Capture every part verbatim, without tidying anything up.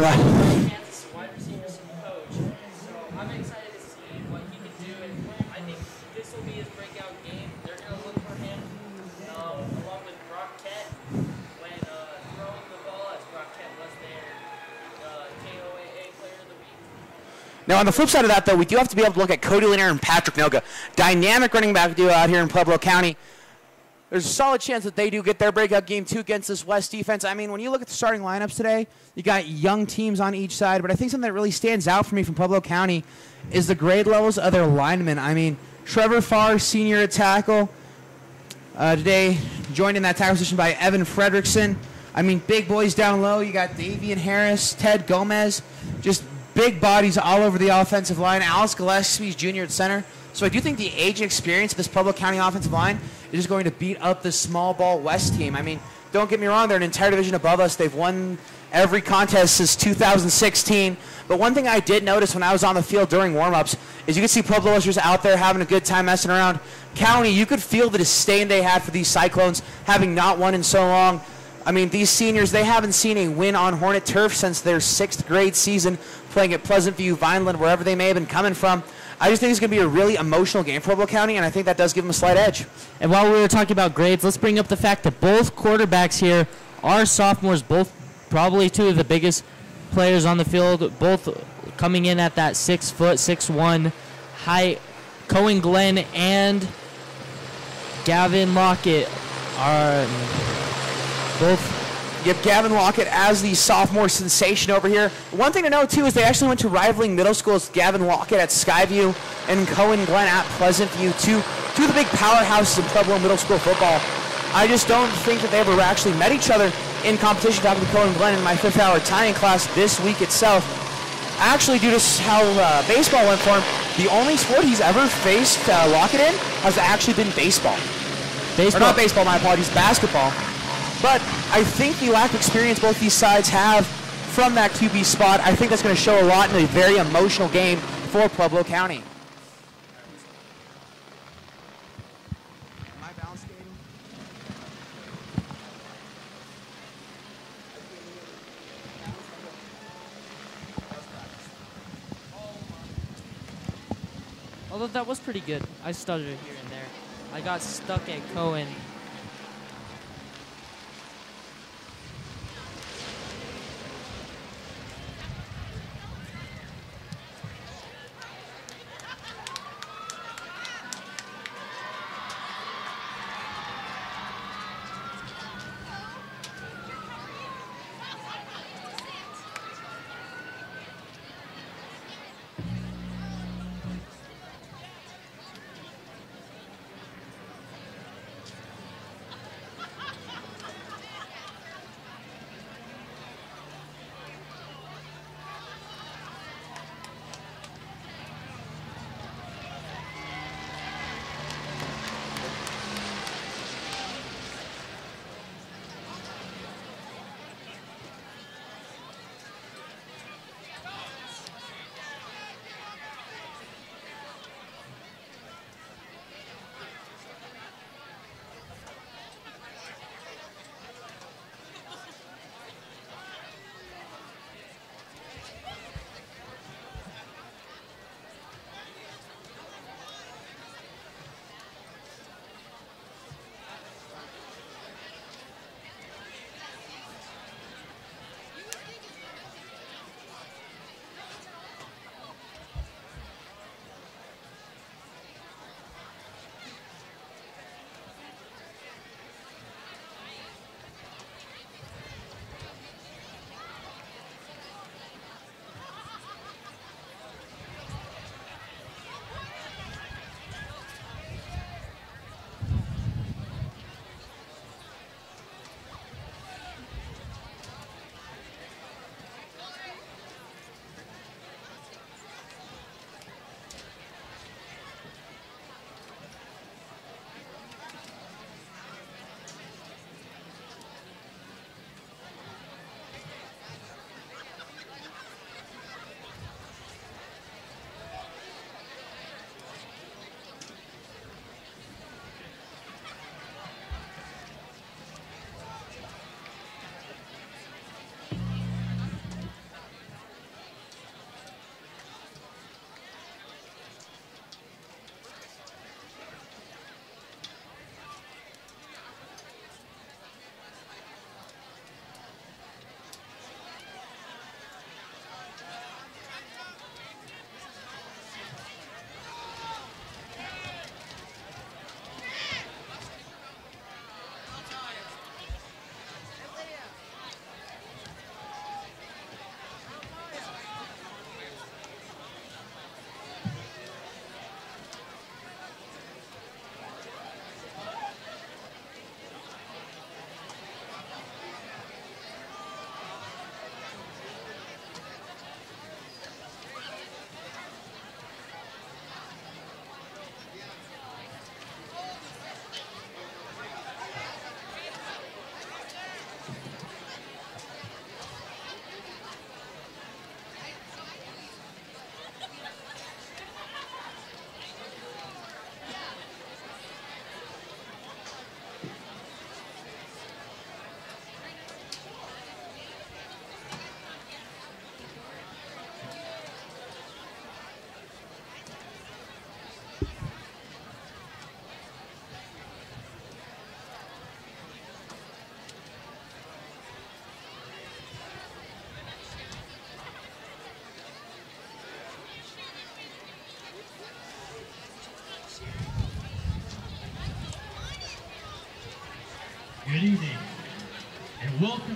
Right. Kansas wide receivers coach. So I'm excited to see what he can do, and I think this will be his breakout game. They're going to look for him um, along with Brockett when uh, throwing the ball, as Brockett was their uh, K O A A player of the week. Now, on the flip side of that, though, we do have to be able to look at Cody Lanier and Patrick Noga. Dynamic running back duo out here in Pueblo County. There's a solid chance that they do get their breakout game, too, against this West defense. I mean, when you look at the starting lineups today, you got young teams on each side, but I think something that really stands out for me from Pueblo County is the grade levels of their linemen. I mean, Trevor Farr, senior at tackle, uh, today joined in that tackle position by Evan Fredrickson. I mean, big boys down low. You got Davian Harris, Ted Gomez, just big bodies all over the offensive line. Alice Gillespie's junior at center. So I do think the age and experience of this Pueblo County offensive line is just going to beat up the small ball West team. I mean, don't get me wrong, they're an entire division above us. They've won every contest since two thousand sixteen. But one thing I did notice when I was on the field during warm-ups is you could see Pueblo Westers out there having a good time messing around. County, you could feel the disdain they had for these Cyclones, having not won in so long. I mean, these seniors, they haven't seen a win on Hornet turf since their sixth grade season, playing at Pleasant View, Vineland, wherever they may have been coming from. I just think it's going to be a really emotional game for Pueblo County, and I think that does give them a slight edge. And while we were talking about grades, let's bring up the fact that both quarterbacks here are sophomores, both probably two of the biggest players on the field, both coming in at that six foot, six one height. Cohen Glenn and Gavin Lockett are both. Yep, Gavin Lockett as the sophomore sensation over here. One thing to note, too, is they actually went to rivaling middle schools. Gavin Lockett at Skyview and Cohen Glenn at Pleasant View, two, two of the big powerhouses in Pueblo middle school football. I just don't think that they ever actually met each other in competition. Talking to Cohen Glenn in my fifth hour tying class this week itself. Actually, due to how uh, baseball went for him, the only sport he's ever faced uh, Lockett in has actually been baseball. Baseball. Or not baseball, my apologies, basketball. But I think the lack of experience both these sides have from that Q B spot, I think that's going to show a lot in a very emotional game for Pueblo County. Am I balance skating? Although that was pretty good. I stuttered here and there. I got stuck at Cohen.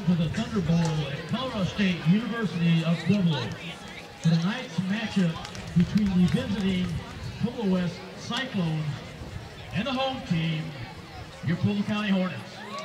to the Thunder Bowl at Colorado State University of Pueblo. For tonight's matchup between the visiting Pueblo West Cyclones and the home team, your Pueblo County Hornets.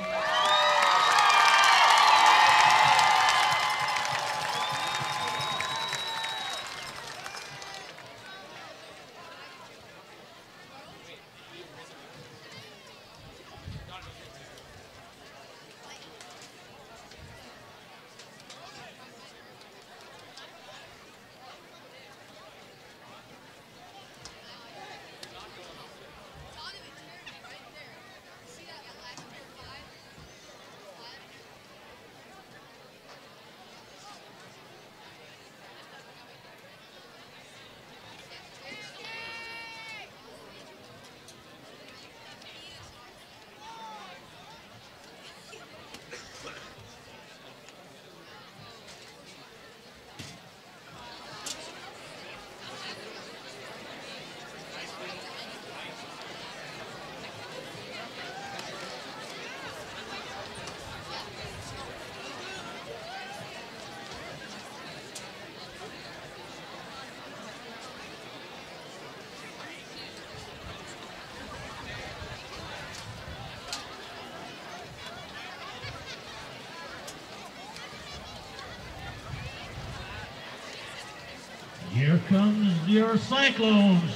Here comes your Cyclones.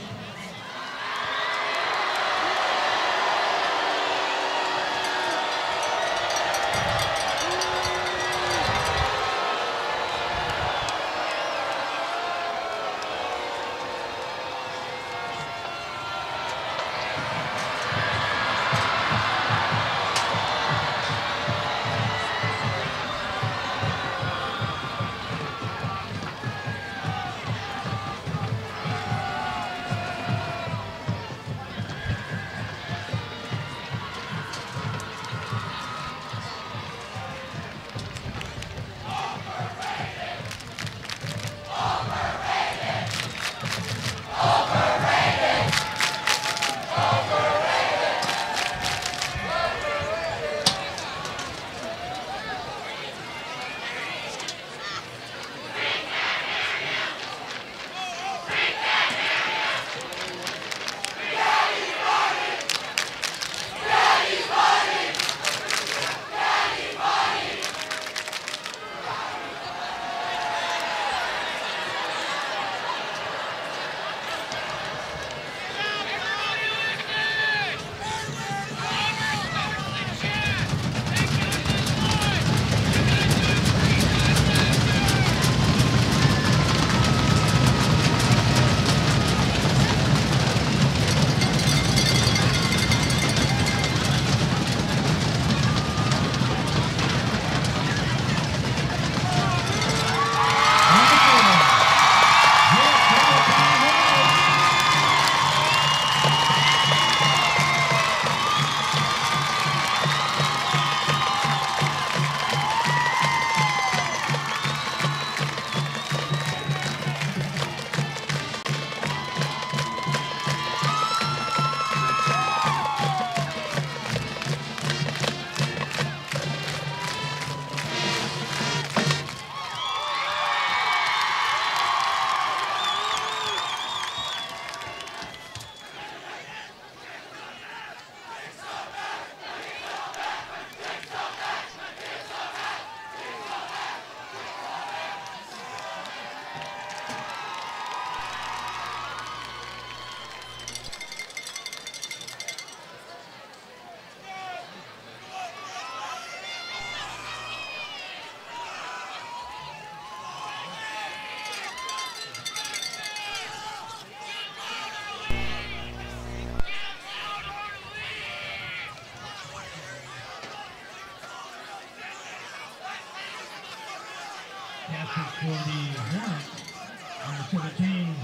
Captured for the Hornets, number seventeen,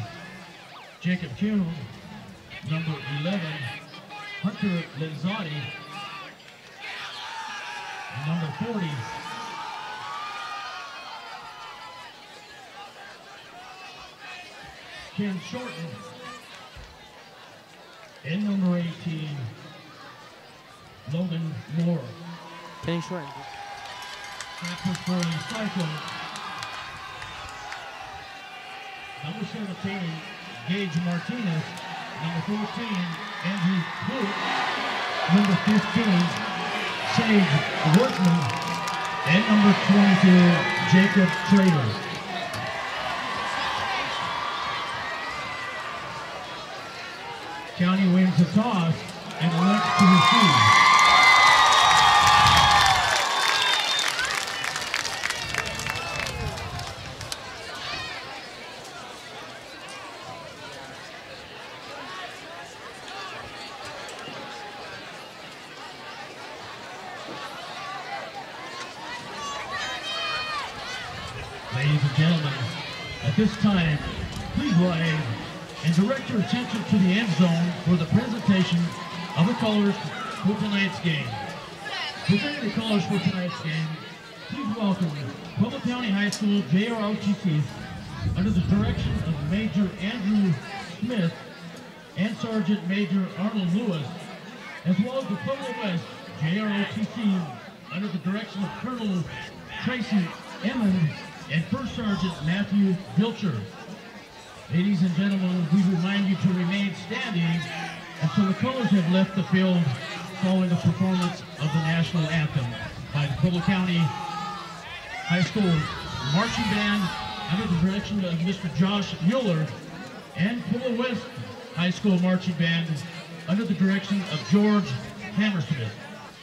Jacob Kuhn, number eleven, Hunter Lenzotti, number forty, Ken Shorten, and number eighteen, Logan Moore. Kenny Shorten. Captain for the Cyclone. Number seventeen, Gage Martinez. Number fourteen, Andrew Clute. Number fifteen, Sage Workman. And number twenty-two, Jacob Trader. County wins the toss and elects to receive. Ladies and gentlemen, at this time, please rise and direct your attention to the end zone for the presentation of the colors for tonight's game. Presenting the colors for tonight's game, please welcome Pueblo County High School J R O T C under the direction of Major Andrew Smith and Sergeant Major Arnold Lewis, as well as the Pueblo West J R O T C under the direction of Colonel Tracy Emmond and First Sergeant Matthew Vilcher. Ladies and gentlemen, we remind you to remain standing until the colors have left the field following the performance of the national anthem by the Pueblo County High School Marching Band under the direction of Mister Josh Mueller and Pueblo West High School Marching Band under the direction of George Hammersmith.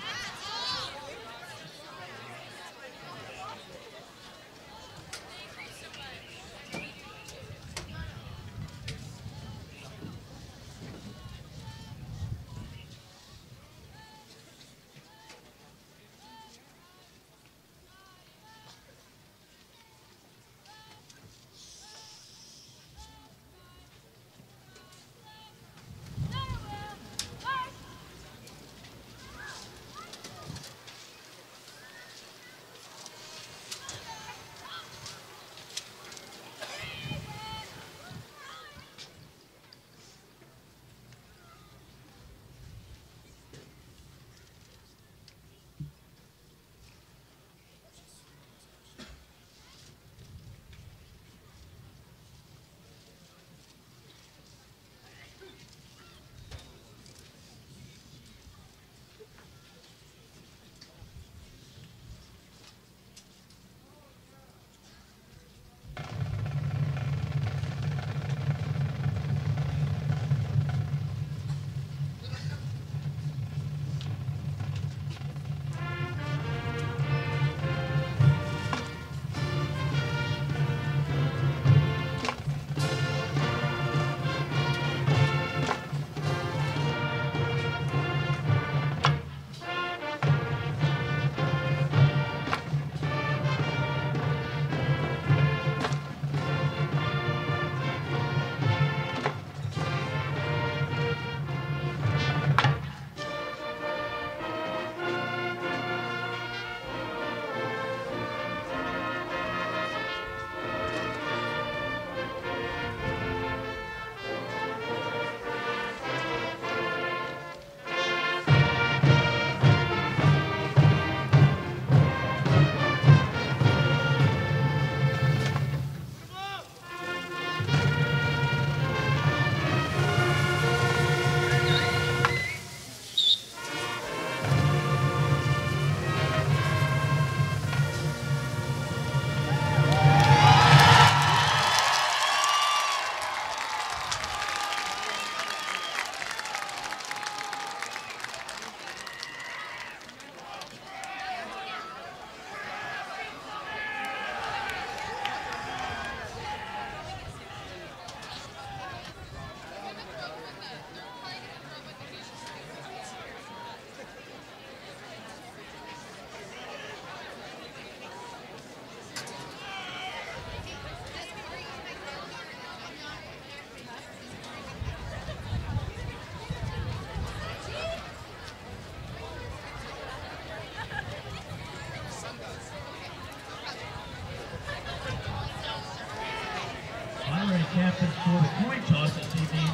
Captains for the coin toss this evening,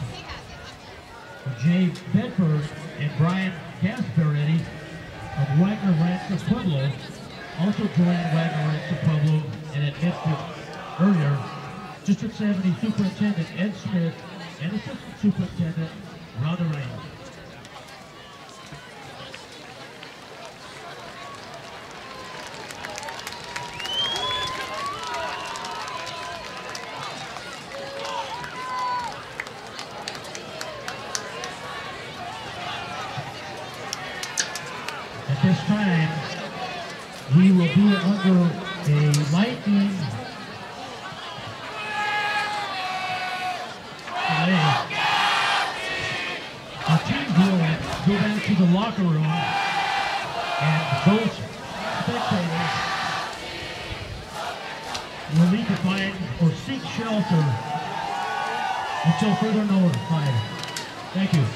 Jay Bedford and Brian Gasparetti of Wagner Ranch of Pueblo, Also joining the wagon ranks of Pueblo and admitted earlier, District seventy Superintendent Ed Smith and Assistant Superintendent Rhonda Rain. At this time, we will be under a lightning delay. Our teams will go back to the locker room, and those spectators will need to find or seek shelter until further notified. Thank you.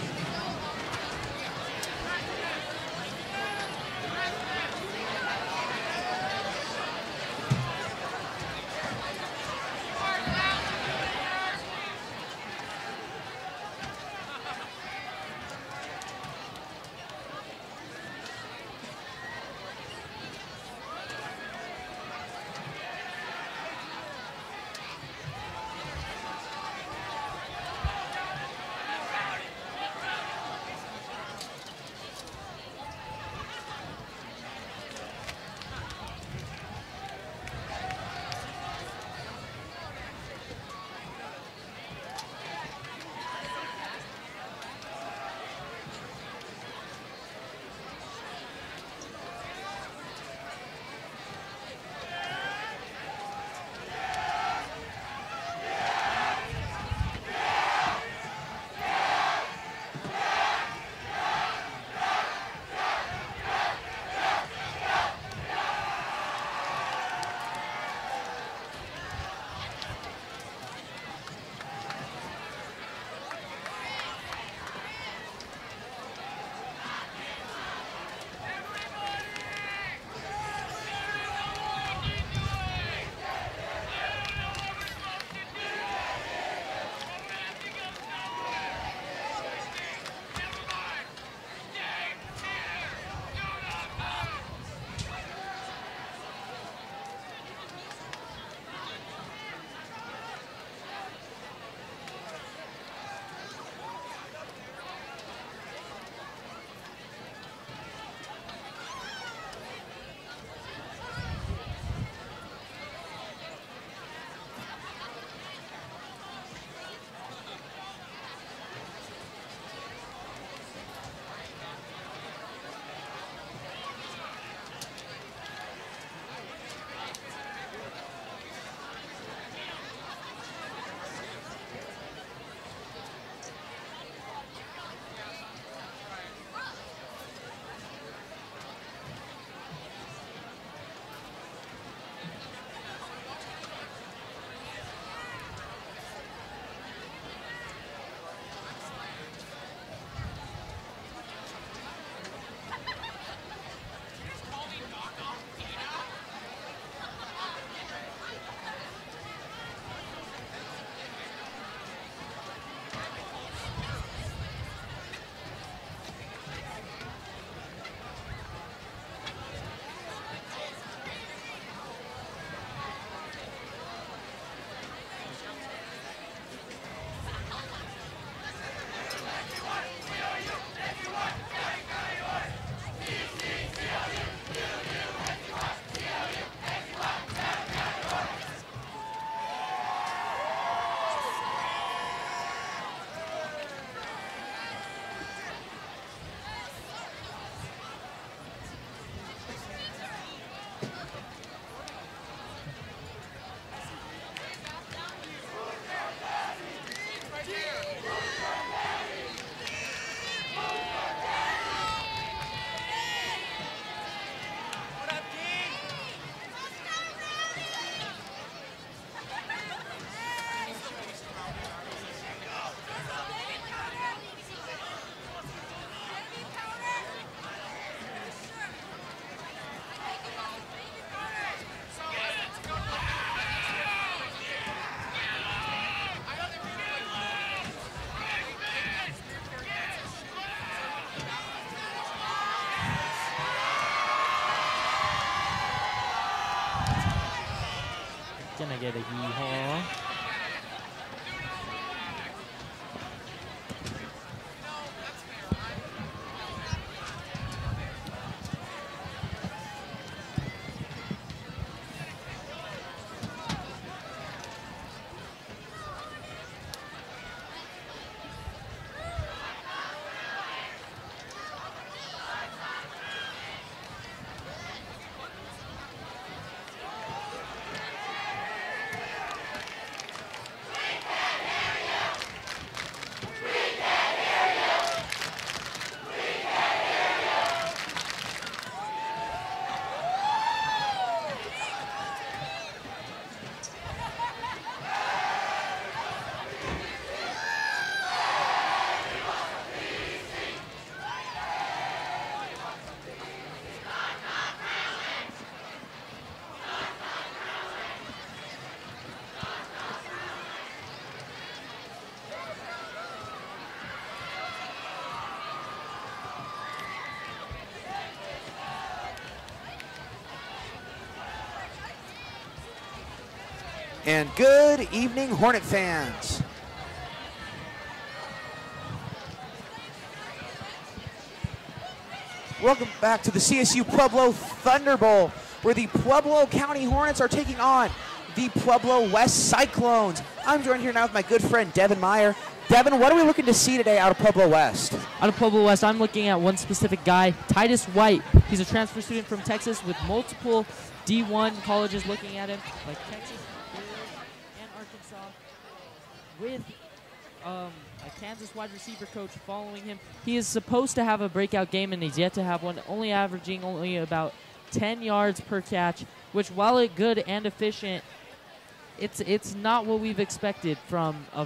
to get a hee-haw. And good evening, Hornet fans. Welcome back to the C S U Pueblo Thunder Bowl, where the Pueblo County Hornets are taking on the Pueblo West Cyclones. I'm joined here now with my good friend Devin Meyer. Devin, what are we looking to see today out of Pueblo West? Out of Pueblo West, I'm looking at one specific guy, Titus White. He's a transfer student from Texas with multiple D one colleges looking at him, like Texas, and Arkansas, with um, a Kansas wide receiver coach following him. He is supposed to have a breakout game, and he's yet to have one, only averaging only about ten yards per catch, which, while it's good and efficient, it's it's not what we've expected from a,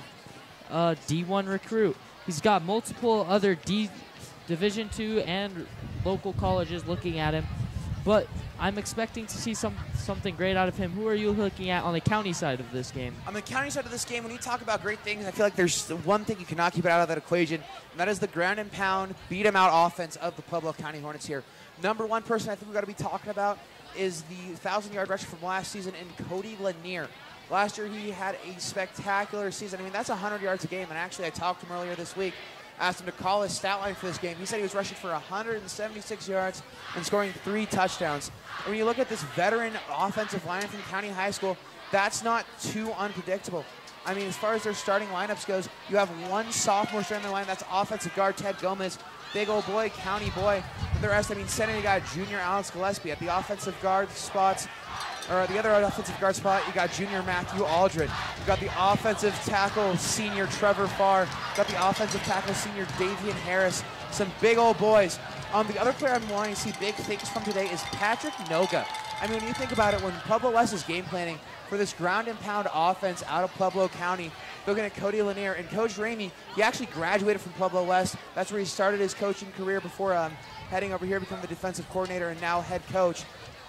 a D one recruit. He's got multiple other D Division two and local colleges looking at him, but I'm expecting to see some something great out of him. Who are you looking at on the county side of this game? On the county side of this game, when you talk about great things, I feel like there's one thing you cannot keep it out of that equation, and that is the ground and pound, beat 'em out offense of the Pueblo County Hornets here. Number one person I think we've got to be talking about is the thousand-yard rusher from last season in Cody Lanier. Last year, he had a spectacular season. I mean, that's one hundred yards a game, and actually, I talked to him earlier this week, asked him to call his stat line for this game. He said he was rushing for one hundred seventy-six yards and scoring three touchdowns. And when you look at this veteran offensive line from County High School, that's not too unpredictable. I mean, as far as their starting lineups goes, you have one sophomore starting their line. That's offensive guard Ted Gomez, big old boy, county boy. The rest, I mean, center, you got junior Alex Gillespie. At the offensive guard spots, or the other offensive guard spot, you got junior Matthew Aldred. You got the offensive tackle senior Trevor Farr. You got the offensive tackle senior Davian Harris. Some big old boys. Um, the other player I'm wanting to see big things from today is Patrick Noga. I mean, when you think about it, when Pueblo West is game planning for this ground and pound offense out of Pueblo County, looking at Cody Lanier and Coach Ramey, he actually graduated from Pueblo West. That's where he started his coaching career before um, heading over here, becoming the defensive coordinator and now head coach.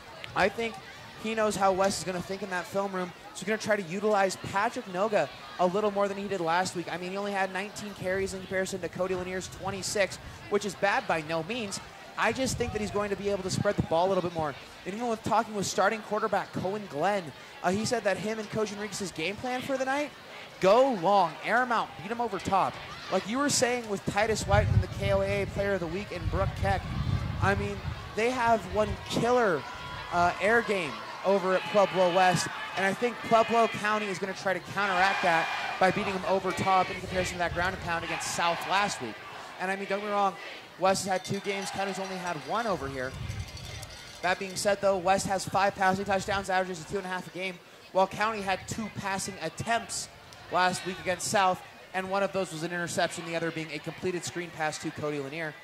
I think he knows how West is going to think in that film room, so he's going to try to utilize Patrick Noga a little more than he did last week. I mean, he only had nineteen carries in comparison to Cody Lanier's twenty-six, which is bad by no means. I just think that he's going to be able to spread the ball a little bit more. And even with talking with starting quarterback Cohen Glenn, uh, he said that him and Coach Enriquez's game plan for the night, go long, air him out, beat him over top. Like you were saying with Titus White and the K O A A Player of the Week and Brooke Keck, I mean, they have one killer uh, air game over at Pueblo West, and I think Pueblo County is going to try to counteract that by beating them over top in comparison to that ground and pound against South last week. And I mean, don't get me wrong, West has had two games, County's only had one over here. That being said, though, West has five passing touchdowns, averages a two and a half a game, while County had two passing attempts last week against South, and one of those was an interception, the other being a completed screen pass to Cody Lanier.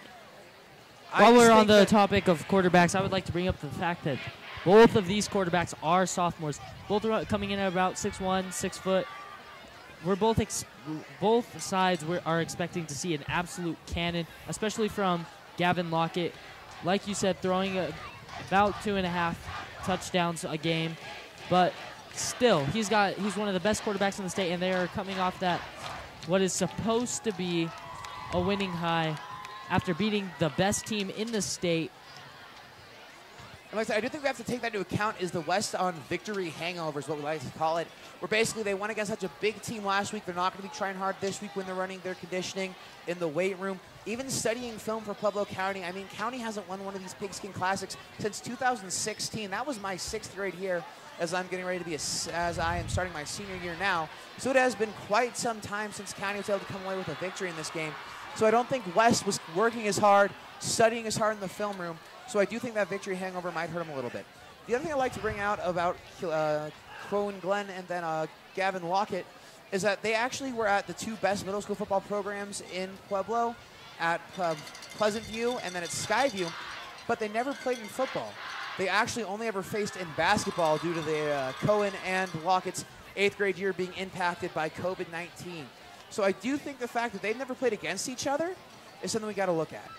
While we're on the topic of quarterbacks, I would like to bring up the fact that both of these quarterbacks are sophomores. Both are coming in at about six one, six foot. We're both ex both sides we're, are expecting to see an absolute cannon, especially from Gavin Lockett. Like you said, throwing a, about two and a half touchdowns a game, but still, he's got he's one of the best quarterbacks in the state, and they are coming off that what is supposed to be a winning high after beating the best team in the state And like I said, I do think we have to take that into account is the West on victory hangover is what we like to call it, where basically they went against such a big team last week. They're not going to be trying hard this week when they're running their conditioning in the weight room. Even studying film for Pueblo County. I mean, County hasn't won one of these Pigskin Classics since two thousand sixteen. That was my sixth grade year as I'm getting ready to be, a, as I am starting my senior year now. So it has been quite some time since County was able to come away with a victory in this game. So I don't think West was working as hard, studying as hard in the film room. So I do think that victory hangover might hurt him a little bit. The other thing I'd like to bring out about uh, Cohen Glenn and then uh, Gavin Lockett is that they actually were at the two best middle school football programs in Pueblo, at uh, Pleasant View and then at Skyview, but they never played in football. They actually only ever faced in basketball due to the uh, Cohen and Lockett's eighth grade year being impacted by COVID nineteen. So I do think the fact that they've never played against each other is something we got to look at.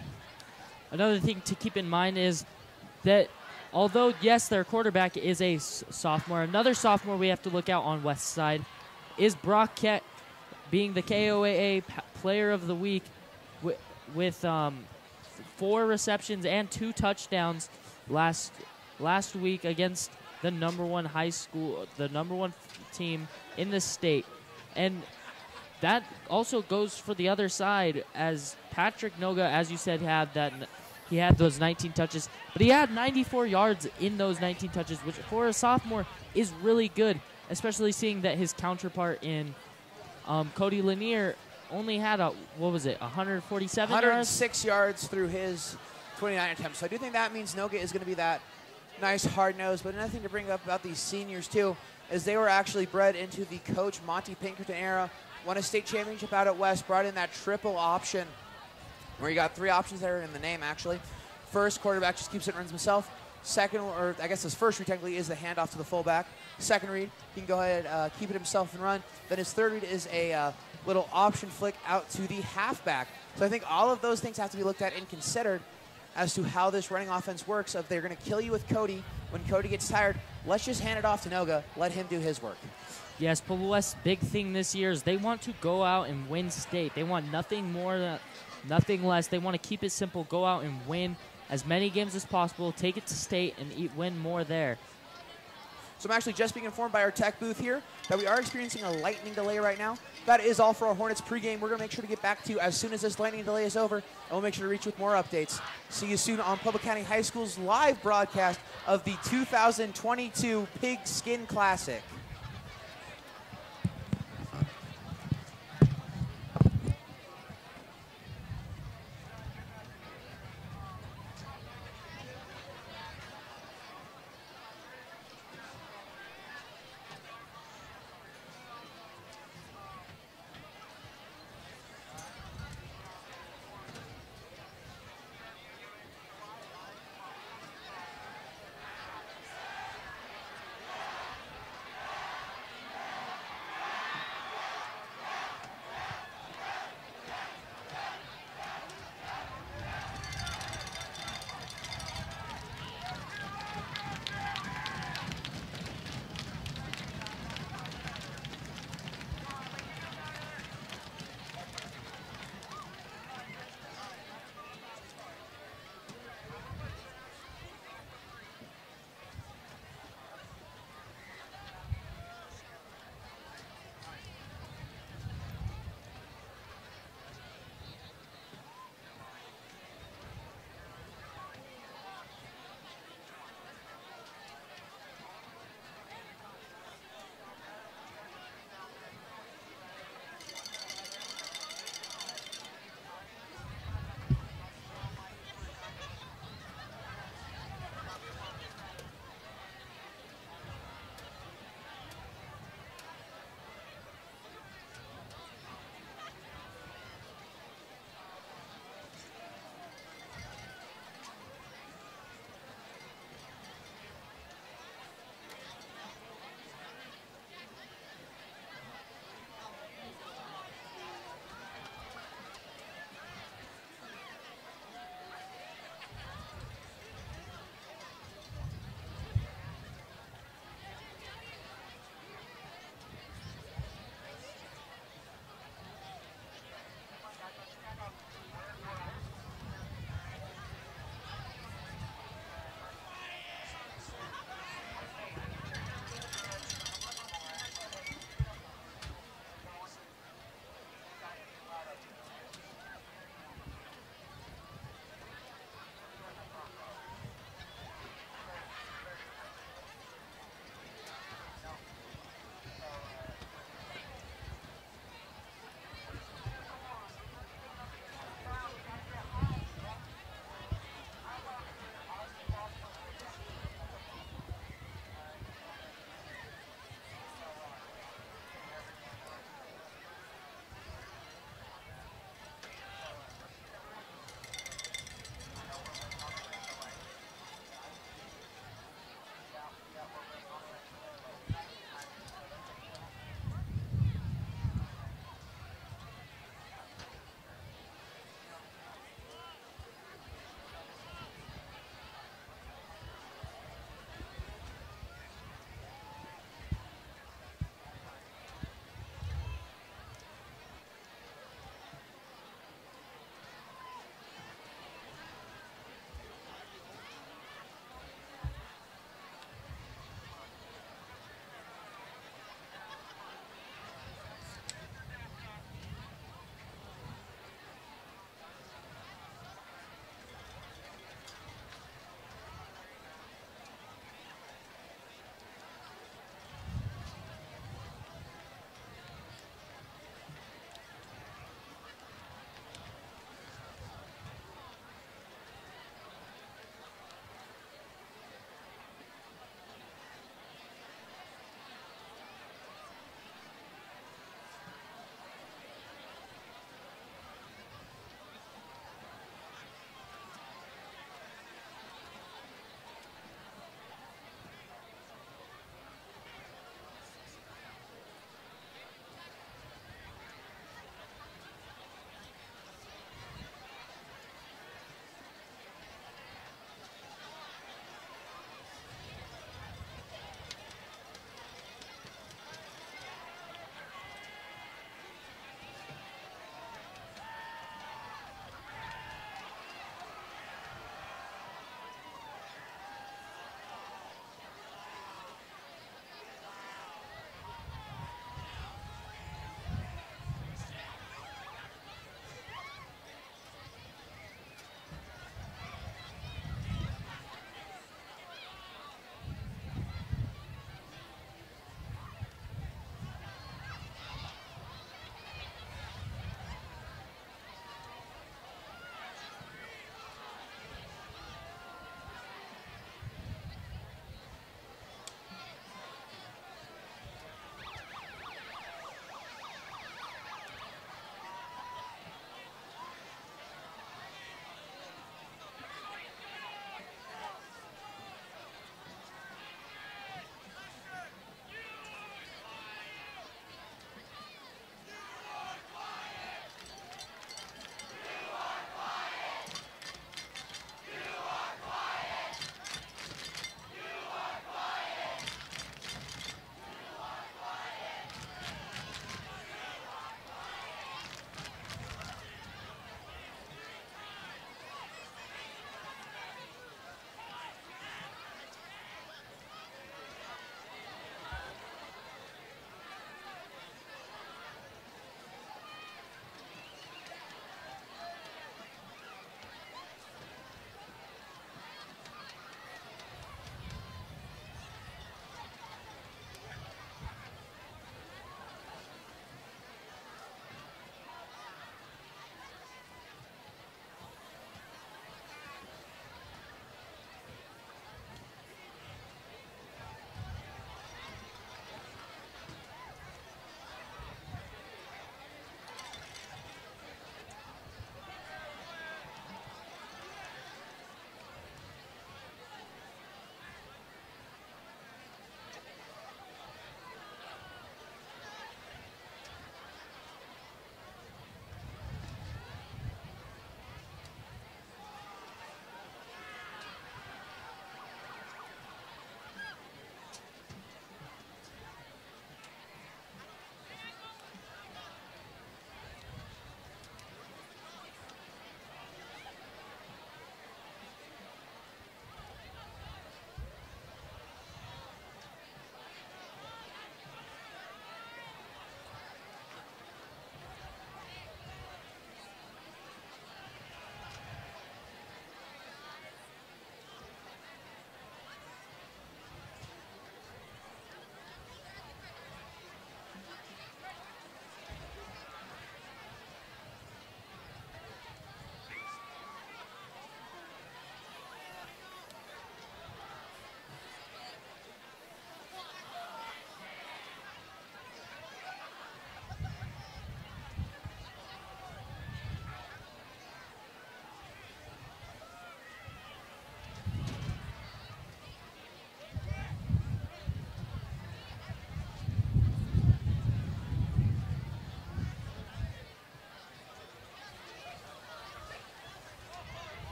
Another thing to keep in mind is that although, yes, their quarterback is a s- sophomore, another sophomore we have to look out on West Side is Brock Kett, being the K O A A p- Player of the Week with, with um, four receptions and two touchdowns last last week against the number one high school, the number one f- team in the state. And that also goes for the other side, as Patrick Noga, as you said, had that he had those nineteen touches, but he had ninety-four yards in those nineteen touches, which for a sophomore is really good, especially seeing that his counterpart in um, Cody Lanier only had a, what was it, one hundred forty-seven one hundred yards? six yards through his twenty-nine attempts. So I do think that means Noga is going to be that nice hard nose. But another thing to bring up about these seniors too is they were actually bred into the Coach Monty Pinkerton era. Won a state championship out at West, brought in that triple option where you got three options there in the name, actually. First, quarterback just keeps it and runs himself. Second, or I guess his first read technically is the handoff to the fullback. Second read, he can go ahead and uh, keep it himself and run. Then his third read is a uh, little option flick out to the halfback. So I think all of those things have to be looked at and considered as to how this running offense works. If they're going to kill you with Cody, when Cody gets tired, let's just hand it off to Noga. Let him do his work. Yes, Pueblo West's big thing this year is they want to go out and win state. They want nothing more, than, nothing less. They want to keep it simple, go out and win as many games as possible, take it to state, and eat, win more there. So I'm actually just being informed by our tech booth here that we are experiencing a lightning delay right now. That is all for our Hornets pregame. We're going to make sure to get back to you as soon as this lightning delay is over, and we'll make sure to reach you with more updates. See you soon on Pueblo County High School's live broadcast of the two thousand twenty-two Pigskin Classic.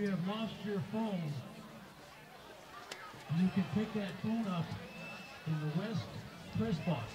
you have lost your phone, you can pick that phone up in the West press box.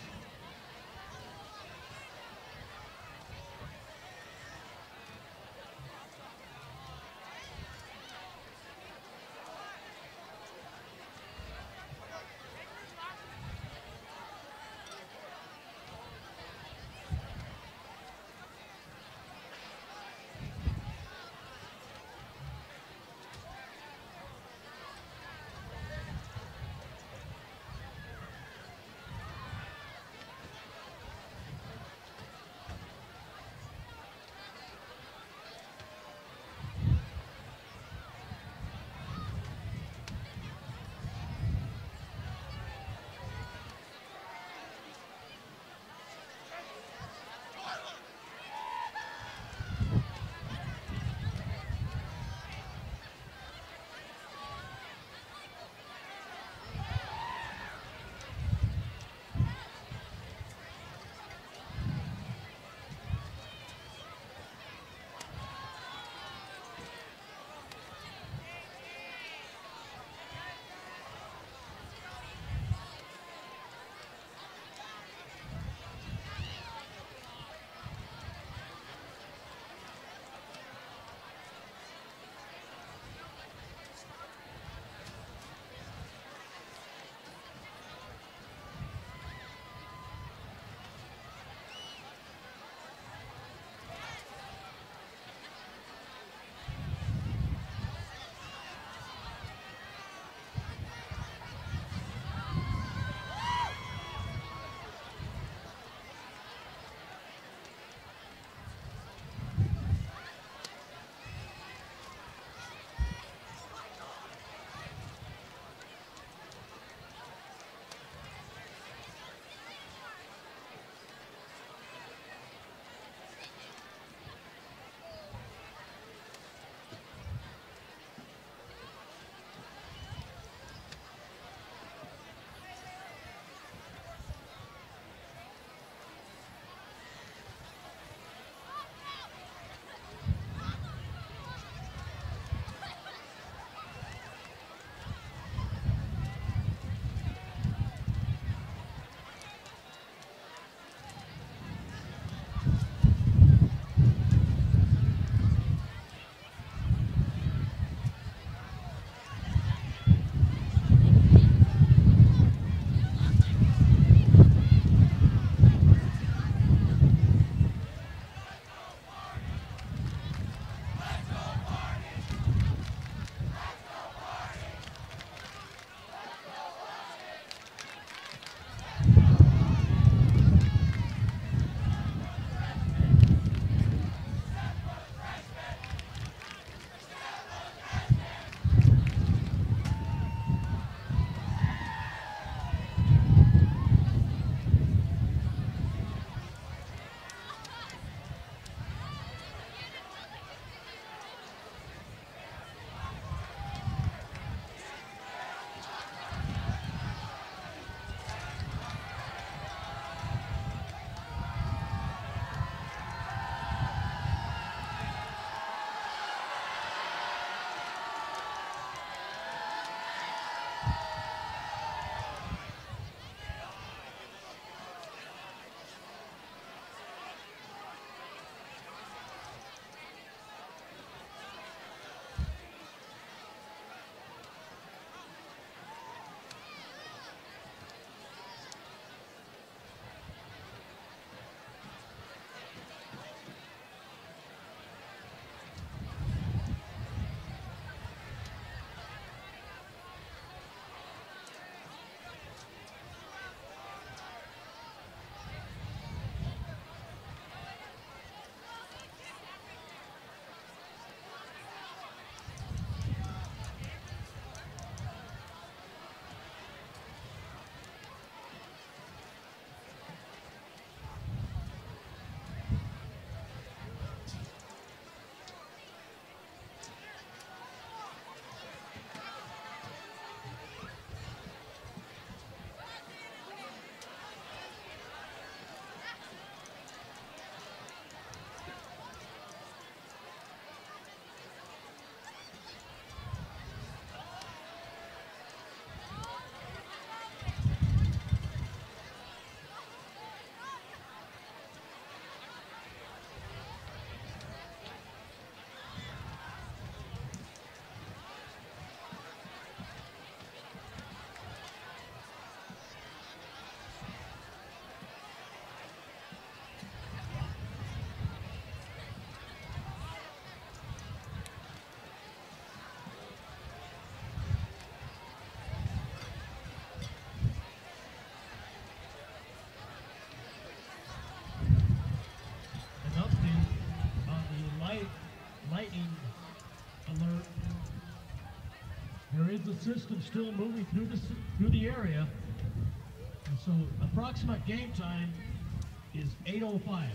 There is a system still moving through the, through the area. And so approximate game time is eight oh five.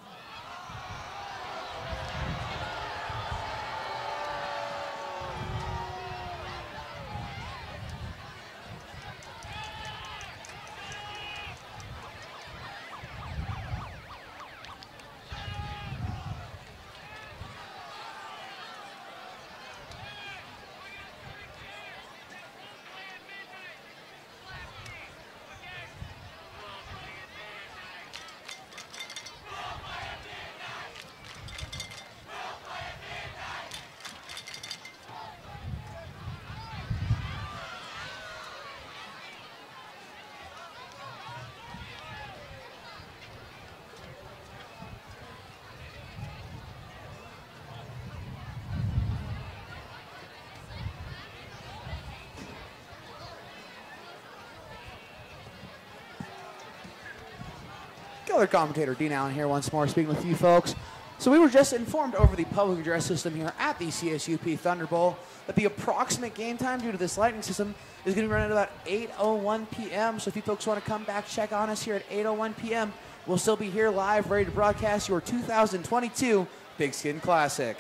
Killer commentator Dean Allen here once more speaking with you folks. So we were just informed over the public address system here at the C S U P Thunder Bowl that the approximate game time due to this lightning system is going to be running at about eight oh one p m So if you folks want to come back, check on us here at eight oh one p m We'll still be here live, ready to broadcast your two thousand twenty-two Pigskin Classic.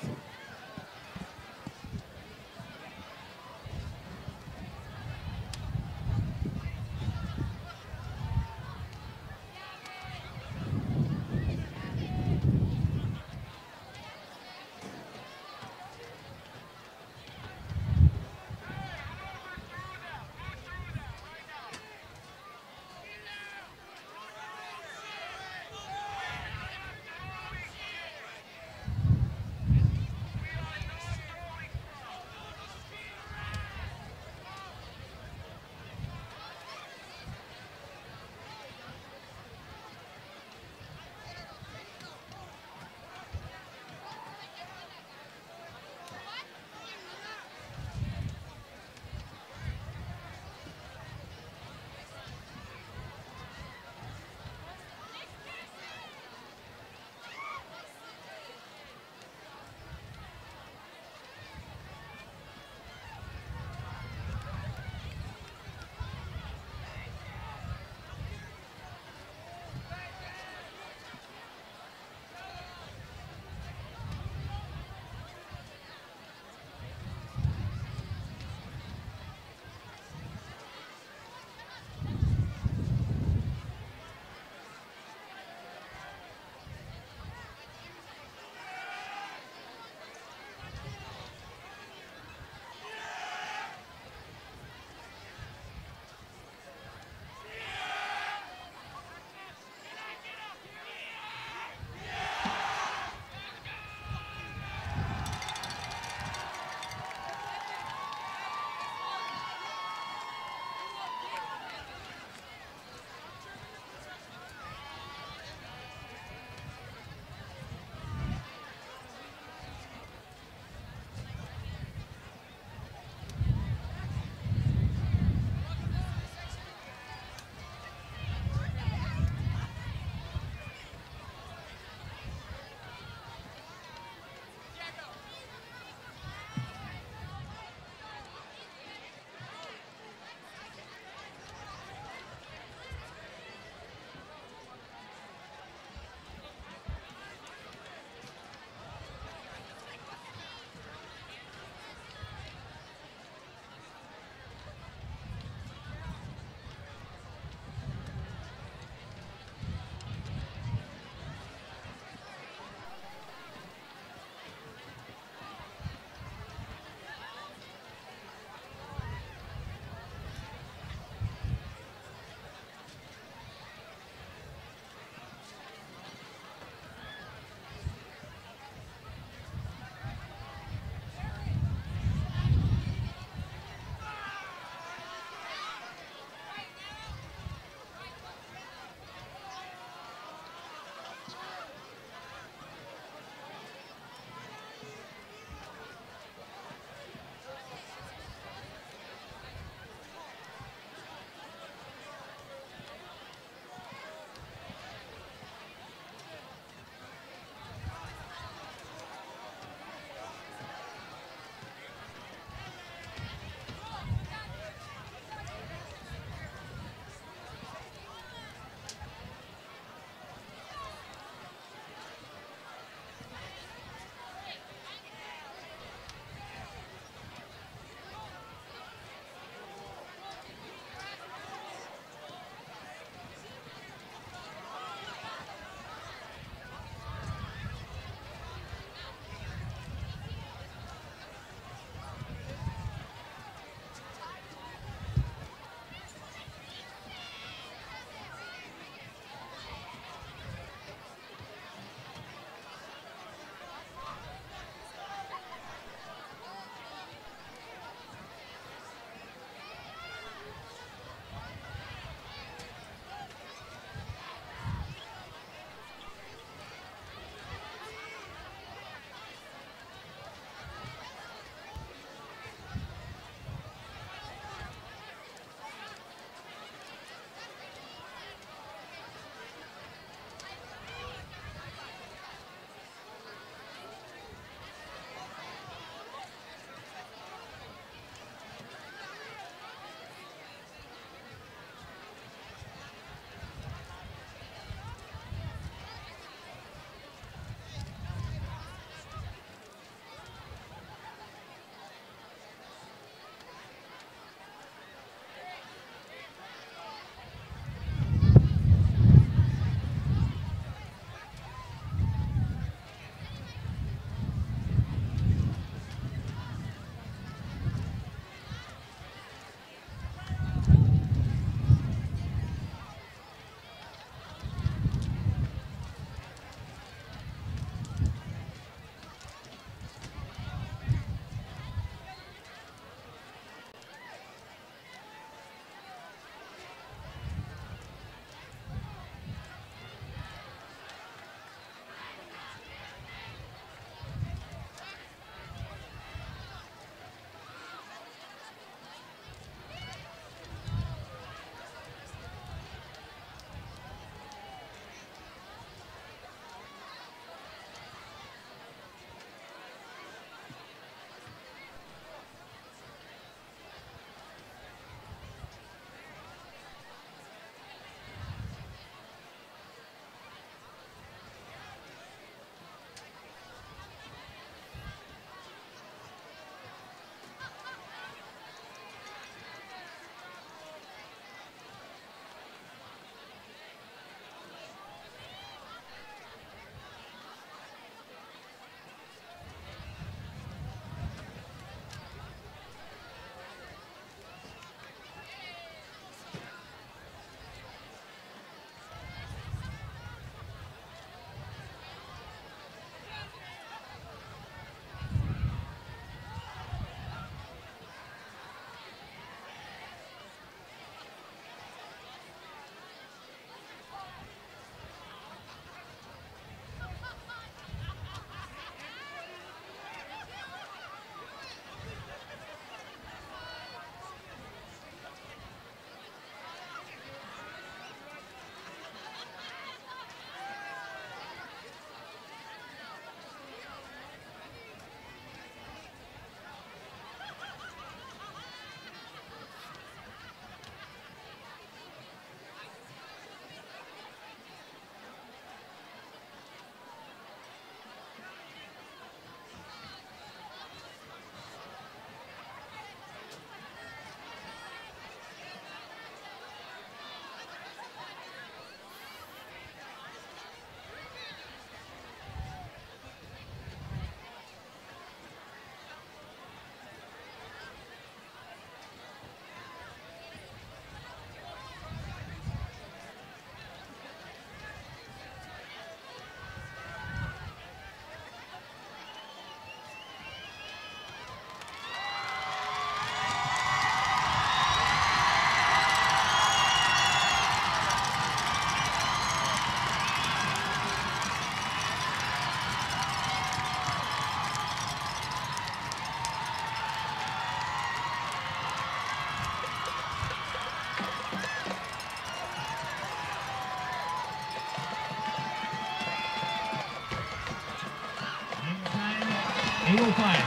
eight oh five.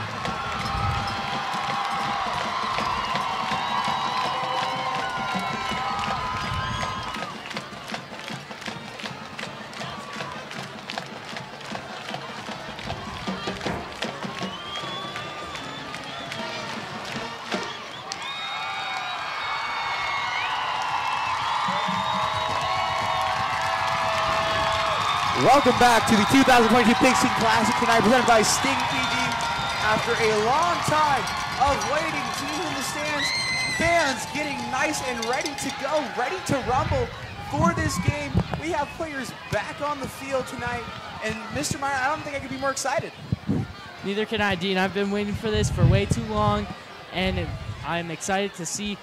Welcome back to the two thousand twenty-two Pigskin Classic tonight, presented by StingTV. After a long time of waiting, teams in the stands, fans getting nice and ready to go, ready to rumble for this game. We have players back on the field tonight, and Mister Meyer, I don't think I could be more excited. Neither can I, Dean. I've been waiting for this for way too long, and I'm excited to see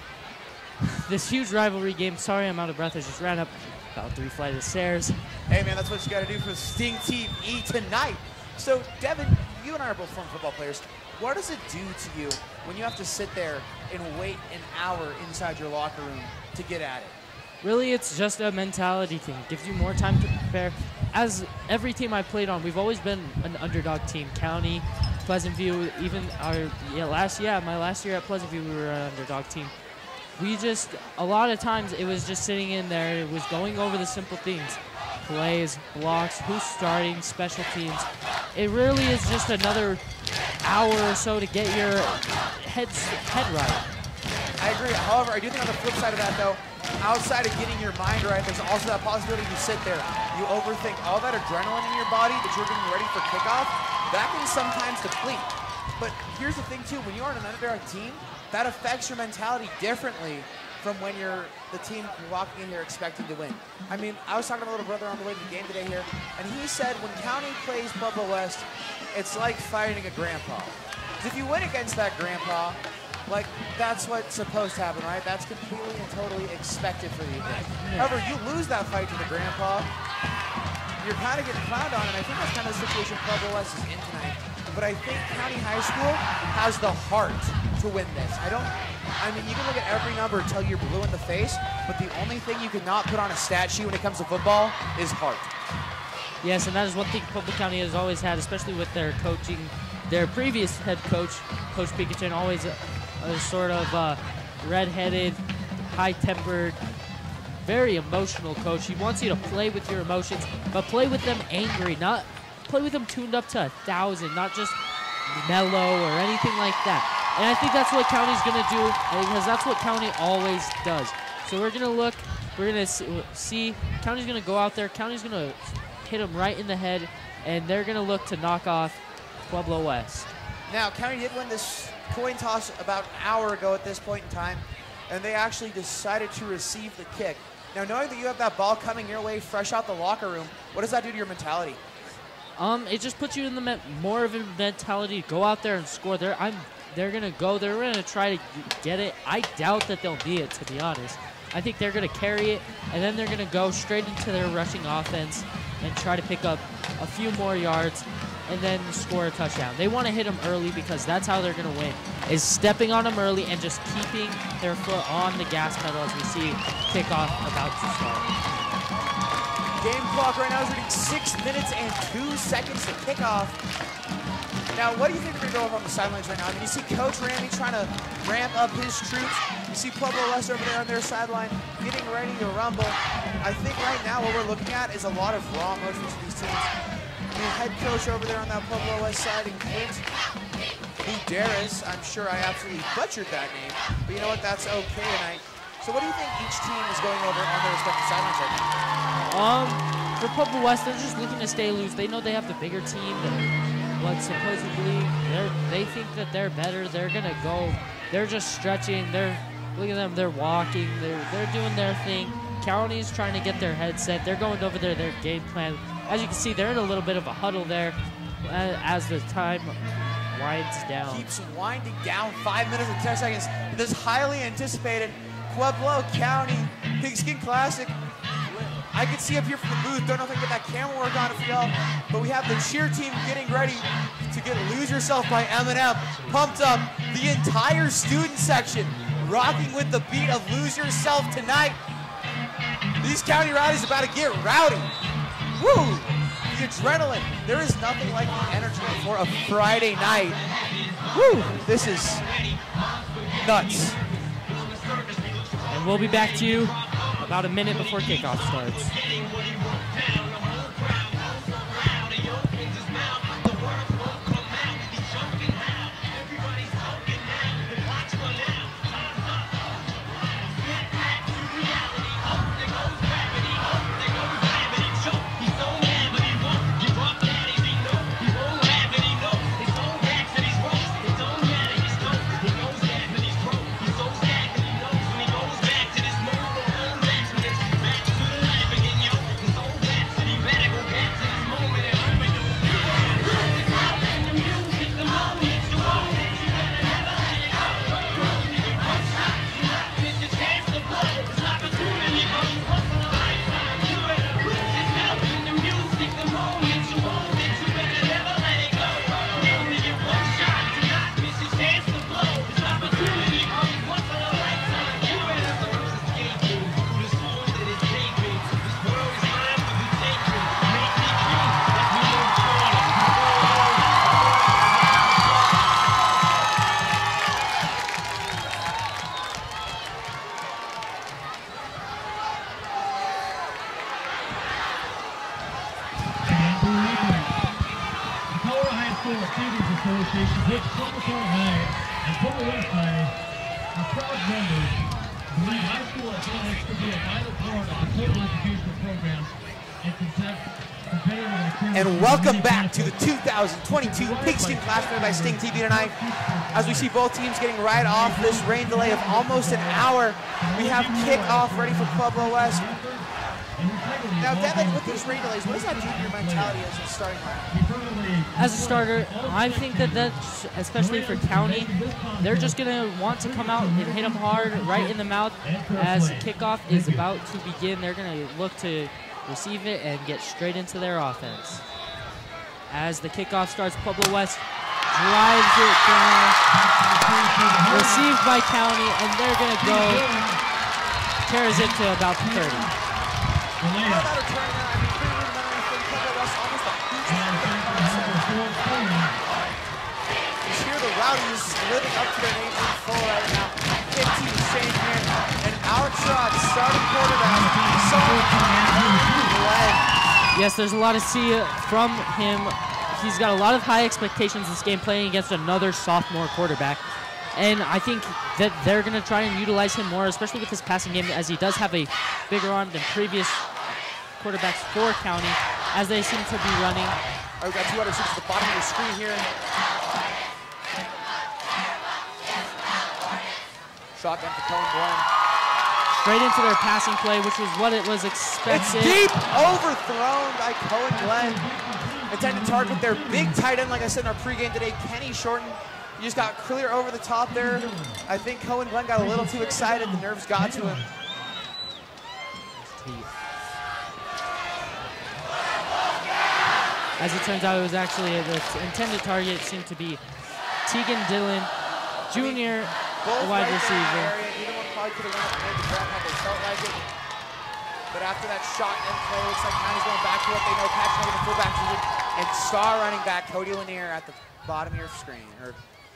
this huge rivalry game. Sorry, I'm out of breath. I just ran up about three flights of stairs. Hey, man, that's what you got to do for StingTV tonight. So, Devin, you and I are both former football players. What does it do to you when you have to sit there and wait an hour inside your locker room to get at it? Really, it's just a mentality thing. It gives you more time to prepare. As every team I played on, we've always been an underdog team. County, Pleasant View, even our yeah, last yeah, my last year at Pleasant View, we were an underdog team. We just, a lot of times, it was just sitting in there. It was going over the simple things. Plays, blocks, who's starting, special teams. It really is just another hour or so to get your head, head right. I agree. However, I do think on the flip side of that, though, outside of getting your mind right, there's also that possibility you sit there, you overthink all that adrenaline in your body that you're getting ready for kickoff. That can sometimes deplete. But here's the thing, too. When you are on an underdog team, that affects your mentality differently from when you're the team walking in here expecting to win. I mean, I was talking to my little brother on the way to the game today here, and he said when County plays Pueblo West, it's like fighting a grandpa. If you win against that grandpa, like, that's what's supposed to happen, right? That's completely and totally expected for you. However, you lose that fight to the grandpa, you're kind of getting clowned on, and I think that's kind of the situation Pueblo West is in tonight. But I think County High School has the heart to win this. I don't, I mean, you can look at every number and tell you're blue in the face, but the only thing you cannot put on a stat sheet when it comes to football is heart. Yes, and that is one thing Pueblo County has always had, especially with their coaching. Their previous head coach, Coach Pigskin, always a, a sort of uh, red-headed, high-tempered, very emotional coach. He wants you to play with your emotions, but play with them angry, not play with them tuned up to a thousand, not just mellow or anything like that. And I think that's what County's going to do, because that's what County always does. So we're going to look, we're going to see, County's going to go out there, County's going to hit them right in the head, and they're going to look to knock off Pueblo West. Now, County did win this coin toss about an hour ago at this point in time, and they actually decided to receive the kick. Now, knowing that you have that ball coming your way fresh out the locker room, what does that do to your mentality? Um, it just puts you in the me more of a mentality to go out there and score. They're, I'm, they're going to go. They're going to try to get it. I doubt that they'll be it, to be honest. I think they're going to carry it, and then they're going to go straight into their rushing offense and try to pick up a few more yards and then score a touchdown. They want to hit them early because that's how they're going to win, is stepping on them early and just keeping their foot on the gas pedal as we see kickoff about to start. Game clock right now is reading six minutes and two seconds to kick off. Now, what do you think they're going to go over on the sidelines right now? I mean, you see Coach Randy trying to ramp up his troops. You see Pueblo West over there on their sideline getting ready to rumble. I think right now what we're looking at is a lot of raw emotions for these teams. The head coach over there on that Pueblo West side, and Clint Buderis, I'm sure I absolutely butchered that name, but you know what, that's okay tonight. So what do you think each team is going over on their respective sidelines right now? Um, for Pueblo West, they're just looking to stay loose. They know they have the bigger team. What supposedly they they think that they're better. They're gonna go. They're just stretching. They're look at them. They're walking. They're they're doing their thing. County's trying to get their head set. They're going over there their game plan. As you can see, they're in a little bit of a huddle there as the time winds down. Keeps winding down. Five minutes and ten seconds. This highly anticipated Pueblo County Pigskin Classic. I can see up here from the booth, don't know if I can get that camera work on it for y'all, but we have the cheer team getting ready to get Lose Yourself by Eminem pumped up. The entire student section rocking with the beat of Lose Yourself tonight. These county rowdies about to get rowdy. Woo! adrenaline. There is nothing like the energy before a Friday night. Woo! This is nuts. And we'll be back to you about a minute before kickoff starts. And welcome back to the two thousand twenty-two Pigskin Clash played by StingTV tonight. As we see both teams getting right off this rain delay of almost an hour, we have kickoff ready for Pueblo West. Now, Devin, with these rain delays, what does that do to your mentality as a starting lineup? As a starter, I think that that's, especially for County, they're just going to want to come out and hit them hard right in the mouth as kickoff is about to begin. They're going to look to receive it and get straight into their offense. As the kickoff starts, Pueblo West drives it down, received by County, and they're going to go, carries it to about the thirty. Just hear the Rowdies living up to their name in full right now. fifteen Shane here, and our trot starting quarterback, Cohen Glenn. Yes, there's a lot to see from him. He's got a lot of high expectations this game, playing against another sophomore quarterback. And I think that they're going to try and utilize him more, especially with his passing game, as he does have a bigger arm than previous quarterbacks for County, as they seem to be running. All right, we've got two other six at the bottom of the screen here. Shotgun for Cohen Glenn. Straight into their passing play, which was what it was expected. It's deep, overthrown by Cohen Glenn. Intended to target their big tight end, like I said in our pregame today, Kenny Shorten. He just got clear over the top there. I think Cohen Glenn got a little too excited. The nerves got to him. As it turns out, it was actually the intended target seemed to be Tegan Dillon, Junior, Both wide right receiver. Either one probably could have won it the grab had they felt like it. But after that shot and play, looks like County's going back to what they know. Patrick Noga, the fullback position, and star running back Cody Lanier at the bottom of your screen. Or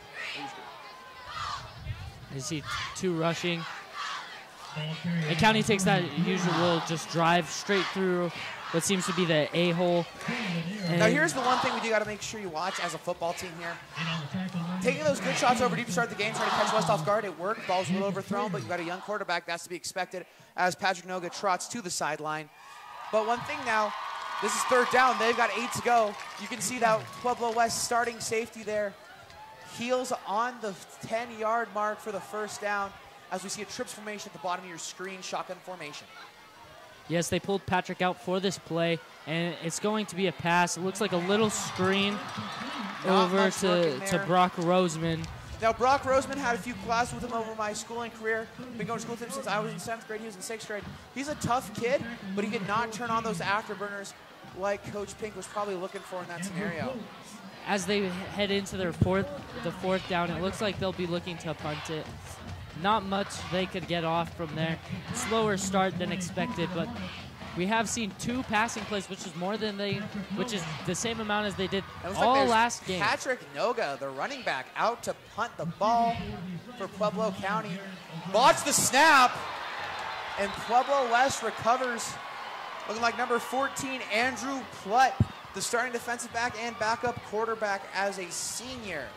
you see two rushing. And County takes that usual just drive straight through what seems to be the A-hole. Now here's the one thing we do got to make sure you watch as a football team here. Taking those good shots over deep to start the game, trying to catch West off guard, it worked. Ball's a little overthrown, but you got a young quarterback. That's to be expected as Patrick Noga trots to the sideline. But one thing now, this is third down. They've got eight to go. You can see that Pueblo West starting safety there. Heels on the ten-yard mark for the first down as we see a trips formation at the bottom of your screen, shotgun formation. Yes, they pulled Patrick out for this play, and it's going to be a pass. It looks like a little screen Not over to, to Brock Roseman. Now, Brock Roseman had a few classes with him over my schooling career. Been going to school with him since I was in seventh grade. He was in sixth grade. He's a tough kid, but he could not turn on those afterburners like Coach Pink was probably looking for in that scenario. As they head into their fourth, the fourth down, it looks like they'll be looking to punt it. Not much they could get off from there. Slower start than expected, but We have seen two passing plays, which is more than they, which is the same amount as they did It looks all like there's last game. Patrick Noga, the running back, out to punt the ball for Pueblo County. Botched the snap, and Pueblo West recovers. Looking like number fourteen, Andrew Plutt, the starting defensive back and backup quarterback as a senior.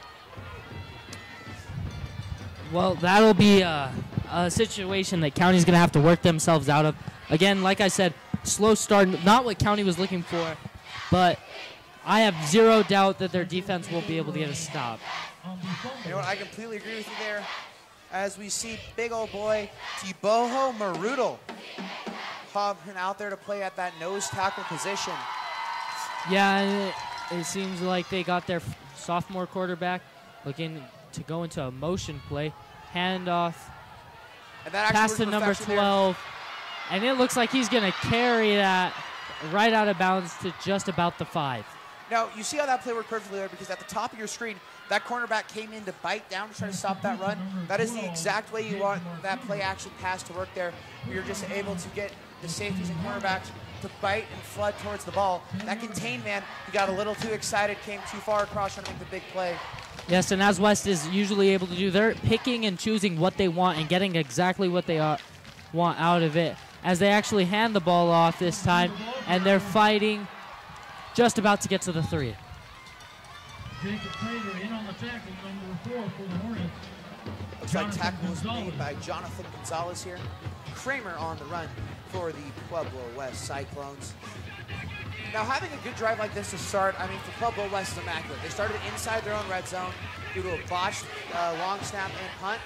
Well, that'll be a, a situation that County's going to have to work themselves out of. Again, like I said, slow start, not what County was looking for, but I have zero doubt that their defense will be able to get a stop. You know what, I completely agree with you there. As we see big old boy Tiboho Marudal hopping out there to play at that nose tackle position. Yeah, and it, it seems like they got their sophomore quarterback looking to go into a motion play, handoff, and that pass to number twelve, there. And it looks like he's going to carry that right out of bounds to just about the five. Now, you see how that play worked perfectly there, because at the top of your screen, that cornerback came in to bite down to try to stop that run. That is the exact way you want that play action pass to work there, where you're just able to get the safeties and cornerbacks to bite and flood towards the ball. That contained man, he got a little too excited, came too far across trying to make the big play. Yes, and as West is usually able to do, they're picking and choosing what they want and getting exactly what they are, want out of it, as they actually hand the ball off this time, and they're fighting just about to get to the three. Jacob Prater in on the tackle, number four for the Hornets. Looks like tackle was made by Jonathan Gonzalez here. Kramer on the run for the Pueblo West Cyclones. Now, having a good drive like this to start, I mean, for Pueblo West is immaculate. They started inside their own red zone due to a botched uh, long snap and punt.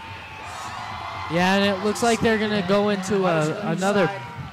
Yeah, and it looks like they're going to go into a, another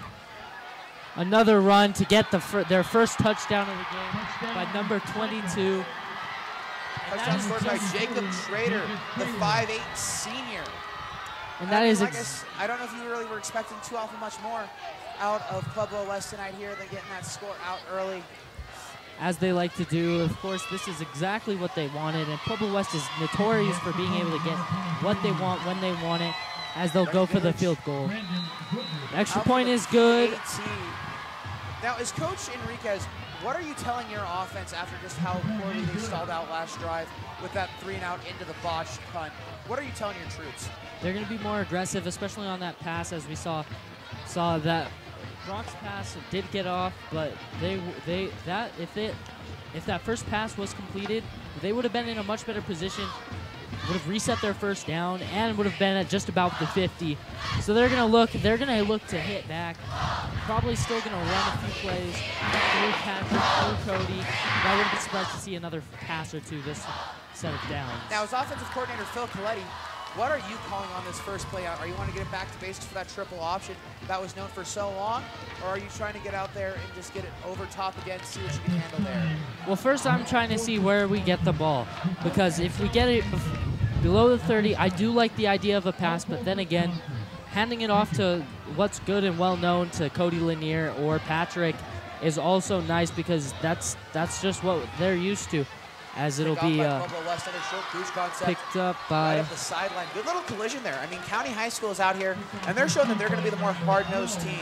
another run to get the fir their first touchdown of the game by number twenty-two. Touchdown scored by Jacob Schrader, the five eight senior. And that is, I guess, I don't know if you really were expecting too awful much more out of Pueblo West tonight here than getting that score out early. As they like to do, of course, this is exactly what they wanted, and Pueblo West is notorious for being able to get what they want when they want it, as they'll go for the field goal. The extra point is good. Now, as Coach Enriquez, what are you telling your offense after just how poorly they stalled out last drive with that three and out into the botched punt? What are you telling your troops? They're going to be more aggressive, especially on that pass, as we saw saw that Brock's pass did get off, but they they that if they if that first pass was completed, they would have been in a much better position, would have reset their first down, and would have been at just about the fifty. So they're gonna look they're gonna look to hit back. Probably still gonna run a few plays through Patrick, through Cody. But I wouldn't be surprised to see another pass or two this set of downs. Now, as offensive coordinator Phil Coletti, what are you calling on this first play out? Are you want to get it back to basics for that triple option that was known for so long? Or are you trying to get out there and just get it over top again, see what you can handle there? Well, first I'm trying to see where we get the ball. Because if we get it below the thirty, I do like the idea of a pass, but then again, handing it off to what's good and well known to Cody Lanier or Patrick is also nice, because that's that's just what they're used to. As it'll be uh, picked up by right up the sideline. Good little collision there. I mean, County High School is out here, and they're showing that they're going to be the more hard-nosed team.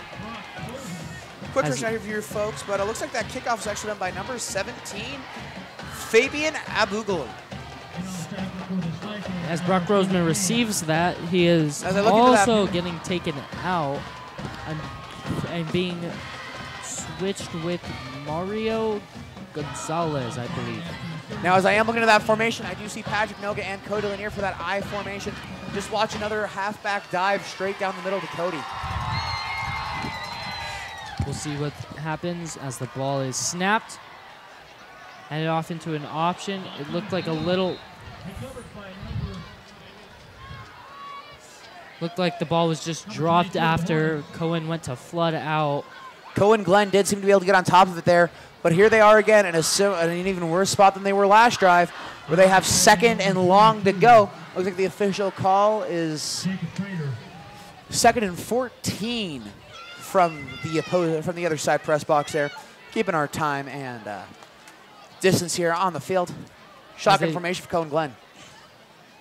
Quick touchdown here for your folks, but it looks like that kickoff is actually done by number seventeen, Fabian Abugalu. As Brock Roseman receives that, he is also that, getting taken out and, and being switched with Mario Gonzalez, I believe. Now, as I am looking at that formation, I do see Patrick Noga and Cody Lanier for that I formation. Just watch another halfback dive straight down the middle to Cody. We'll see what happens as the ball is snapped. Handed off into an option. It looked like a little... Looked like the ball was just dropped after Cohen went to flood out. Cohen Glenn did seem to be able to get on top of it there. But here they are again in a sim in an even worse spot than they were last drive, where they have second and long to go. Looks like the official call is second and fourteen from the opposing from the other side press box there, keeping our time and uh, distance here on the field. Shotgun formation for Cohen Glenn.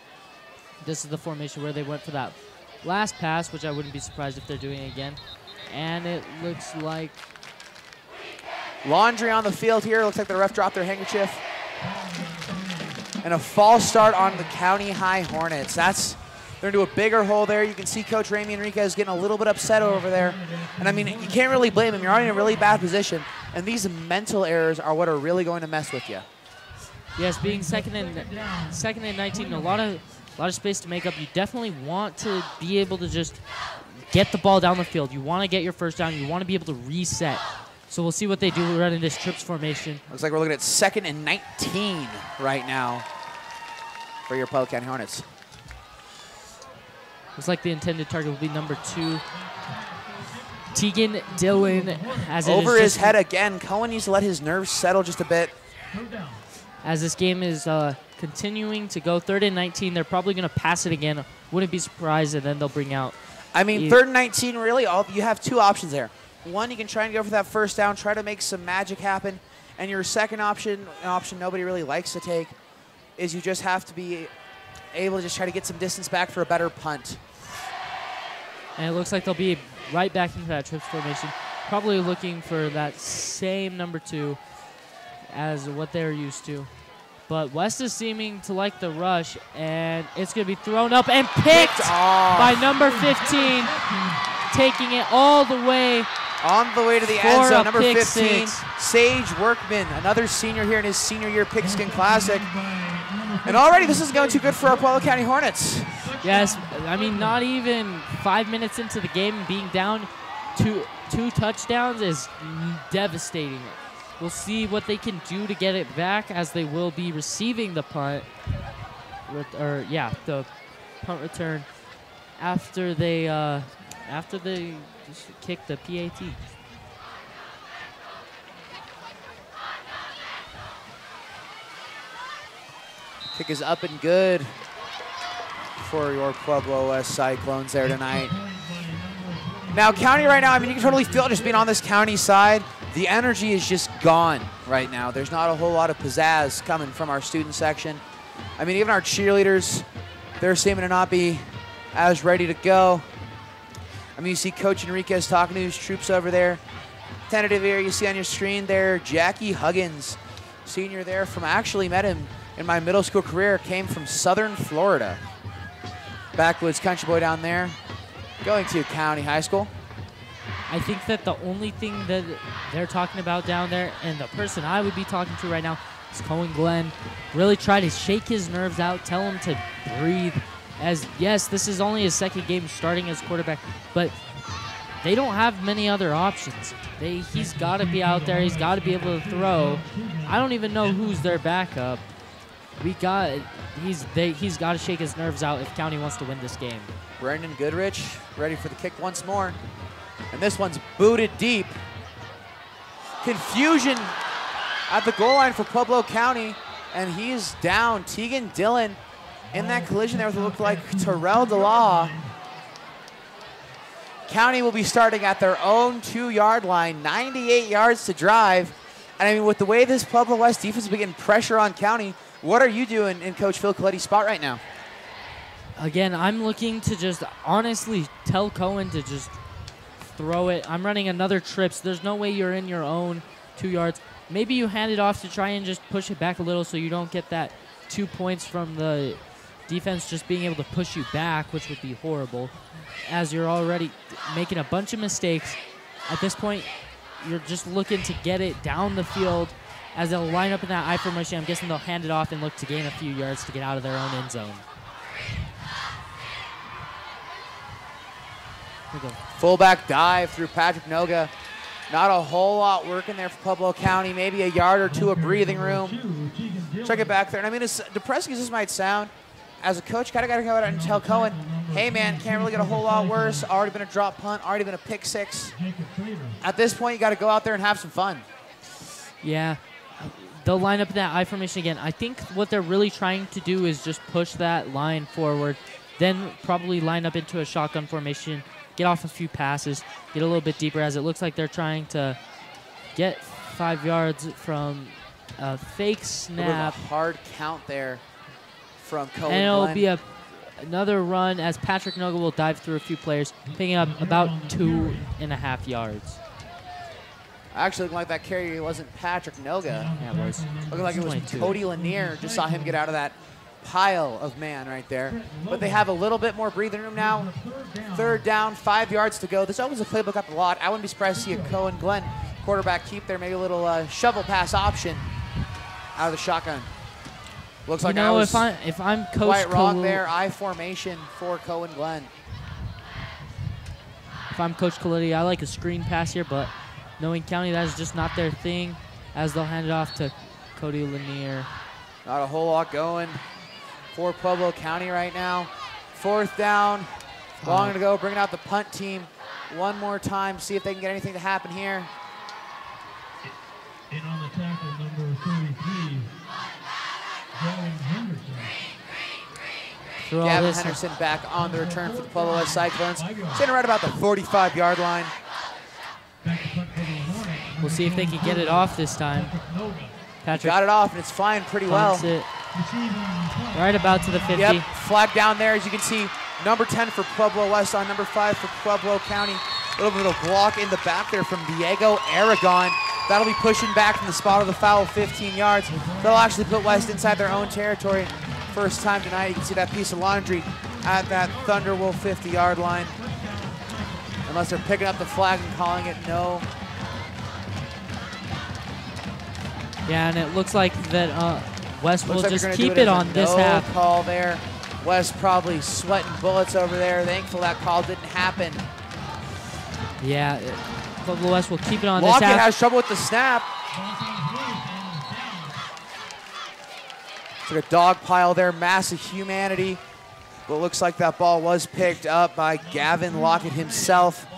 This is the formation where they went for that last pass, which I wouldn't be surprised if they're doing again. And it looks like laundry on the field here. Looks like the ref dropped their handkerchief. And a false start on the County High Hornets. That's, they're into a bigger hole there. You can see Coach Ramey Enriquez getting a little bit upset over there. And I mean, you can't really blame him. You're already in a really bad position. And these mental errors are what are really going to mess with you. Yes, being second and second and nineteen, a lot of a lot of space to make up. You definitely want to be able to just get the ball down the field. You want to get your first down. You want to be able to reset. So we'll see what they do running this trips formation. Looks like we're looking at second and nineteen right now for your Pueblo County Hornets. Looks like the intended target will be number two, Tegan Dillon. As over his head again. Cohen needs to let his nerves settle just a bit. As this game is uh, continuing to go, third and nineteen, they're probably going to pass it again. Wouldn't be surprised, and then they'll bring out. I mean, third and nineteen, really, all you have two options there. One, you can try and go for that first down, try to make some magic happen. And your second option, an option nobody really likes to take, is you just have to be able to just try to get some distance back for a better punt. And it looks like they'll be right back into that trips formation, probably looking for that same number two as what they're used to. But West is seeming to like the rush, and it's going to be thrown up and picked by number fifteen, taking it all the way. On the way to the end zone, number fifteen, six. Sage Workman, another senior here in his senior year Pigskin Classic. And already this is going too good for our Pueblo County Hornets. Yes, I mean, not even five minutes into the game, being down two, two touchdowns is devastating. We'll see what they can do to get it back, as they will be receiving the punt, or yeah, the punt return after they uh, after they kick the P A T. Kick is up and good for your Pueblo West Cyclones there tonight. Now, County right now, I mean, you can totally feel it just being on this County side. The energy is just gone right now. There's not a whole lot of pizzazz coming from our student section. I mean, even our cheerleaders, they're seeming to not be as ready to go. I mean, you see Coach Enriquez talking to his troops over there. Tentative here, you see on your screen there, Jackie Huggins, senior there from, actually met him in my middle school career, came from Southern Florida. Backwoods country boy down there, going to County High School. I think that the only thing that they're talking about down there, and the person I would be talking to right now, is Cohen Glenn. Really try to shake his nerves out, tell him to breathe. As, yes, this is only his second game starting as quarterback, but they don't have many other options. They, he's got to be out there. He's got to be able to throw. I don't even know who's their backup. We got, he's they, he's got to shake his nerves out if County wants to win this game. Brendan Goodrich ready for the kick once more. And this one's booted deep. Confusion at the goal line for Pueblo County, and he's down. Tegan Dillon in that collision there with what looked like Terrell DeLaw. County will be starting at their own two-yard line, ninety-eight yards to drive. And I mean, with the way this Pueblo West defense is getting pressure on County, what are you doing in Coach Phil Coletti's spot right now? Again, I'm looking to just honestly tell Cohen to just throw it. I'm running another trips. There's no way you're in your own two yards. Maybe you hand it off to try and just push it back a little so you don't get that two points from the defense just being able to push you back, which would be horrible, as you're already making a bunch of mistakes. At this point, you're just looking to get it down the field as they'll line up in that I formation. I'm guessing they'll hand it off and look to gain a few yards to get out of their own end zone. Fullback dive through Patrick Noga. Not a whole lot working there for Pueblo County. Maybe a yard or two of breathing room. Check it back there. And I mean, as depressing as this might sound, as a coach, kind of got to go out and tell Cohen, hey, man, can't really get a whole lot worse. Already been a drop punt, already been a pick six. At this point, you got to go out there and have some fun. Yeah. They'll line up in that I formation again. I think what they're really trying to do is just push that line forward, then probably line up into a shotgun formation, get off a few passes, get a little bit deeper, as it looks like they're trying to get five yards from a fake snap. A hard count there from Cohen And it'll Glenn. be a another run as Patrick Noga will dive through a few players, picking up about two and a half yards. Actually, looking like that carry wasn't Patrick Noga. Yeah, it was. Looking like it was twenty-two. Cody Lanier. Just saw him get out of that pile of man right there. But they have a little bit more breathing room now. Third down, five yards to go. This opens the playbook up a lot. I wouldn't be surprised to see a Cohen Glenn quarterback keep there, maybe a little uh, shovel pass option out of the shotgun. Looks like you know, I was if I'm if I'm Coach quite wrong Khalil, there. I formation for Cohen Glenn. if I'm Coach Khalil, I like a screen pass here, but knowing County, that is just not their thing, as they'll hand it off to Cody Lanier. Not a whole lot going for Pueblo County right now. Fourth down, long to go. Bringing out the punt team one more time. See if they can get anything to happen here. And on the tackle, number thirty-three, Gavin Henderson. Through all Gavin this, Henderson back on the return for the Pueblo West Cyclones. Sitting right about the forty-five yard line. Back to punt for the Hornets. we'll see if they can get it off this time. Patrick Got it off, and it's flying pretty well. punts it right about to the fifty. Yep, flag down there. As you can see, number ten for Pueblo West on number five for Pueblo County. A little bit of block in the back there from Diego Aragon. That'll be pushing back from the spot of the foul, fifteen yards. They'll actually put West inside their own territory. First time tonight, you can see that piece of laundry at that Thunderwolf fifty yard line. Unless they're picking up the flag and calling it no. Yeah, and it looks like that uh, West will Looks like just they're gonna do keep it it as a on this no half. call there. West probably sweating bullets over there. Thankful that call didn't happen. Yeah, it- Pueblo West will keep it on Lockett this half. has trouble with the snap. It's like a dog pile there, massive humanity. But looks like that ball was picked up by Gavin Lockett himself.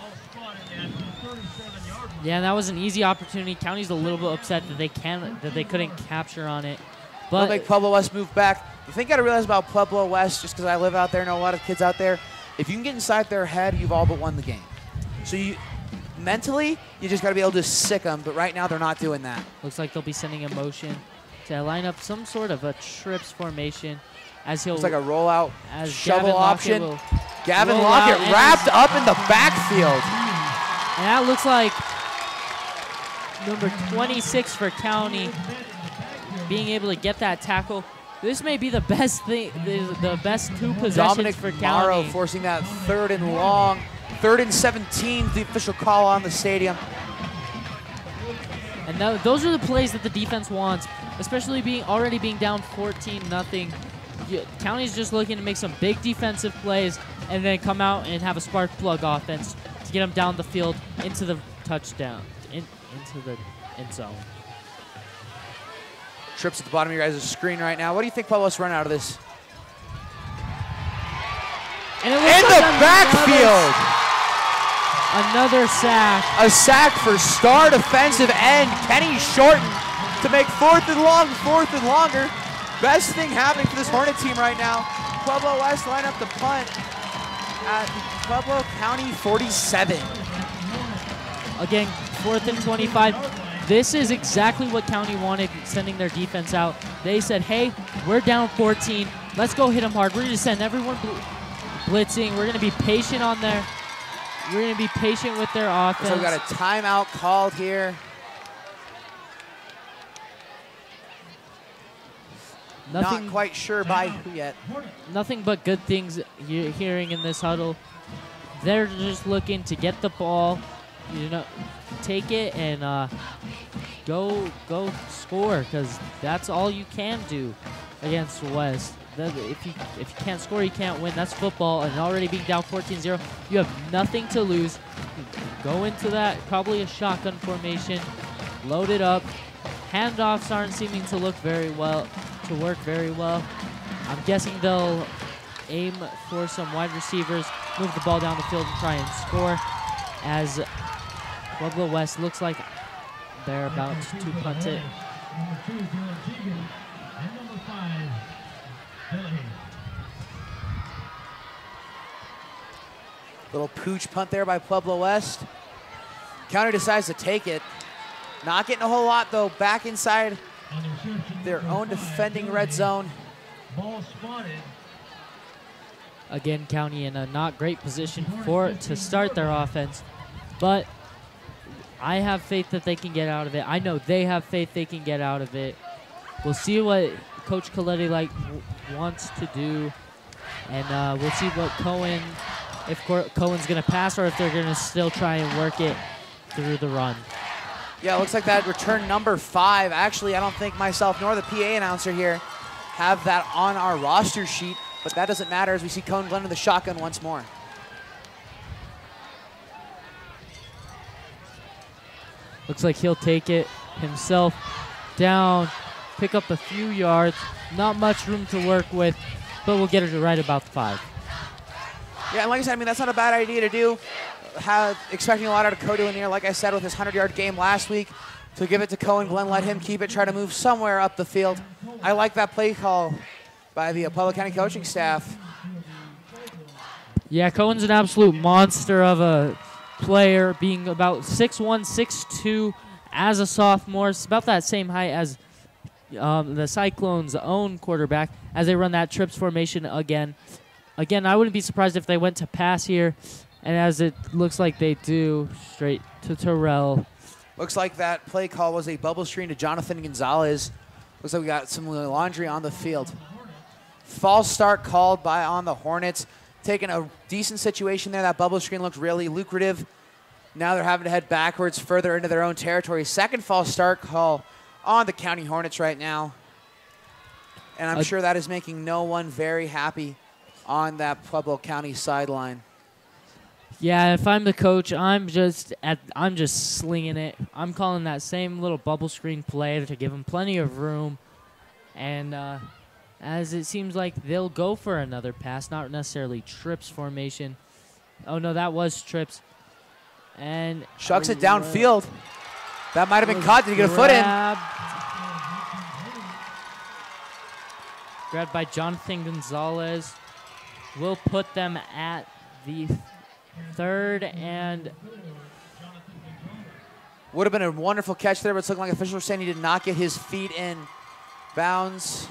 Yeah, and that was an easy opportunity. County's a little bit upset that they can that they couldn't capture on it. They'll But make Pueblo West move back. The thing you gotta realize about Pueblo West, just because I live out there, know a lot of kids out there, if you can get inside their head, you've all but won the game. So you, mentally, you just gotta be able to sick them, but right now they're not doing that. looks like they'll be sending a motion to line up some sort of a trips formation as he'll It's like a rollout as shovel Gavin Lockett option. will- Gavin roll Lockett out and wrapped he's- up in the backfield. and that looks like number twenty-six for County being able to get that tackle. This may be the best thing, the, the best two possessions Dominic for Morrow County. forcing that third and long, third and seventeen, the official call on the stadium. And th those are the plays that the defense wants, especially being already being down fourteen nothing. County's just looking to make some big defensive plays and then come out and have a spark plug offense to get them down the field into the touchdown, in, into the end zone. Trips at the bottom of your guys' screen right now. What do you think Pueblo West run out of this? And it looks In like the another- backfield! Another sack. A sack for star defensive end Kenny Shorten to make fourth and long, fourth and longer. Best thing happening for this Hornet team right now. Pueblo West line up the punt at Pueblo County forty-seven. Again, fourth and twenty-five. This is exactly what County wanted, sending their defense out. They said, hey, we're down fourteen. Let's go hit them hard. We're going to send everyone bl blitzing. We're going to be patient on their, we're going to be patient with their offense. So we got a timeout called here. Nothing, Not quite sure by who yet. nothing but good things you're hearing in this huddle. They're just looking to get the ball, you know, take it and uh, go go score, because that's all you can do against West. That- If you if you can't score, you can't win. That's football, and already being down fourteen zero, you have nothing to lose. Go into that, probably a shotgun formation, load it up. Handoffs aren't seeming to look very well, to work very well. I'm guessing they'll aim for some wide receivers, move the ball down the field and try and score, as Pueblo West looks like they're about to punt it. Number two, Dylan Teagan, and number five, Billy. Little pooch punt there by Pueblo West. County decides to take it. Not getting a whole lot though. Back inside On the reception, their number own five, defending Billy. red zone. Ball spotted Again, County in a not great position for it to start their offense. But I have faith that they can get out of it. I know they have faith they can get out of it. We'll see what Coach Coletti like w wants to do. And uh, we'll see what Cohen, if Co Cohen's going to pass or if they're going to still try and work it through the run. Yeah, it looks like that return number five. Actually, I don't think myself nor the P A announcer here have that on our roster sheet, but that doesn't matter as we see Cohen Glenn in the shotgun once more. Looks like he'll take it himself down, pick up a few yards. Not much room to work with, but we'll get it right about the five. Yeah, and like I said, I mean, that's not a bad idea to do. Have, expecting a lot out of Cody Lanier, like I said, with his hundred-yard game last week. To give it to Cohen Glenn, let him keep it, try to move somewhere up the field. I like that play call by the Pueblo County coaching staff. Yeah, Cohen's an absolute monster of a player, being about six one, six two as a sophomore. It's about that same height as um, the Cyclones' own quarterback as they run that trips formation again. Again, I wouldn't be surprised if they went to pass here, and as it looks like they do, straight to Terrell. Looks like that play call was a bubble screen to Jonathan Gonzalez. Looks like we got some laundry on the field. False start called by on the Hornets. Taking a decent situation there. That bubble screen looked really lucrative. Now they're having to head backwards further into their own territory. Second false start call on the County Hornets right now. And I'm uh, sure that is making no one very happy on that Pueblo County sideline. Yeah, if I'm the coach, I'm just at I'm just slinging it. I'm calling that same little bubble screen play to give them plenty of room. And uh, as it seems like they'll go for another pass, not necessarily trips formation. Oh, no, that was trips. And Shucks it downfield. That might have been caught. Did he get a foot in? Grabbed by Jonathan Gonzalez. Will put them at the third and would have been a wonderful catch there, but it's looking like officials are saying he did not get his feet in bounds.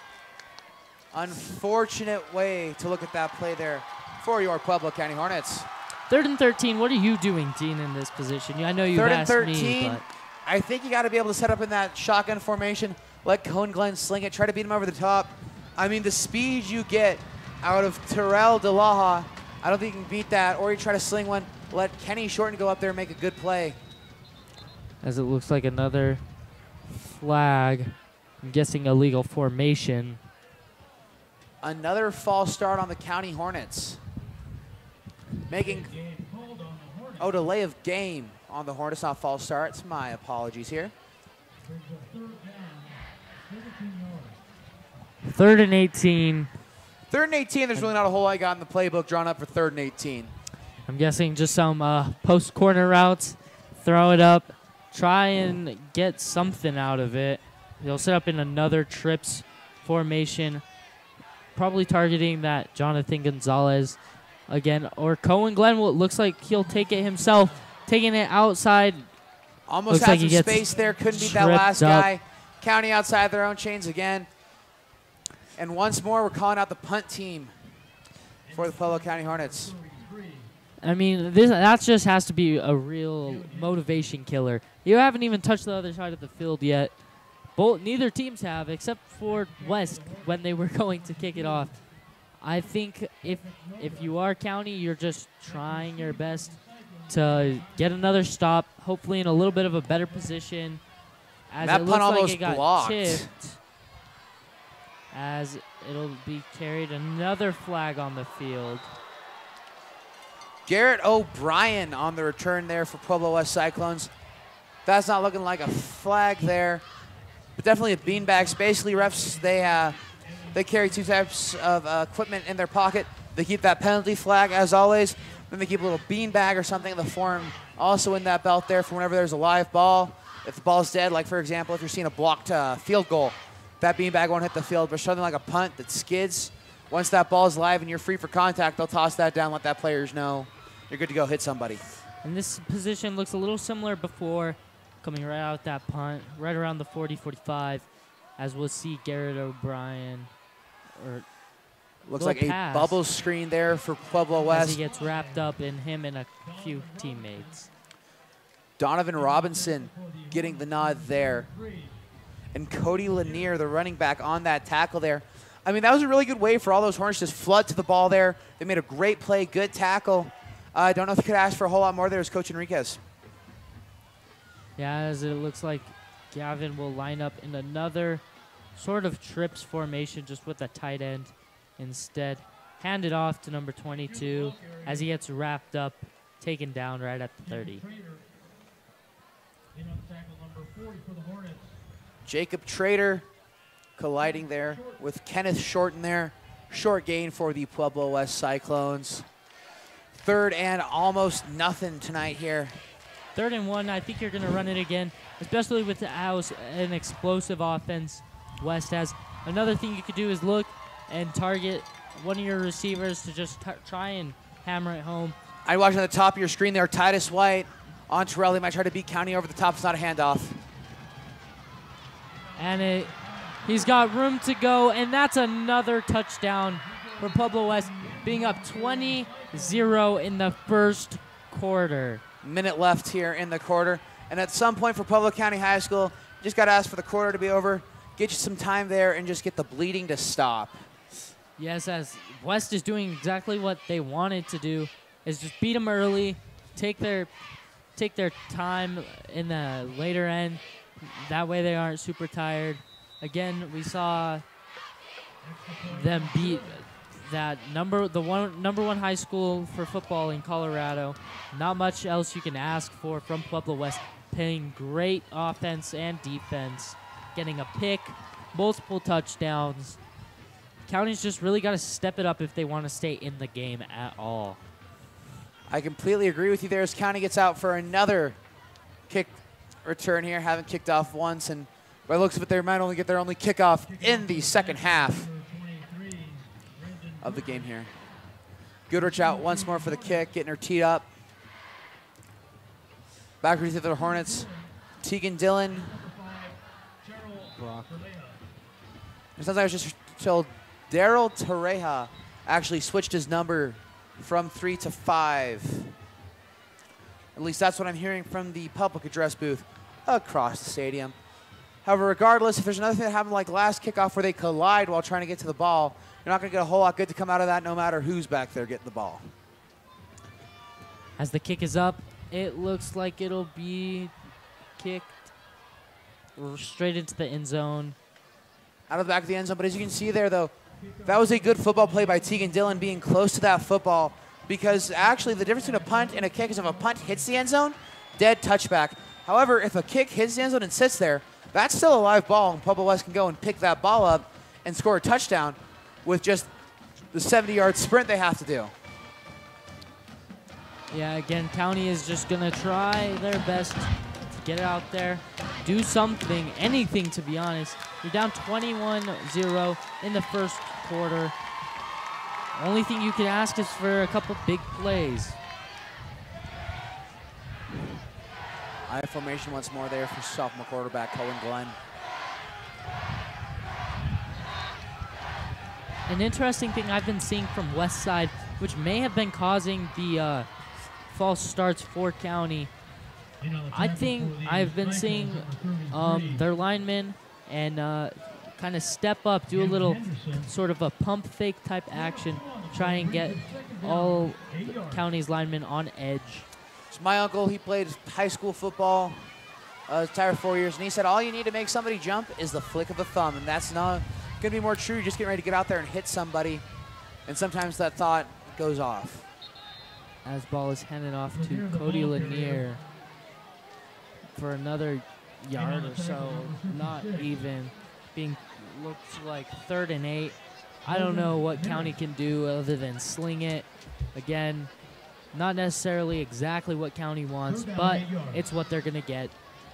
Unfortunate way to look at that play there for your Pueblo County Hornets. Third and thirteen. What are you doing, Dean, in this position? I know you Third asked and thirteen. me, but I think you got to be able to set up in that shotgun formation, let Cohen Glenn sling it, try to beat him over the top. I mean, the speed you get out of Terrell DeLaha, I don't think you can beat that. Or you try to sling one, let Kenny Shorten go up there and make a good play. As it looks like another flag, I'm guessing illegal formation. Another false start on the County Hornets. Making, oh, delay of game on the Hornets, not false starts. My apologies here. Third and eighteen. Third and eighteen, there's really not a whole lot I got in the playbook drawn up for third and eighteen. I'm guessing just some uh, post corner routes, throw it up, try and get something out of it. They'll set up in another trips formation, probably targeting that Jonathan Gonzalez again. Or Cohen Glenn, well, it looks like he'll take it himself, taking it outside. Almost looks had like some he gets space there, couldn't beat that last up. guy. County outside their own chains again. And once more, we're calling out the punt team for the Pueblo County Hornets. I mean, this that just has to be a real motivation killer. You haven't even touched the other side of the field yet. Both, neither teams have, except for West when they were going to kick it off. I think if if you are County, you're just trying your best to get another stop, hopefully in a little bit of a better position. As that it punt looks almost like it got blocked. tipped. As it'll be carried, another flag on the field. Garrett O'Brien on the return there for Pueblo West Cyclones. That's not looking like a flag there, but definitely a beanbags. Basically, refs, they, uh, they carry two types of uh, equipment in their pocket. They keep that penalty flag, as always. Then they keep a little beanbag or something in the form also in that belt there for whenever there's a live ball. If the ball's dead, like, for example, if you're seeing a blocked uh, field goal, that beanbag won't hit the field, but something like a punt that skids, once that ball's live and you're free for contact, they'll toss that down, let that players know you're good to go hit somebody. And this position looks a little similar before, coming right out that punt, right around the forty forty-five, as we'll see Garrett O'Brien, or Looks Little like pass a bubble screen there for Pueblo as West. he gets wrapped up in him and a few teammates. Donovan Robinson getting the nod there. And Cody Lanier, the running back, on that tackle there. I mean, that was a really good way for all those Hornets to just flood to the ball there. They made a great play, good tackle. I uh, don't know if you could ask for a whole lot more there as Coach Enriquez. Yeah, as it looks like Gavin will line up in another sort of trips formation just with a tight end instead. Hand it off to number twenty-two as he gets wrapped up, taken down right at the thirty. Jacob Trader colliding there with Kenneth Shorten there. Short gain for the Pueblo West Cyclones. Third and almost nothing tonight here. Third and one, I think you're going to run it again, especially with how an explosive offense West has. Another thing you could do is look and target one of your receivers to just t try and hammer it home. I watch on the top of your screen there, Titus White on Terrell. He might try to beat County over the top. It's not a handoff. And it, he's got room to go, and that's another touchdown for Pueblo West, being up twenty zero in the first quarter. Minute left here in the quarter. And at some point for Pueblo County High School, you just got to ask for the quarter to be over, get you some time there, and just get the bleeding to stop. Yes, as West is doing exactly what they wanted to do, is just beat them early, take their, take their time in the later end. That way they aren't super tired. Again, we saw them beat that number, the one number one high school for football in Colorado. Not much else you can ask for from Pueblo West. Playing great offense and defense, getting a pick, multiple touchdowns. County's just really got to step it up if they want to stay in the game at all. I completely agree with you there as County gets out for another kick return here. Haven't kicked off once, and by the looks of it, they might only get their only kickoff in the second half of the game here. Goodrich out once more for the kick, getting her teed up. Back to the Hornets. Tegan Dillon. Brock. It sounds like I was just told Daryl Torreja actually switched his number from three to five. At least that's what I'm hearing from the public address booth across the stadium. However, regardless, if there's another thing that happened like last kickoff where they collide while trying to get to the ball, you're not going to get a whole lot good to come out of that no matter who's back there getting the ball. As the kick is up, it looks like it'll be kicked straight into the end zone. Out of the back of the end zone, but as you can see there, though, that was a good football play by Tegan Dillon being close to that football, because actually the difference between a punt and a kick is if a punt hits the end zone, dead touchback. However, if a kick hits the end zone and sits there, that's still a live ball, and Pueblo West can go and pick that ball up and score a touchdown with just the seventy yard sprint they have to do. Yeah, again, County is just going to try their best to get it out there, do something, anything to be honest. You're down twenty-one zero in the first quarter. Only thing you can ask is for a couple big plays. I formation once more there for sophomore quarterback Cohen Glenn. An interesting thing I've been seeing from West Side, which may have been causing the uh, false starts for County, I think I've been seeing um, their linemen and uh, kind of step up, do a little sort of a pump fake type action, try and get all County's linemen on edge. So my uncle, he played high school football uh, his entire four years, and he said all you need to make somebody jump is the flick of a thumb, and that's not going to be more true. You're just getting ready to get out there and hit somebody, and sometimes that thought goes off. As ball is handed off to Cody Lanier for another yard or so, not even, being looked like third and eight. I don't know what County can do other than sling it. Again, not necessarily exactly what County wants, but it's what they're going to get.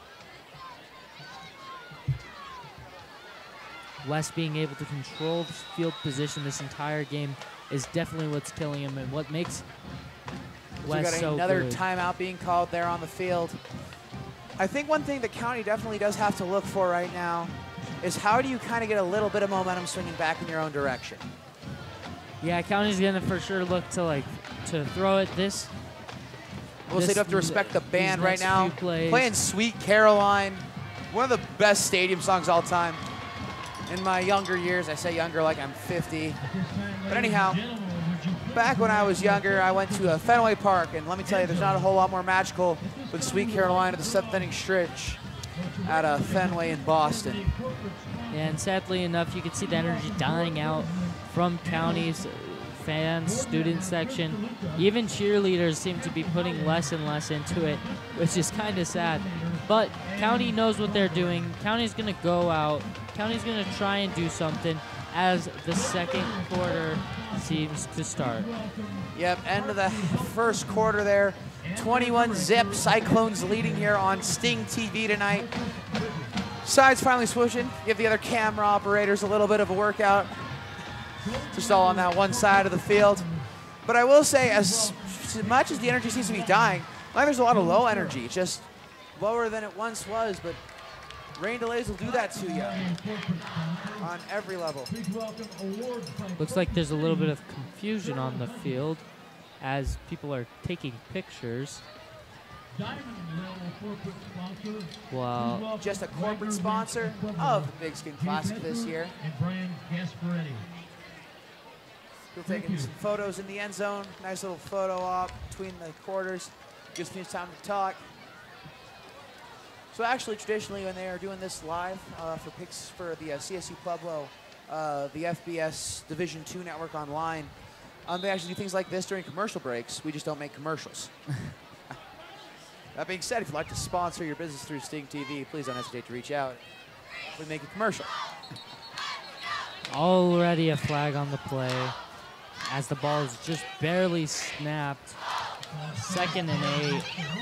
West being able to control the field position this entire game is definitely what's killing him and what makes So West we got so another good. timeout being called there on the field. I think one thing that County definitely does have to look for right now is how do you kind of get a little bit of momentum swinging back in your own direction. Yeah, County's gonna for sure look to like to throw it this. We'll say you have to respect the band right now. Plays. Playing Sweet Caroline, one of the best stadium songs all time. In my younger years, I say younger like I'm fifty. But anyhow, back when I was younger, I went to a Fenway Park, and let me tell you, there's not a whole lot more magical than Sweet Caroline at the seventh inning stretch at a Fenway in Boston. Yeah, and sadly enough, you can see the energy dying out from County's fans, student section. Even cheerleaders seem to be putting less and less into it, which is kind of sad. But County knows what they're doing. County's going to go out. County's going to try and do something as the second quarter seems to start. Yep, end of the first quarter there. twenty-one zip, Cyclones leading here on Sting T V tonight. Sides finally swooshing, give the other camera operators a little bit of a workout. Just all on that one side of the field. But I will say, as much as the energy seems to be dying, like there's a lot of low energy, just lower than it once was, but rain delays will do that to you on every level. Looks like there's a little bit of confusion on the field as people are taking pictures. Wow. Just a corporate sponsor of the Pigskin Classic this year. People taking some photos in the end zone. Nice little photo op between the quarters. Gives me time to talk. So actually, traditionally, when they are doing this live uh, for Pigs for the uh, C S U Pueblo, uh, the F B S Division two Network Online, um, they actually do things like this during commercial breaks. We just don't make commercials. That being said, if you'd like to sponsor your business through Sting T V, please don't hesitate to reach out. We make a commercial. Already a flag on the play as the ball is just barely snapped. Second and eight.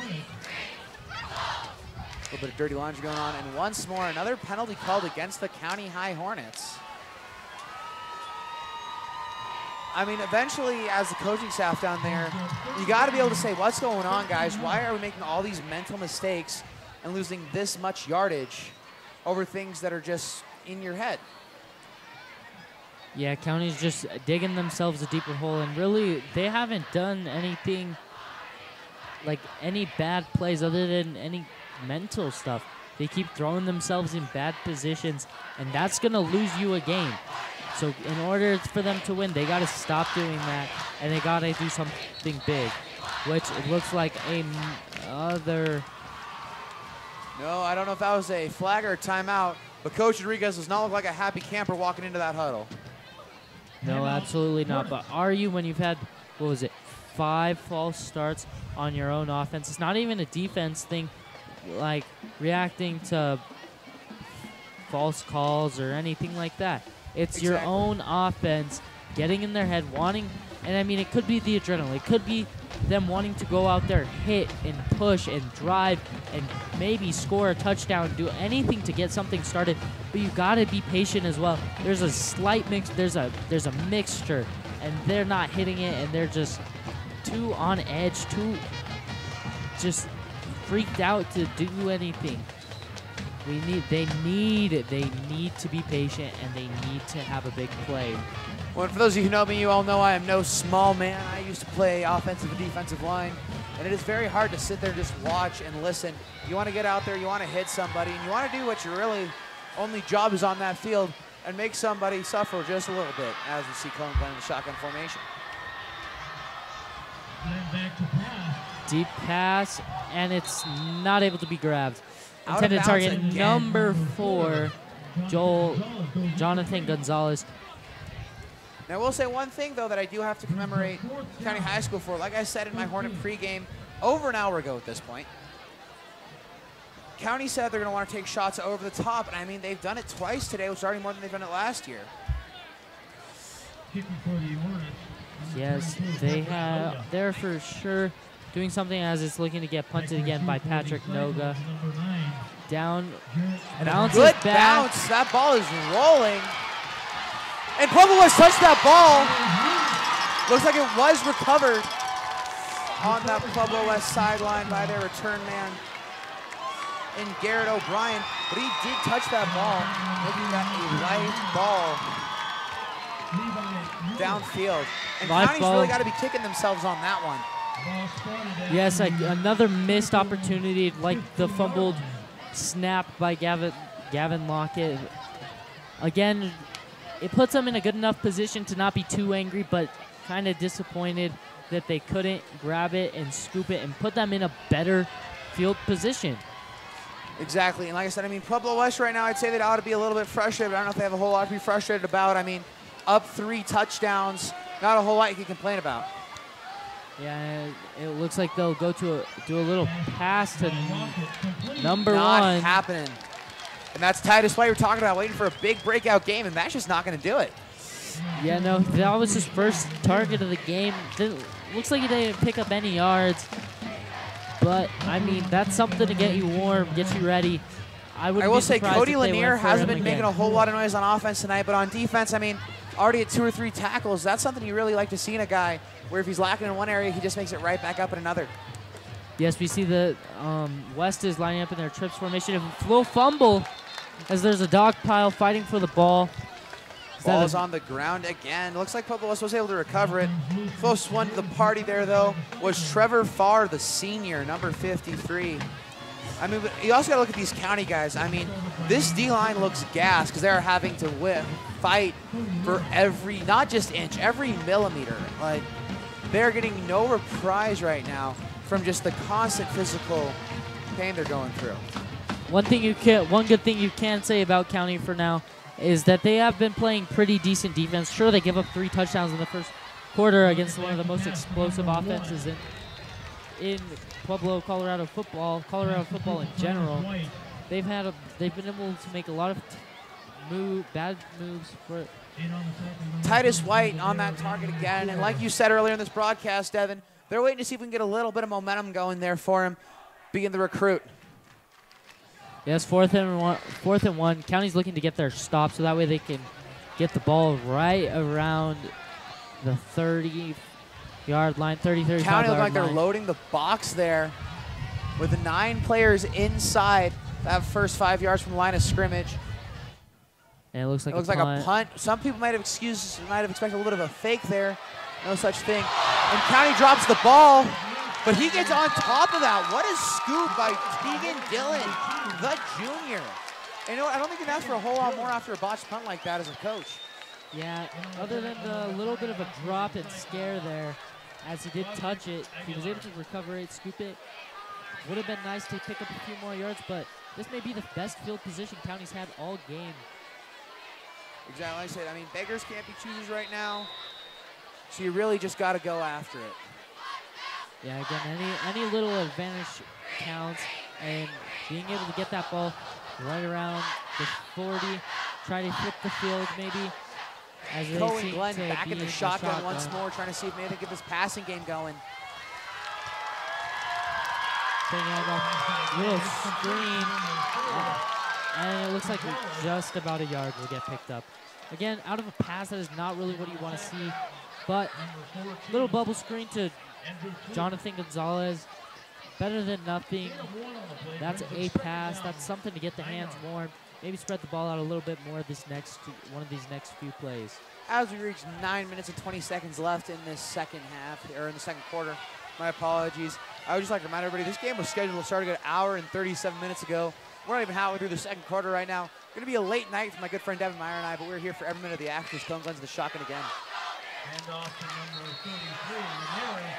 A little bit of dirty laundry going on, and once more, another penalty called against the County High Hornets. I mean, eventually, as the coaching staff down there, you got to be able to say, what's going on, guys? Why are we making all these mental mistakes and losing this much yardage over things that are just in your head? Yeah, County's just digging themselves a deeper hole, and really, they haven't done anything, like any bad plays other than any mental stuff. They keep throwing themselves in bad positions, and that's going to lose you a game. So in order for them to win, they got to stop doing that, and they got to do something big, which it looks like a other. No, I don't know if that was a flag or a timeout, but Coach Rodriguez does not look like a happy camper walking into that huddle. No, absolutely not. But are you, when you've had, what was it, five false starts on your own offense? It's not even a defense thing, like reacting to false calls or anything like that. It's Exactly. your own offense getting in their head, wanting, and I mean, it could be the adrenaline. It could be them wanting to go out there, hit and push and drive and maybe score a touchdown, do anything to get something started. But you got to be patient as well. There's a slight mix. There's a there's a mixture, and they're not hitting it, and they're just too on edge, too just freaked out to do anything. We need, they need, they need to be patient, and they need to have a big play. Well, for those of you who know me, you all know I am no small man. I used to play offensive and defensive line, and it is very hard to sit there and just watch and listen. You want to get out there, you want to hit somebody, and you want to do what your really only job is on that field and make somebody suffer just a little bit, as we see Cohen playing the shotgun formation. Deep pass, and it's not able to be grabbed. Out of Intended bounds target again. number four, Joel Jonathan Gonzalez. Now, I will say one thing, though, that I do have to commemorate County High School for. Like I said in my Hornet pregame over an hour ago at this point, County said they're going to want to take shots over the top, and I mean, they've done it twice today, which is already more than they've done it last year. Yes, they have. They're for sure doing something as it's looking to get punted again by Patrick Noga. Down, bounces Good back. bounce. That ball is rolling. And Pueblo has touched that ball. Looks like it was recovered on that Pueblo West sideline by their return man in Garrett O'Brien. But he did touch that ball, making that a live ball. downfield. And Live County's ball. really got to be kicking themselves on that one. Yes, like another missed opportunity, like the fumbled snap by Gavin, Gavin Lockett. Again, it puts them in a good enough position to not be too angry, but kind of disappointed that they couldn't grab it and scoop it and put them in a better field position. Exactly, and like I said, I mean, Pueblo West right now, I'd say they ought to be a little bit frustrated, but I don't know if they have a whole lot to be frustrated about. I mean, up three touchdowns, not a whole lot you can complain about. Yeah, it looks like they'll go to a, do a little pass to number Not one. happening. And that's Titus White we're talking about, waiting for a big breakout game, and that's just not going to do it. Yeah, no, that was his first target of the game. Didn't, looks like he didn't pick up any yards. But, I mean, that's something to get you warm, get you ready. I, I will say Cody if they Lanier went for hasn't him been making again. a whole lot of noise on offense tonight, but on defense, I mean, already at two or three tackles, that's something you really like to see in a guy where if he's lacking in one area, he just makes it right back up in another. Yes, we see the um, West is lining up in their trips formation. A little fumble as there's a dog pile fighting for the ball. Is that Ball a- is on the ground again. Looks like Pueblo West was able to recover it. Close one to the party there, though, was Trevor Farr, the senior, number fifty-three. I mean, but you also got to look at these county guys. I mean, this D-line looks gassed because they're having to whip, fight for every, not just inch, every millimeter. Like, they're getting no reprise right now from just the constant physical pain they're going through. One thing you can, one good thing you can say about County for now is that they have been playing pretty decent defense. Sure, they give up three touchdowns in the first quarter against one of the most explosive offenses in in Pueblo, Colorado football, Colorado football in general. They've had a, they've been able to make a lot of t- move, bad moves for. Titus White on that target again, and like you said earlier in this broadcast, Devin, they're waiting to see if we can get a little bit of momentum going there for him, being the recruit. Yes, fourth and one. Fourth and one. County's looking to get their stop, so that way they can get the ball right around the thirty-yard line, thirty, thirty-five County look yard like they're line. loading the box there with the nine players inside that first five yards from the line of scrimmage. And it looks like It looks a like punt. a punt. Some people might have excused, might have expected a little bit of a fake there. No such thing. And County drops the ball, but he gets on top of that. What a scoop by Tegan Dillon, the junior. And you know what? I don't think you can ask for a whole lot more after a botched punt like that as a coach. Yeah, other than the little bit of a drop and scare there, as he did touch it, he was able to recover it, scoop it. Would have been nice to pick up a few more yards, but this may be the best field position County's had all game. Exactly like I said. I mean, beggars can't be choosers right now, so you really just got to go after it. Yeah, again, any any little advantage counts, and being able to get that ball right around the forty, try to flip the field maybe. As they Cohen seem Glenn to back be in the in shotgun, the once shotgun. more, trying to see if maybe they can get this passing game going. Big handoff, little screen, and it looks like just about a yard will get picked up. Again, out of a pass, that is not really what you want to see, but little bubble screen to Jonathan Gonzalez. Better than nothing. That's a pass. That's something to get the hands warm. Maybe spread the ball out a little bit more this next one of these next few plays. As we reach nine minutes and twenty seconds left in this second half, or in the second quarter, my apologies. I would just like to remind everybody, this game was scheduled to start an hour and thirty-seven minutes ago. We're not even halfway through the second quarter right now. Going to be a late night for my good friend Devin Meyer and I, but we're here for every minute of the action. Cohen Glenn's the shotgun again. Handoff to number thirty-three, Ramirez.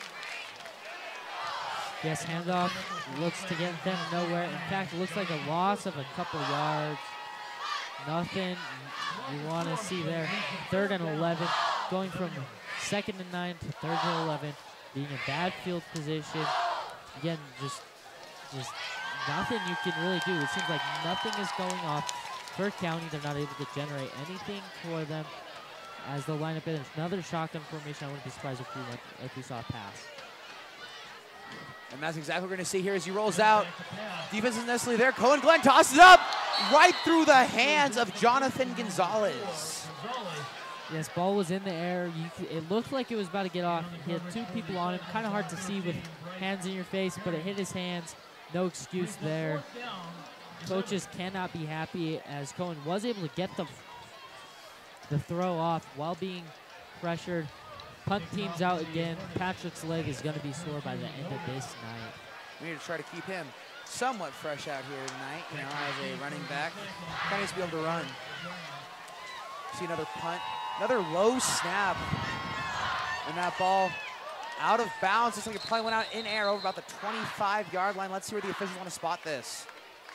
Yes, handoff looks to get them nowhere. In fact, it looks like a loss of a couple yards. Nothing you want to see there. Third and eleven, going from second and nine to third and eleven, being in bad field position. Again, just, just nothing you can really do. It seems like nothing is going off for County. They're not able to generate anything for them as they'll line up in another shotgun formation. I wouldn't be surprised if we, went, if we saw a pass. And that's exactly what we're going to see here as he rolls out. Defense isn't necessarily there. Cohen Glenn tosses up right through the hands of Jonathan Gonzalez. Yes, ball was in the air. You c it looked like it was about to get off. He had two people on him. Kind of hard to see with hands in your face, but it hit his hands. No excuse there. Coaches cannot be happy as Cohen was able to get the, the throw off while being pressured. Punt team's out again. Patrick's leg is going to be sore by the end of this night. We need to try to keep him somewhat fresh out here tonight, you know, as a running back. Kind of needs to be able to run. See another punt. Another low snap. And that ball out of bounds. Looks like it probably went out in air over about the twenty-five yard line. Let's see where the officials want to spot this.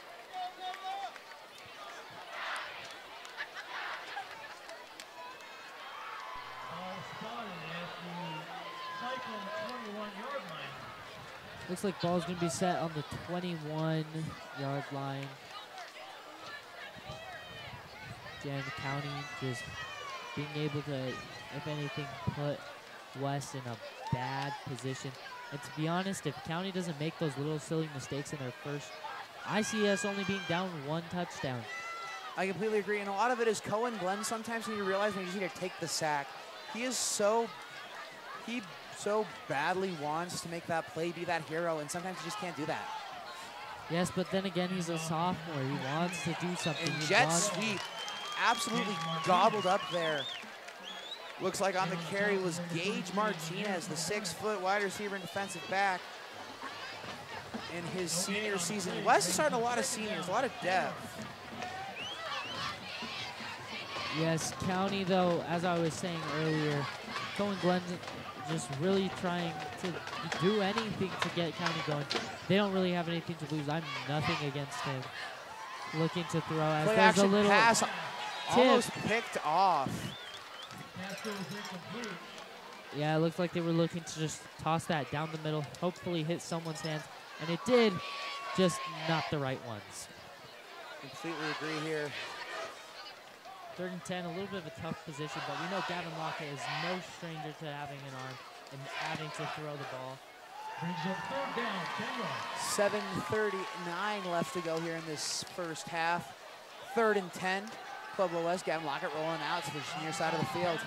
Looks like ball's going to be set on the twenty-one yard line. Again, the county just being able to, if anything, put West in a bad position. And to be honest, if county doesn't make those little silly mistakes in their first, I see us only being down one touchdown. I completely agree, and a lot of it is Cohen Glenn. Sometimes when you realize when you just need to take the sack, he is so, he so badly wants to make that play, be that hero, and sometimes he just can't do that. Yes, but then again, he's a sophomore. He wants to do something. And He jet wants- sweep, absolutely gobbled up there. Looks like on the carry was Gage Martinez, the six-foot wide receiver and defensive back in his senior season. West is starting a lot of seniors, a lot of depth. Yes, County, though, as I was saying earlier, Cohen Glenn just really trying to do anything to get County going. They don't really have anything to lose. I'm nothing against him. Looking to throw as Play there's a action little pass, tip. almost picked off. Yeah, it looks like they were looking to just toss that down the middle, hopefully hit someone's hands, and it did, just not the right ones. Completely agree here. Third and ten, a little bit of a tough position, but we know Gavin Lockett is no stranger to having an arm and having to throw the ball. Brings up third down, ten yards. seven thirty-nine left to go here in this first half. Third and ten. Pueblo West, Gavin Lockett rolling out to the near side of the field.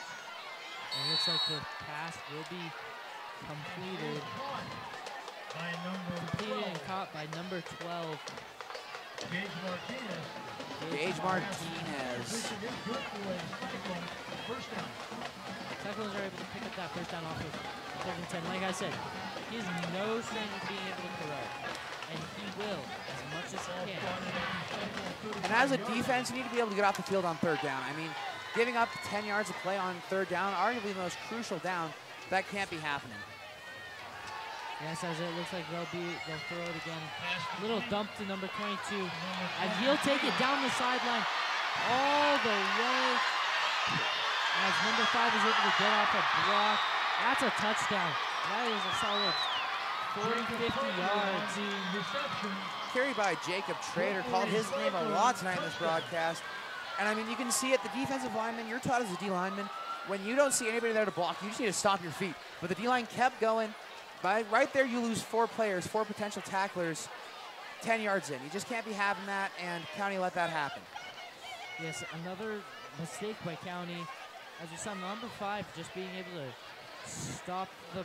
It looks like the pass will be completed. By number Completed and twelve, caught by number twelve. Gage Martinez. Gage Martinez. Position is good for a Cyclone. First down. Cyclones are able to pick up that first down off of third and ten. Like I said, he's no stranger to being able to throw. And he will, as much as he can. And as a defense, you need to be able to get off the field on third down. I mean, giving up ten yards of play on third down, arguably the most crucial down, that can't be happening. Yes, as it looks like they'll be, they'll throw it again. Little dump to number twenty-two. And he'll take it down the sideline all the way. As number five is able to get off a block. That's a touchdown. That is a solid forty, fifty yards. Carried by Jacob Trader, called his name a lot tonight in this broadcast. And I mean, you can see it, the defensive lineman, you're taught as a D lineman, when you don't see anybody there to block, you just need to stop your feet. But the D-line kept going. By right there, you lose four players, four potential tacklers, ten yards in. You just can't be having that, and County let that happen. Yes, another mistake by County. As we saw, number five just being able to stop the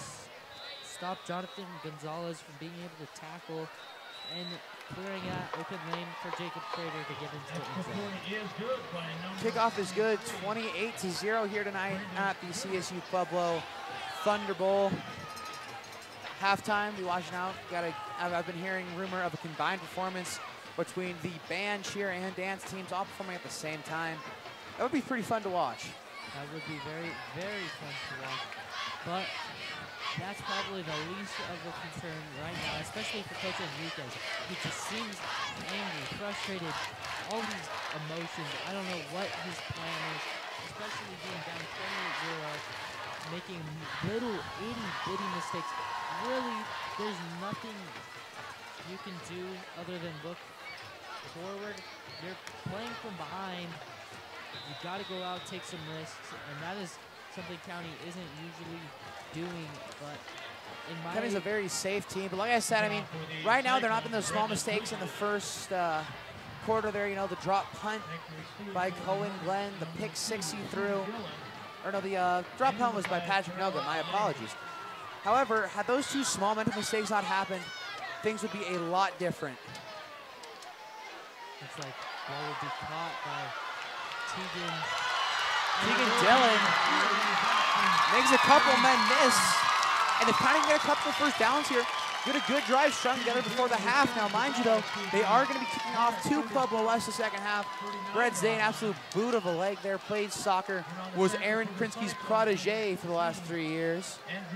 stop Jonathan Gonzalez from being able to tackle and clearing that open lane for Jacob Trader to get into the end zone. Kickoff is good, twenty-eight to zero here tonight at the C S U Pueblo Thunder Bowl. Halftime, be watching out. Got a, I've been hearing rumor of a combined performance between the band, cheer, and dance teams all performing at the same time. That would be pretty fun to watch. That would be very, very fun to watch. But that's probably the least of the concern right now, especially for Coach Enriquez. He just seems angry, frustrated, all these emotions. I don't know what his plan is, especially being down twenty-eight zero, making little itty-bitty mistakes. Really, there's nothing you can do other than look forward. You're playing from behind. You've got to go out, take some risks, and that is something County isn't usually doing. But in my County's a very safe team, but like I said, I mean, right now they're not been those small mistakes in the first uh, quarter there. You know, the drop punt by Cohen Glenn, the pick six he threw, or no, the uh, drop punt was by Patrick Noga. My apologies. However, had those two small mental mistakes not happened, things would be a lot different. Looks like ball will be caught by Tegan Tegan Dillon makes a couple men miss. And if County can get a couple of first downs here, get a good drive strung together before the half. Now, mind you, though, they are going to be kicking off to Pueblo West the second half. Brett Zay, an absolute boot of a leg there, played soccer, was Aaron Krinsky's protege for the last three years.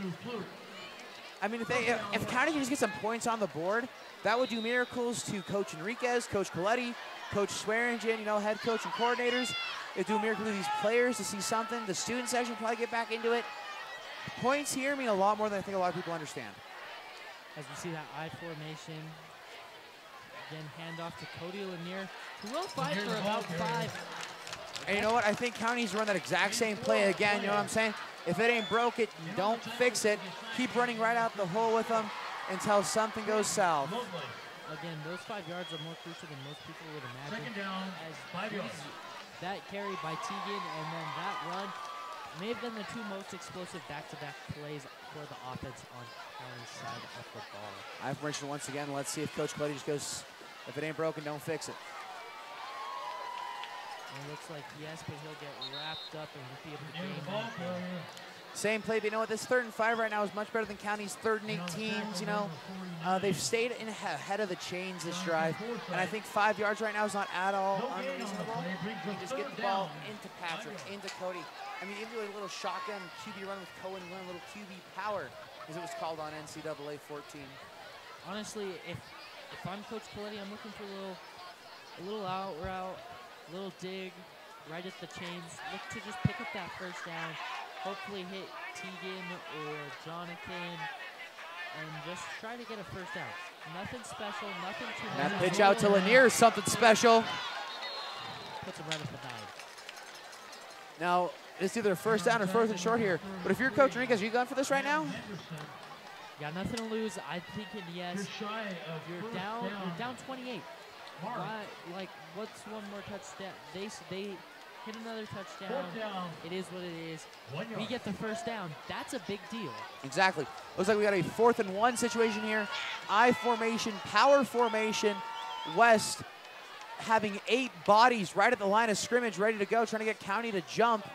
I mean, if, they, if, if County can just get some points on the board, that would do miracles to Coach Enriquez, Coach Coletti, Coach Swearingen, you know, head coach and coordinators. It do a miracle to these players to see something. The student section probably get back into it. Points here mean a lot more than I think a lot of people understand. As we see that I formation, again, handoff to Cody Lanier, who will fight for about five. And you know what? I think County's run that exact same play again. You know what I'm saying? If it ain't broke it, don't fix it. Keep running right out the hole with them until something goes south. Again, those five yards are more crucial than most people would imagine. Second down, as five yards. That carry by Tegan and then that run may have been the two most explosive back-to-back plays for the offense on County's side of the ball. I have permission once again. Let's see if Coach Coletti just goes, if it ain't broken, don't fix it. And it looks like yes, but he'll get wrapped up and won't be able to gain. Same play, but you know what? This third and five right now is much better than County's third and eighteens. You know, uh, they've stayed in ahead of the chains this drive, and I think five yards right now is not at all unreasonable. You can just get the ball into Patrick, into Cody. I mean, even do a little shotgun Q B run with Cohen, run a little Q B power, as it was called on N C double A fourteen. Honestly, if if I'm Coach Coletti, I'm looking for a little, a little out route, a little dig, right at the chains. Look to just pick up that first down. Hopefully hit Tegan or Jonathan and just try to get a first down. Nothing special, nothing too much. That pitch out to Lanier is something special. Puts him right at the nine. Now, it's either first down or first and short here. But if you're Coach Enriquez, are you going for this right now? Got nothing to lose. I'm thinking yes. You're down. You're down twenty-eight. Why, like, what's one more touchdown? They they hit another touchdown. It is what it is. We get the first down. That's a big deal. Exactly. Looks like we got a fourth and one situation here. I formation, power formation. West having eight bodies right at the line of scrimmage, ready to go, trying to get County to jump.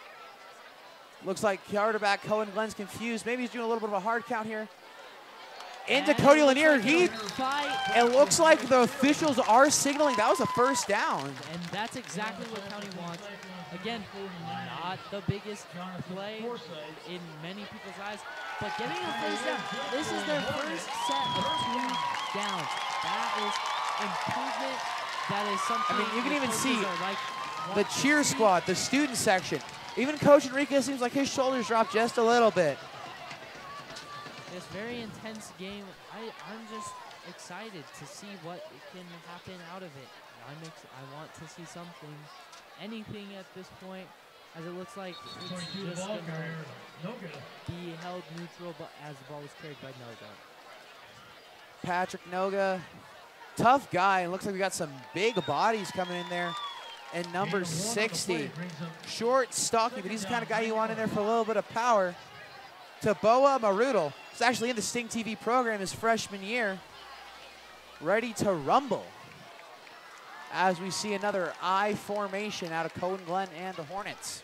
Looks like quarterback Cohen Glenn's confused. Maybe he's doing a little bit of a hard count here. Into Cody Lanier. He, it looks like the officials are signaling that was a first down. And that's exactly what County wants. Again, not the biggest play in many people's eyes, but getting a first down. This is their first set of two downs. That is improvement. That is something. I mean, you can even see like, the cheer squad, the student section. Even Coach Enriquez seems like his shoulders dropped just a little bit. This very intense game, I, I'm just excited to see what can happen out of it. I'm ex I want to see something, anything at this point, as it looks like it's just going to be held neutral, but as the ball was carried by Noga. Patrick Noga, tough guy. It looks like we got some big bodies coming in there. And number sixty, short, stocky, but he's the kind of guy you want in there for a little bit of power. Taboa Marudel is actually in the Sting T V program his freshman year, ready to rumble. As we see another I formation out of Cohen Glen and the Hornets.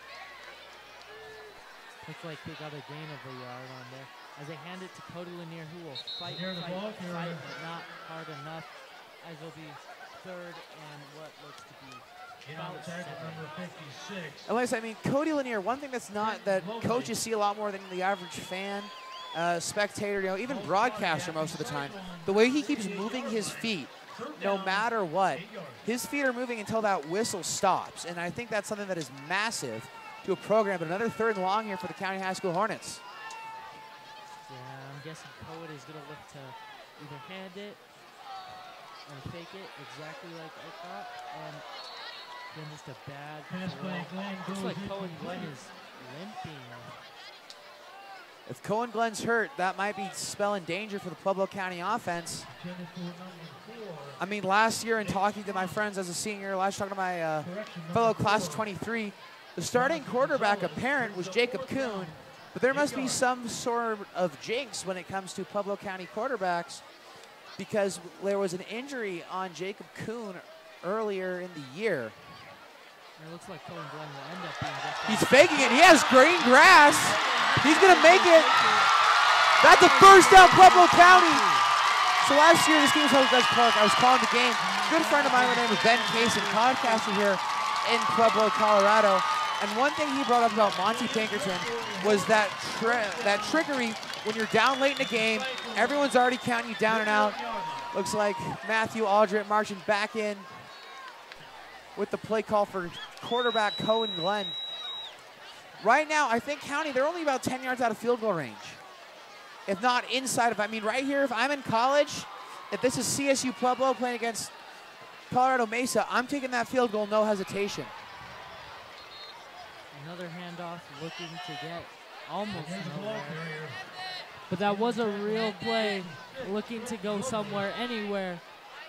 Looks like they got a gain of a yard on there. As they hand it to Cody Lanier, who will fight, fight, fight, but not hard enough. As will be third and what looks to be about seven. Number fifty-six. And like I said, I mean, Cody Lanier, one thing that's not, that coaches see a lot more than the average fan, uh, spectator, you know, even broadcaster most of the time, the way he keeps moving his feet, no matter what, his feet are moving until that whistle stops. And I think that's something that is massive to a program. But another third and long here for the County High School Hornets. Yeah, I'm guessing Cohen is going to look to either hand it or fake it exactly like I thought. And then just a bad throw. Looks like Cohen Glenn is limping. If Cohen Glenn's hurt, that might be spelling danger for the Pueblo County offense. I mean, last year in talking to my friends as a senior, last talking to my uh, fellow class of twenty-three, the starting quarterback apparent was Jacob Kuhn, but there must be some sort of jinx when it comes to Pueblo County quarterbacks, because there was an injury on Jacob Kuhn earlier in the year. It looks like Cohen Glenn will end up being just He's faking it. He has green grass. He's going to make it. That's a first down, Pueblo County. So last year, this game was held at Dutch Park. I was calling the game. A good friend of mine by the name of Ben Case, podcaster here in Pueblo, Colorado. And one thing he brought up about Monty Pinkerton was that tri that trickery when you're down late in the game. Everyone's already counting you down and out. Looks like Matthew Aldrich marching back in with the play call for quarterback Cohen Glenn. Right now, I think County, they're only about ten yards out of field goal range. If not inside of, I mean, right here, if I'm in college, if this is C S U Pueblo playing against Colorado Mesa, I'm taking that field goal, no hesitation. Another handoff looking to get almost nowhere. But that was a real play, looking to go somewhere, anywhere.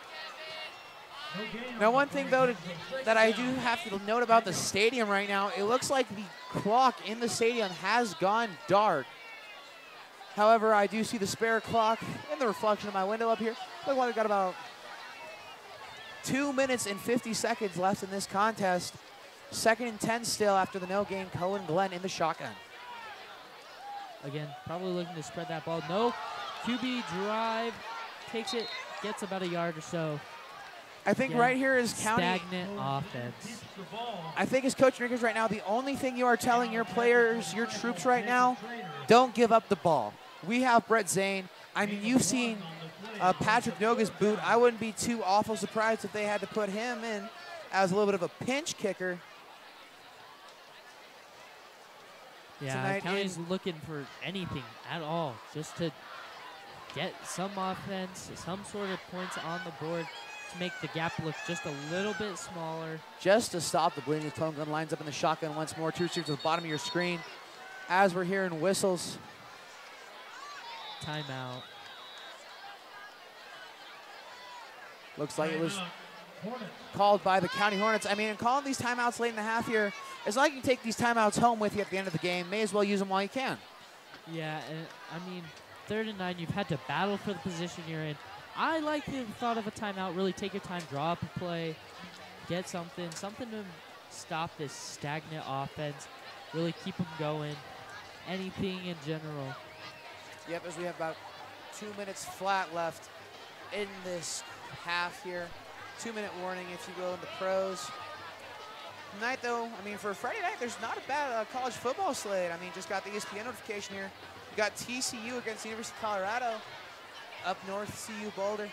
Now, one thing, though, to, that I do have to note about the stadium right now, it looks like the clock in the stadium has gone dark. However, I do see the spare clock in the reflection of my window up here. Look like we've got about two minutes and fifty seconds left in this contest. Second and ten still after the no gain. Cohen Glenn in the shotgun. Again, probably looking to spread that ball. No, Q B drive, takes it, gets about a yard or so. I think Again, right here is County. Stagnant offense. I think as Coach Nickers right now, the only thing you are telling your players, your troops right now, don't give up the ball. We have Brett Zane. I mean, you've seen uh, Patrick Noga's boot. I wouldn't be too awful surprised if they had to put him in as a little bit of a pinch kicker. Yeah, Tonight County's in, looking for anything at all, just to get some offense, some sort of points on the board to make the gap look just a little bit smaller. Just to stop the bleeding, Cohen Glenn lines up in the shotgun once more. Two receivers at the bottom of your screen. As we're hearing whistles. Timeout. Looks like it was called by the County Hornets. I mean, calling these timeouts late in the half here, it's like you can take these timeouts home with you at the end of the game. May as well use them while you can. Yeah, and I mean, third and nine, you've had to battle for the position you're in. I like the thought of a timeout. Really take your time, draw up a play, get something, something to stop this stagnant offense, really keep them going, anything in general. Yep, as we have about two minutes flat left in this half here. Two-minute warning, if you will, in the pros. Tonight, though, I mean, for Friday night, there's not a bad uh, college football slate. I mean, just got the E S P N notification here. You got T C U against the University of Colorado. Up north, C U Boulder.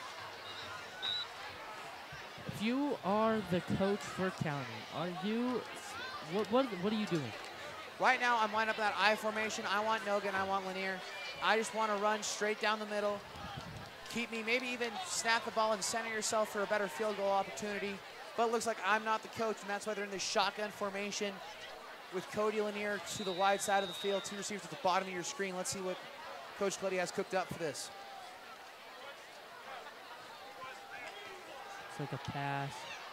If you are the coach for County, are you, what, what, what are you doing? Right now, I'm lining up that I formation. I want Nogan, I want Lanier. I just want to run straight down the middle. Keep me, maybe even snap the ball and center yourself for a better field goal opportunity. But it looks like I'm not the coach, and that's why they're in this shotgun formation with Cody Lanier to the wide side of the field, two receivers at the bottom of your screen. Let's see what Coach Cuddy has cooked up for this. It's like a pass.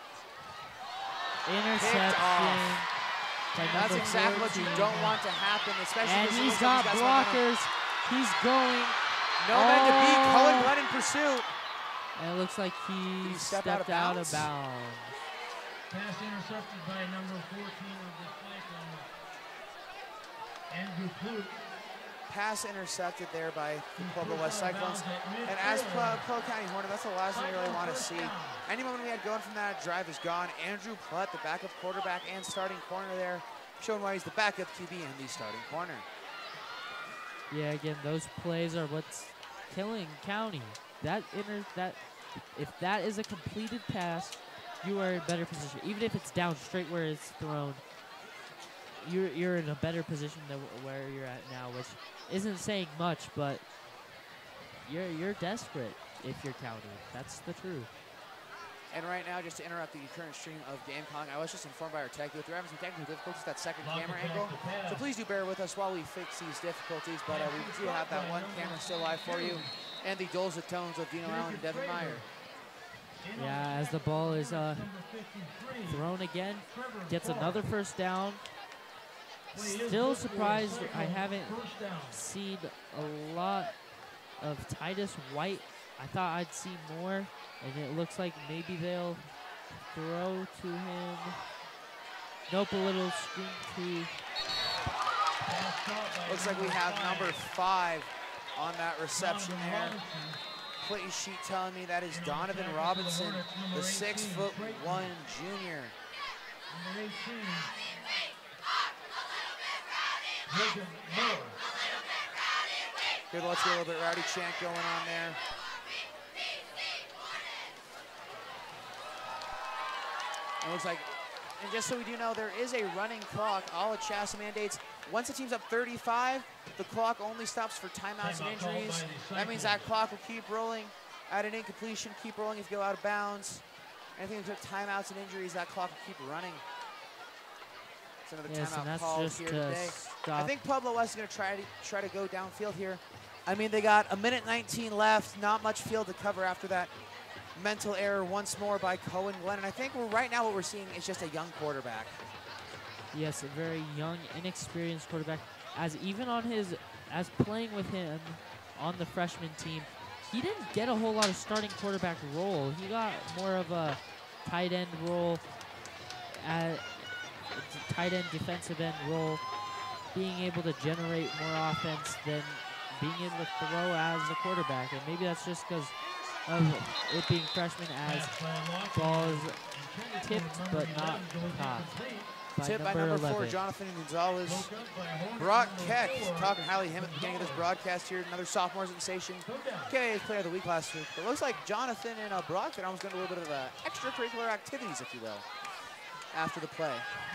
Interception. That's exactly what you don't want to happen, especially and this he's he's got got blockers. He's going. No oh. men to beat. Cohen Glenn in pursuit. And it looks like he, he step stepped out of out of bounds. bounds. Pass intercepted by number fourteen of the Cyclones, Andrew Clute. Pass intercepted there by the Pueblo West Cyclones. And as Pueblo County Hornet, that's the last thing you really want to see. Any moment we had going from that drive is gone. Andrew Plutt, the backup quarterback and starting corner there, showing why he's the backup Q B and the starting corner. Yeah, again, those plays are what's killing County. That inter that if that is a completed pass, you are in better position. Even if it's down straight where it's thrown, you're you're in a better position than where you're at now, which isn't saying much, but you're you're desperate if you're County. That's the truth. And right now, just to interrupt the current stream of Gamecock, I was just informed by our tech booth, we're having some technical difficulties with that second camera angle. So please do bear with us while we fix these difficulties, but uh, we do have that one camera still live for you. And the dulcet tones of Dino Allen and Devin Meyer. Yeah, as the ball is uh, thrown again, gets another first down. Still surprised I haven't seen a lot of Titus White. I thought I'd see more, and it looks like maybe they'll throw to him. Nope, a little screen to. Looks like we have number five on that reception there. Play sheet telling me that is Donovan Robinson, the six foot one junior. Good, let's get a little bit rowdy chant going on there. It looks like, and just so we do know, there is a running clock. All of Chassa mandates, once the team's up thirty-five, the clock only stops for timeouts and injuries. That means that clock will keep rolling. At an incompletion, keep rolling if you go out of bounds. Anything that took timeouts and injuries, that clock will keep running. It's another Yes, timeout and that's call just here to today. stop. I think Pueblo West is going to try to try to go downfield here. I mean, they got a minute nineteen left, not much field to cover after that mental error once more by Cohen Glenn. And I think we're, right now what we're seeing is just a young quarterback. Yes, a very young, inexperienced quarterback. As even on his, as playing with him on the freshman team, he didn't get a whole lot of starting quarterback role. He got more of a tight end role, at tight end defensive end role, being able to generate more offense than being able to throw as a quarterback. And maybe that's just because of it being freshman, as balls tipped but not caught. By Tip by number number four, eleven. Jonathan Gonzalez. Brock Keck, talking highly of him at the beginning of this broadcast here. Another sophomore sensation. K A's player of the week last week. But it looks like Jonathan and uh, Brock are almost going to do a little bit of uh, extracurricular activities, if you will, after the play.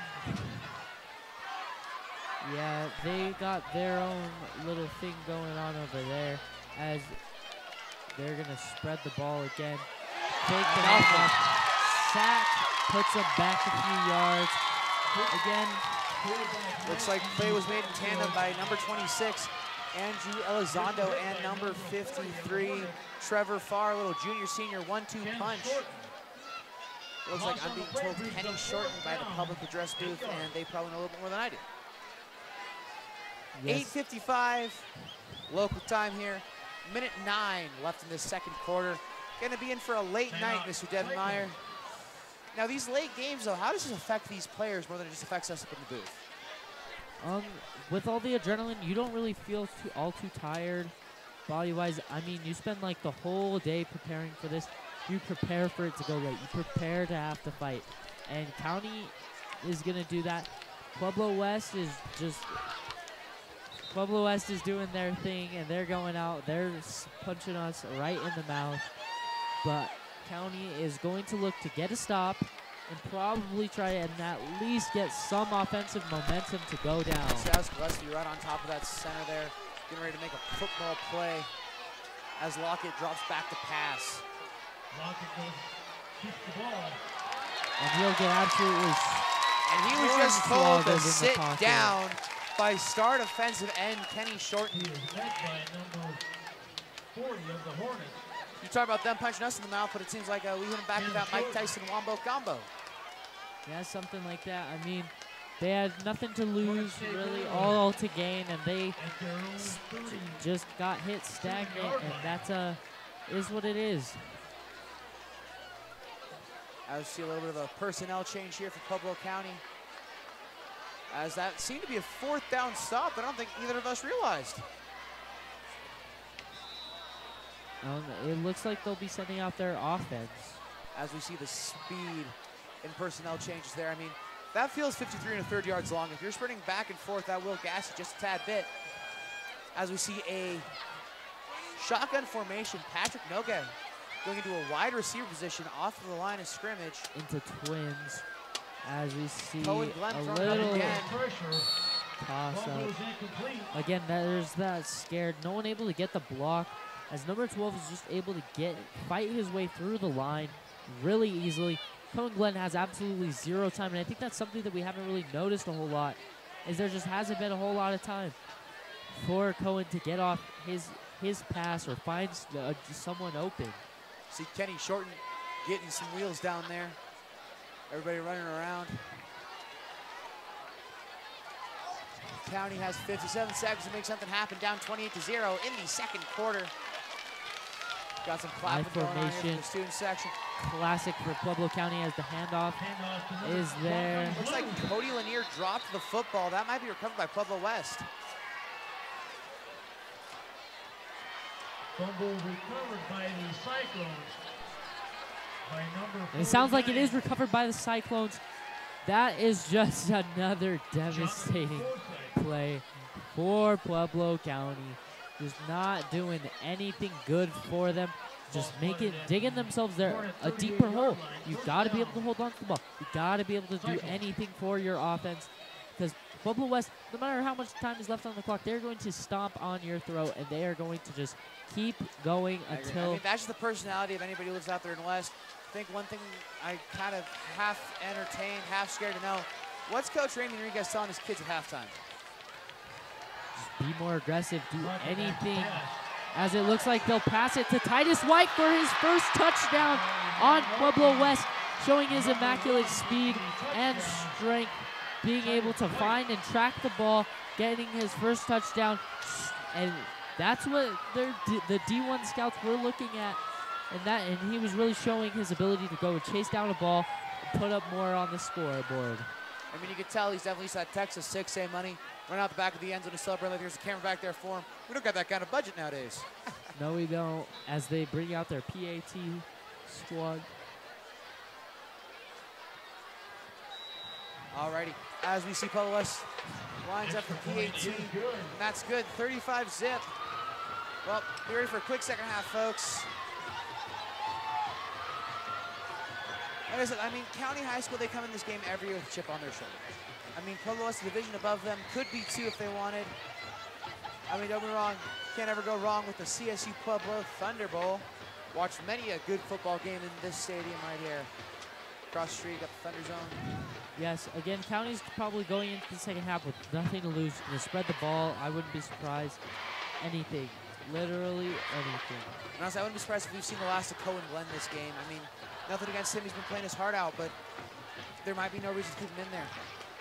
Yeah, they got their own little thing going on over there, as they're going to spread the ball again. Take the off. Sack, puts them back a few yards. Again, looks like play was made in tandem by number twenty-six, Andrew Elizondo, and number fifty-three, Trevor Farr, little junior senior one two punch. Looks like I'm being told Penny shortened by the public address booth, and they probably know a little bit more than I do. yes. eight fifty-five local time here. Minute nine left in this second quarter. Gonna be in for a late night, Mister Devin Meyer. Now these late games though, how does this affect these players more than it just affects us up in the booth? Um, with all the adrenaline, you don't really feel too, all too tired body-wise. I mean, you spend like the whole day preparing for this. You prepare for it to go late. You prepare to have to fight. And County is going to do that. Pueblo West is just... Pueblo West is doing their thing, and they're going out. They're punching us right in the mouth. But County is going to look to get a stop and probably try and at least get some offensive momentum to go down. South Gillespie right on top of that center there, getting ready to make a football play as Lockett drops back to pass. Lockett goes, keeps the ball. And he'll get absolutely... And he was just told to in the sit pocket. down by start offensive end Kenny Shorten. He is led by number forty of the Hornets. You talk about them punching us in the mouth, but it seems like uh, we hit him back with that Mike Tyson Wombo combo. Yeah, something like that. I mean, they had nothing to lose, really, all to gain, and they just got hit stagnant, and that's uh, is what it is. I see a little bit of a personnel change here for Pueblo County, as that seemed to be a fourth down stop that I don't think either of us realized. Um, it looks like they'll be sending out their offense. As we see the speed and personnel changes there. I mean, that feels fifty-three and a third yards long. If you're sprinting back and forth, that will gas you just a tad bit. As we see a shotgun formation, Patrick Noga going into a wide receiver position off of the line of scrimmage. Into twins, as we see Cohen Glenn a throwing little it again. toss up. Again, there's that scared. No one able to get the block, as number twelve is just able to get fight his way through the line really easily. Cohen Glenn has absolutely zero time, and I think that's something that we haven't really noticed a whole lot, is there just hasn't been a whole lot of time for Cohen to get off his his pass or find uh, someone open. See Kenny Shorten getting some wheels down there. Everybody running around. County has fifty-seven seconds to make something happen, down twenty-eight to zero in the second quarter. Got some I clapping going on here from formation. the student section. Classic for Pueblo County as the handoff is there. Looks like Cody Lanier dropped the football. That might be recovered by Pueblo West. Fumble recovered by the Cyclones. By number And it sounds like it is recovered by the Cyclones. That is just another devastating play for Pueblo County. Just not doing anything good for them. Just making, digging themselves there a deeper hole. You've got to be able to hold on to the ball. You've got to be able to do anything for your offense. Because Pueblo West, no matter how much time is left on the clock, they're going to stomp on your throat, and they are going to just keep going I agree. until... I mean, that's just the personality of anybody who lives out there in the West. I think one thing I kind of half entertained, half scared to know, what's Coach Randy Enriquez telling his kids at halftime? Just be more aggressive, do anything. As it looks like they'll pass it to Titus White for his first touchdown on Pueblo West, showing his immaculate speed and strength, being able to find and track the ball, getting his first touchdown. And that's what their D, the D one scouts were looking at. And that, and he was really showing his ability to go chase down a ball and put up more on the scoreboard. I mean, you can tell he's definitely used that Texas six A money. Run out the back of the end zone to celebrate like there's a camera back there for him. We don't got that kind of budget nowadays. No, we don't. As they bring out their P A T squad. Alrighty, as we see Pueblo West lines up for P A T, and that's good, thirty-five zip. Well, be ready for a quick second half, folks. Like I said, I mean, County High School, they come in this game every year with a chip on their shoulder. I mean, Pueblo West, the division above them, could be two if they wanted. I mean, don't be wrong, can't ever go wrong with the C S U Pueblo Thunder Bowl. Watched many a good football game in this stadium right here. Across the street, got the Thunder Zone. Yes, again, County's probably going into the second half with nothing to lose. Gonna spread the ball. I wouldn't be surprised. Anything, literally anything. Honestly, I wouldn't be surprised if we've seen the last of Cohen Glenn this game. I mean, nothing against him. He's been playing his heart out, but there might be no reason to keep him in there.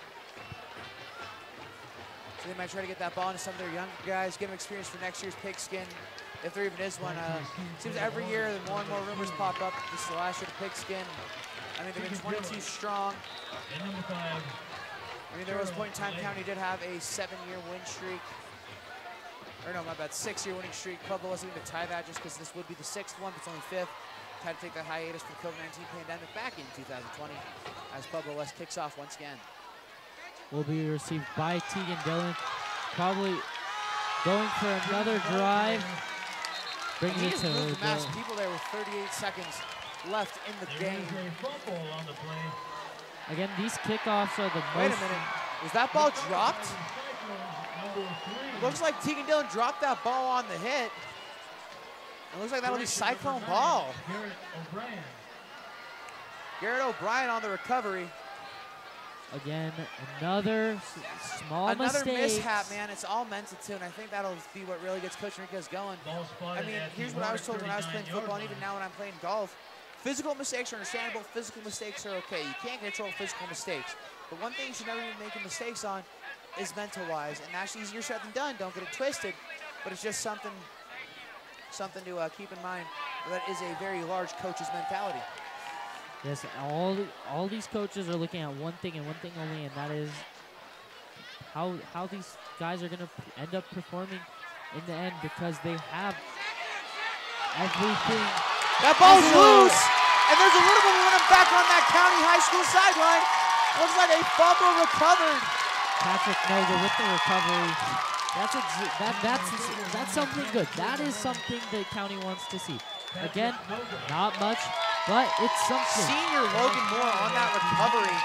So they might try to get that ball into some of their younger guys, get them experience for next year's Pigskin, if there even is one. Uh, seems every year that more and more rumors pop up. This is the last year of Pigskin. I mean, they've been twenty-two strong. I mean, there was a point in time County did have a seven-year win streak. Or no, my bad, six-year winning streak. Pueblo wasn't even to tie that just because this would be the sixth one, but it's only fifth. Had to take that hiatus for the COVID nineteen pandemic back in two thousand twenty as Pueblo West kicks off once again. Will be received by Tegan Dillon. Probably going for another drive. Brings he it just to moved the mass the, people there with thirty-eight seconds left in the game. on the play. Again, these kickoffs are the Wait most... a minute. Was that ball dropped? Looks like Tegan Dillon dropped that ball on the hit. It looks like that'll be Cyclone ball. Garrett O'Brien. Garrett O'Brien on the recovery. Again, another s small Another mistake. mishap, man. It's all mental too, and I think that'll be what really gets Coach Enriquez going. I mean, here's what I was told when I was playing football, and even now when I'm playing golf. Physical mistakes are understandable. Physical mistakes are okay. You can't control physical mistakes. But one thing you should never be making mistakes on is mental-wise, and that's easier said than done. Don't get it twisted, but it's just something, something to uh, keep in mind. That is a very large coach's mentality. Yes, all all these coaches are looking at one thing and one thing only, and that is how how these guys are going to end up performing in the end, because they have everything. That ball's loose, and there's a little bit of momentum back on that County High School sideline. Looks like a fumble recovered. Patrick Noga with the recovery. That's a, that that's that's something good. That is something that County wants to see. Again, not much, but it's something. Senior Logan Moore on that recovery.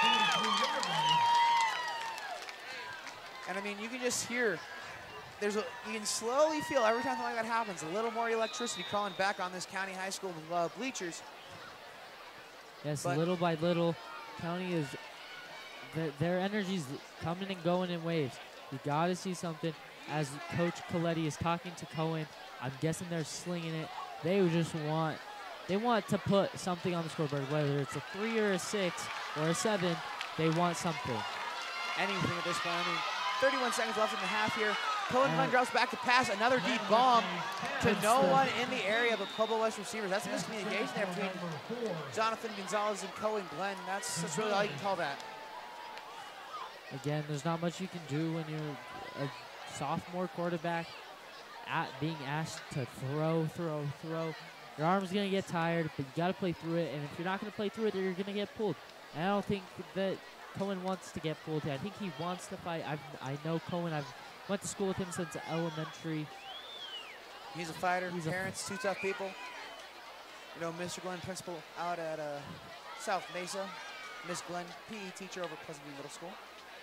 And I mean, you can just hear, there's a, you can slowly feel every time something like that happens, a little more electricity crawling back on this County High School uh, bleachers. Yes, but little by little, County is, their, their energy's coming and going in waves. You gotta see something. As Coach Coletti is talking to Cohen, I'm guessing they're slinging it. They just want, they want to put something on the scoreboard, whether it's a three or a six or a seven, they want something. Anything at this point. I mean, thirty-one seconds left in the half here. Cohen Glenn drops back to pass. Another deep bomb to no one in the area but Pueblo West receivers. That's a miscommunication there between Jonathan Gonzalez and Cohen Glenn. That's, that's really all you can call that. Again, there's not much you can do when you're a sophomore quarterback at being asked to throw, throw, throw. Your arm's going to get tired, but you got to play through it. And if you're not going to play through it, you're going to get pulled. And I don't think that Cohen wants to get pulled. I think he wants to fight. I've, I know Cohen. I've went to school with him since elementary. He's a fighter. He's Parents, two tough people. You know, Mister Glenn, principal out at uh, South Mesa. Miss Glenn, P E teacher over at Pleasant View Middle School.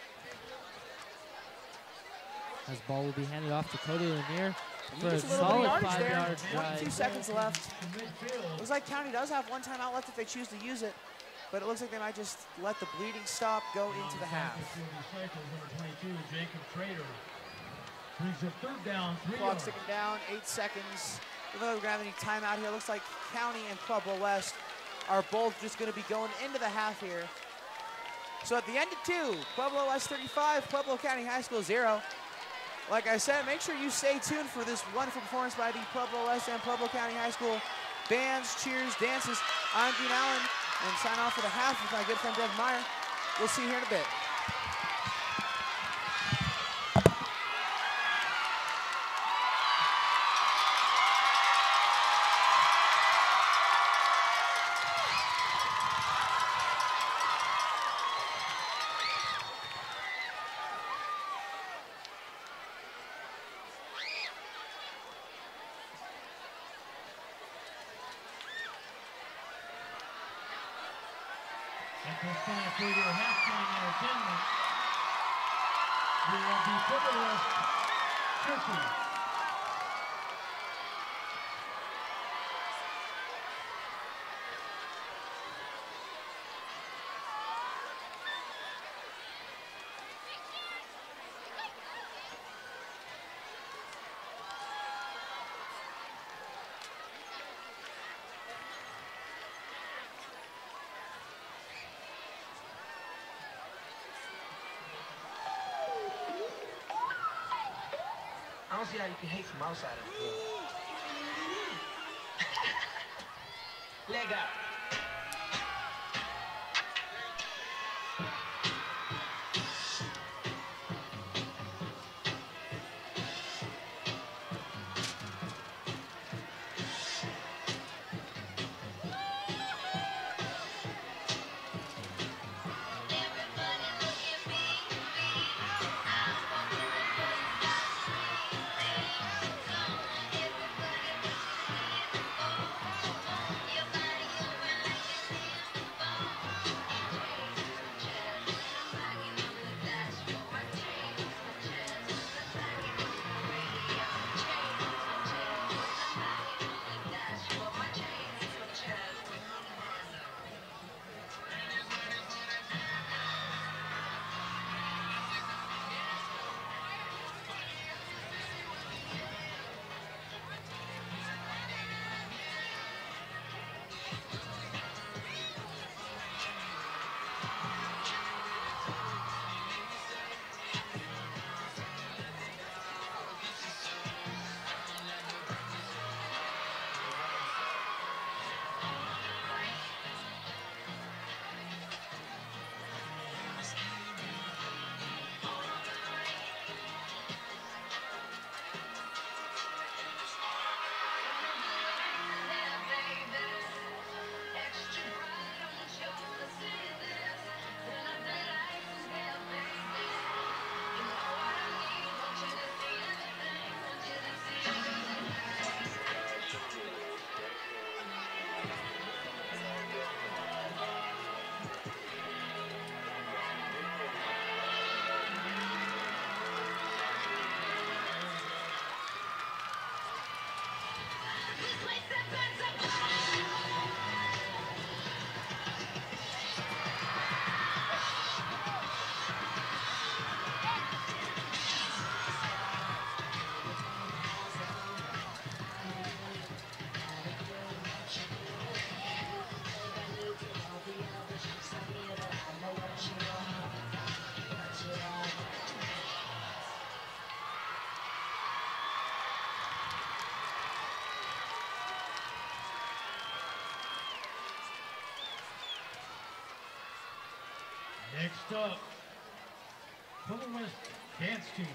As ball will be handed off to Cody Lanier for a Just a little solid yardage five there. yard twenty-two drive. seconds left. Looks like County does have one timeout left if they choose to use it, but it looks like they might just let the bleeding stop go into the half. Clock ticking down, eight seconds. Even though we're gonna have any timeout here, looks like County and Pueblo West are both just gonna be going into the half here. So at the end of two, Pueblo West thirty-five, Pueblo County High School zero. Like I said, make sure you stay tuned for this wonderful performance by the Pueblo West and Pueblo County High School bands, cheers, dances. I'm Dean Allen, and sign off for the half with my good friend Devin Meyer. We'll see you here in a bit. At this time for your halftime entertainment, we will be Pueblo West Turkey. I don't see how you can hate from outside of the field. Leg up. Next up, Pueblo West dance team.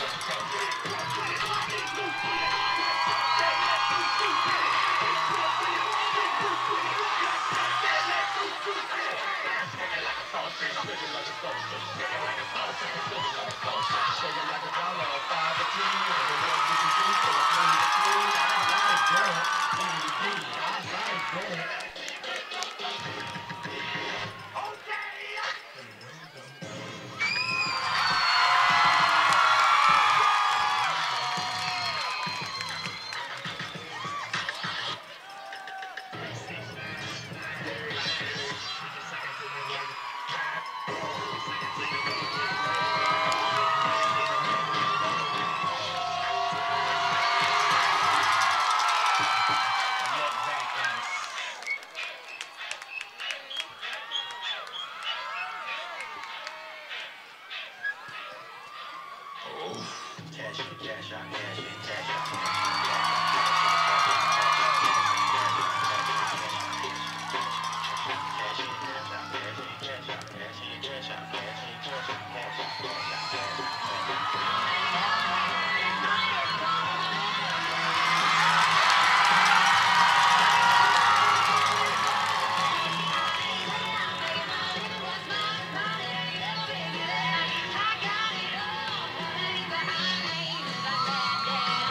Yeah.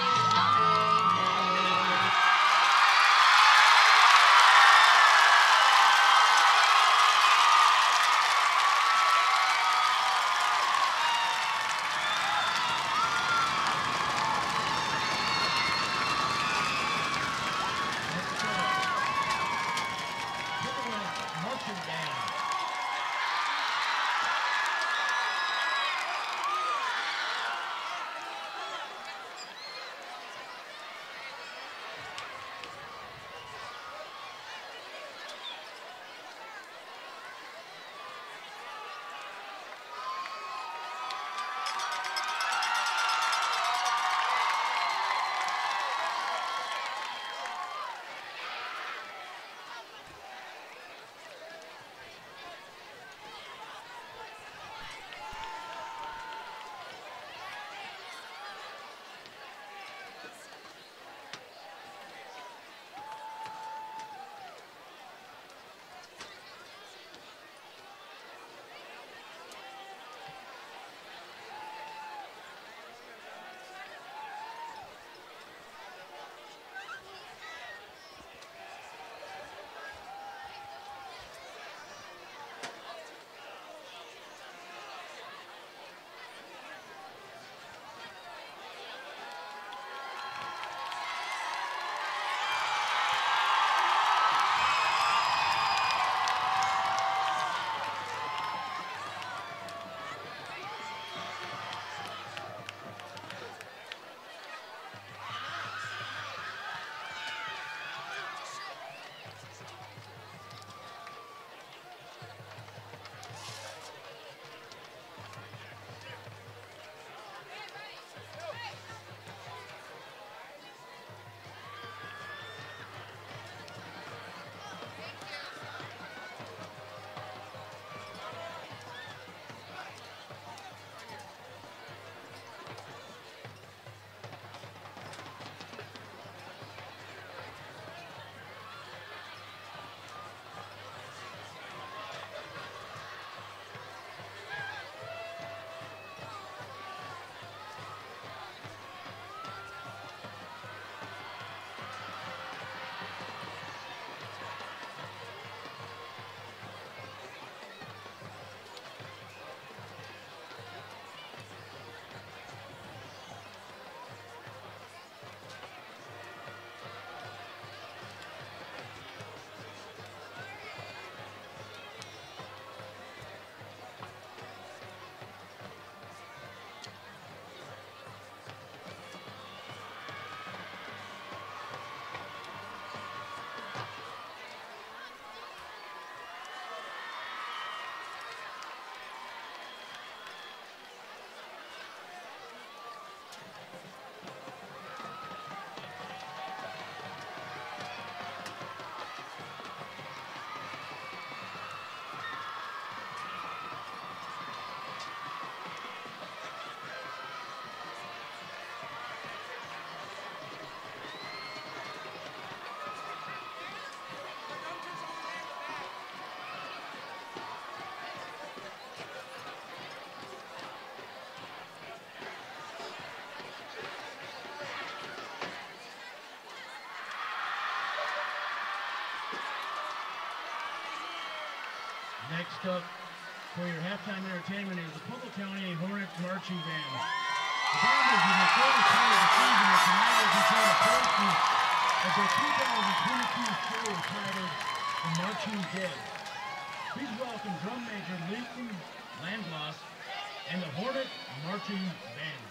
Next up for your halftime entertainment is the Pueblo County Hornet Marching Band. The band is in the third part of the season that tonight will be playing a portion of their two thousand twenty-two show titled The Marching Dead. Please welcome drum major Leighton Landgloss and the Hornet Marching Band.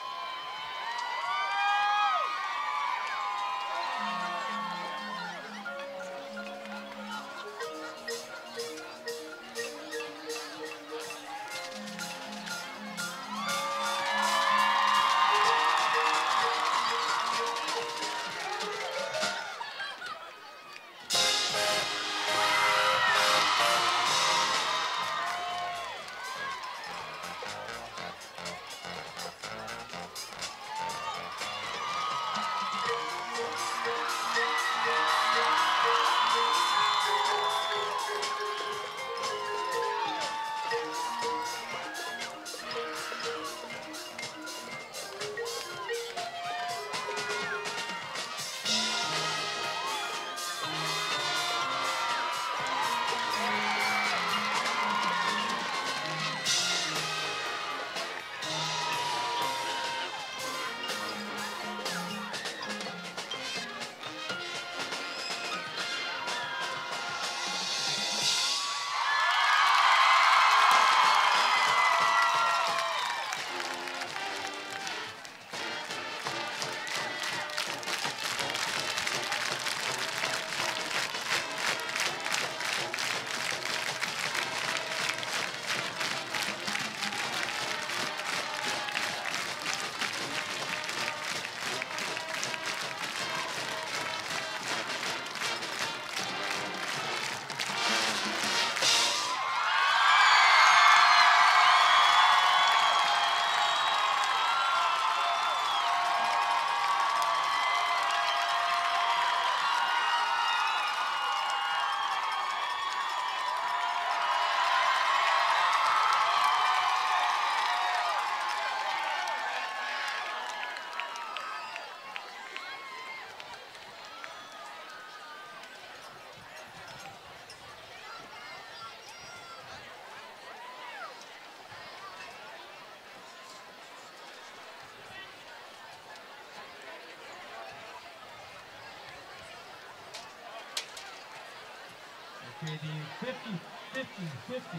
Okay, the fifty fifty fifty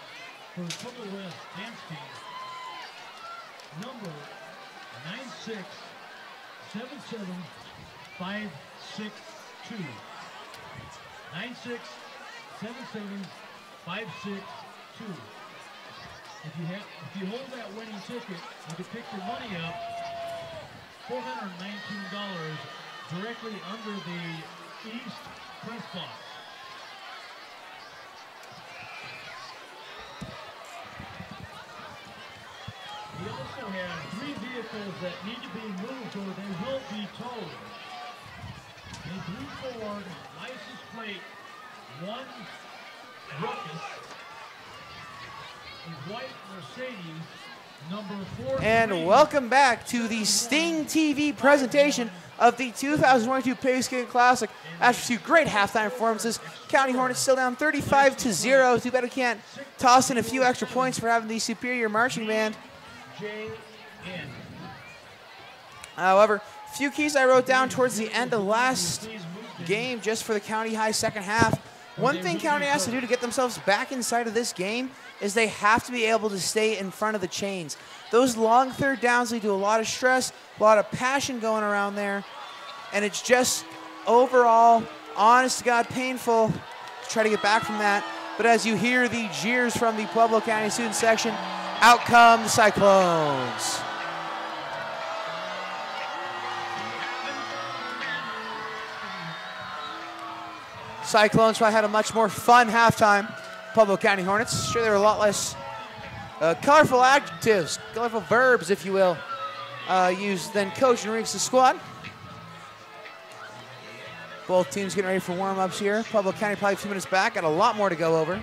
for the Pueblo West dance team, number nine six seven seven five six two. nine six seven seven five six two. If you have, if you hold that winning ticket, you can pick your money up, four hundred nineteen dollars, directly under the East press box. We also have three vehicles that need to be moved or they will be towed. A blue Ford license plate one Ruckus, a white Mercedes number four. And welcome back to the Sting T V presentation of the two thousand twenty-two Pigskin Classic. After two great halftime performances, County Hornets still down thirty-five to zero. Too bad we can't toss in a few extra points for having the superior marching band. However, a few keys I wrote down towards the end of last game just for the County High second half. One thing County has to do to get themselves back inside of this game is they have to be able to stay in front of the chains. Those long third downs lead to a lot of stress, a lot of passion going around there, and it's just overall, honest to God, painful to try to get back from that. But as you hear the jeers from the Pueblo County student section, out come the Cyclones. Cyclones probably had a much more fun halftime. Pueblo County Hornets, sure, they were a lot less uh, colorful adjectives, colorful verbs, if you will, uh, used than Coach Enrique's squad. Both teams getting ready for warm-ups here. Pueblo County probably a few minutes back, got a lot more to go over.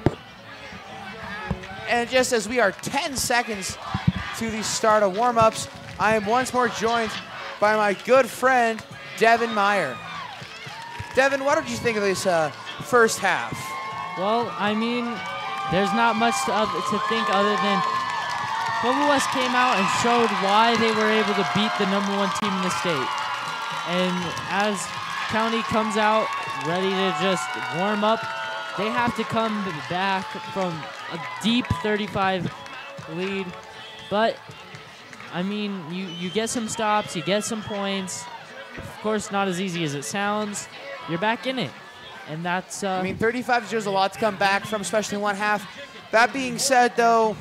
And just as we are ten seconds to the start of warm-ups, I am once more joined by my good friend, Devin Meyer. Devin, what did you think of this uh, first half? Well, I mean, there's not much to, uh, to think other than Pueblo West came out and showed why they were able to beat the number one team in the state. And as County comes out ready to just warm up, they have to come back from a deep thirty-five lead. But, I mean, you, you get some stops, you get some points. Of course, not as easy as it sounds. You're back in it. And that's... Uh, I mean, thirty-five is a lot to come back from, especially in one half. That being said, though,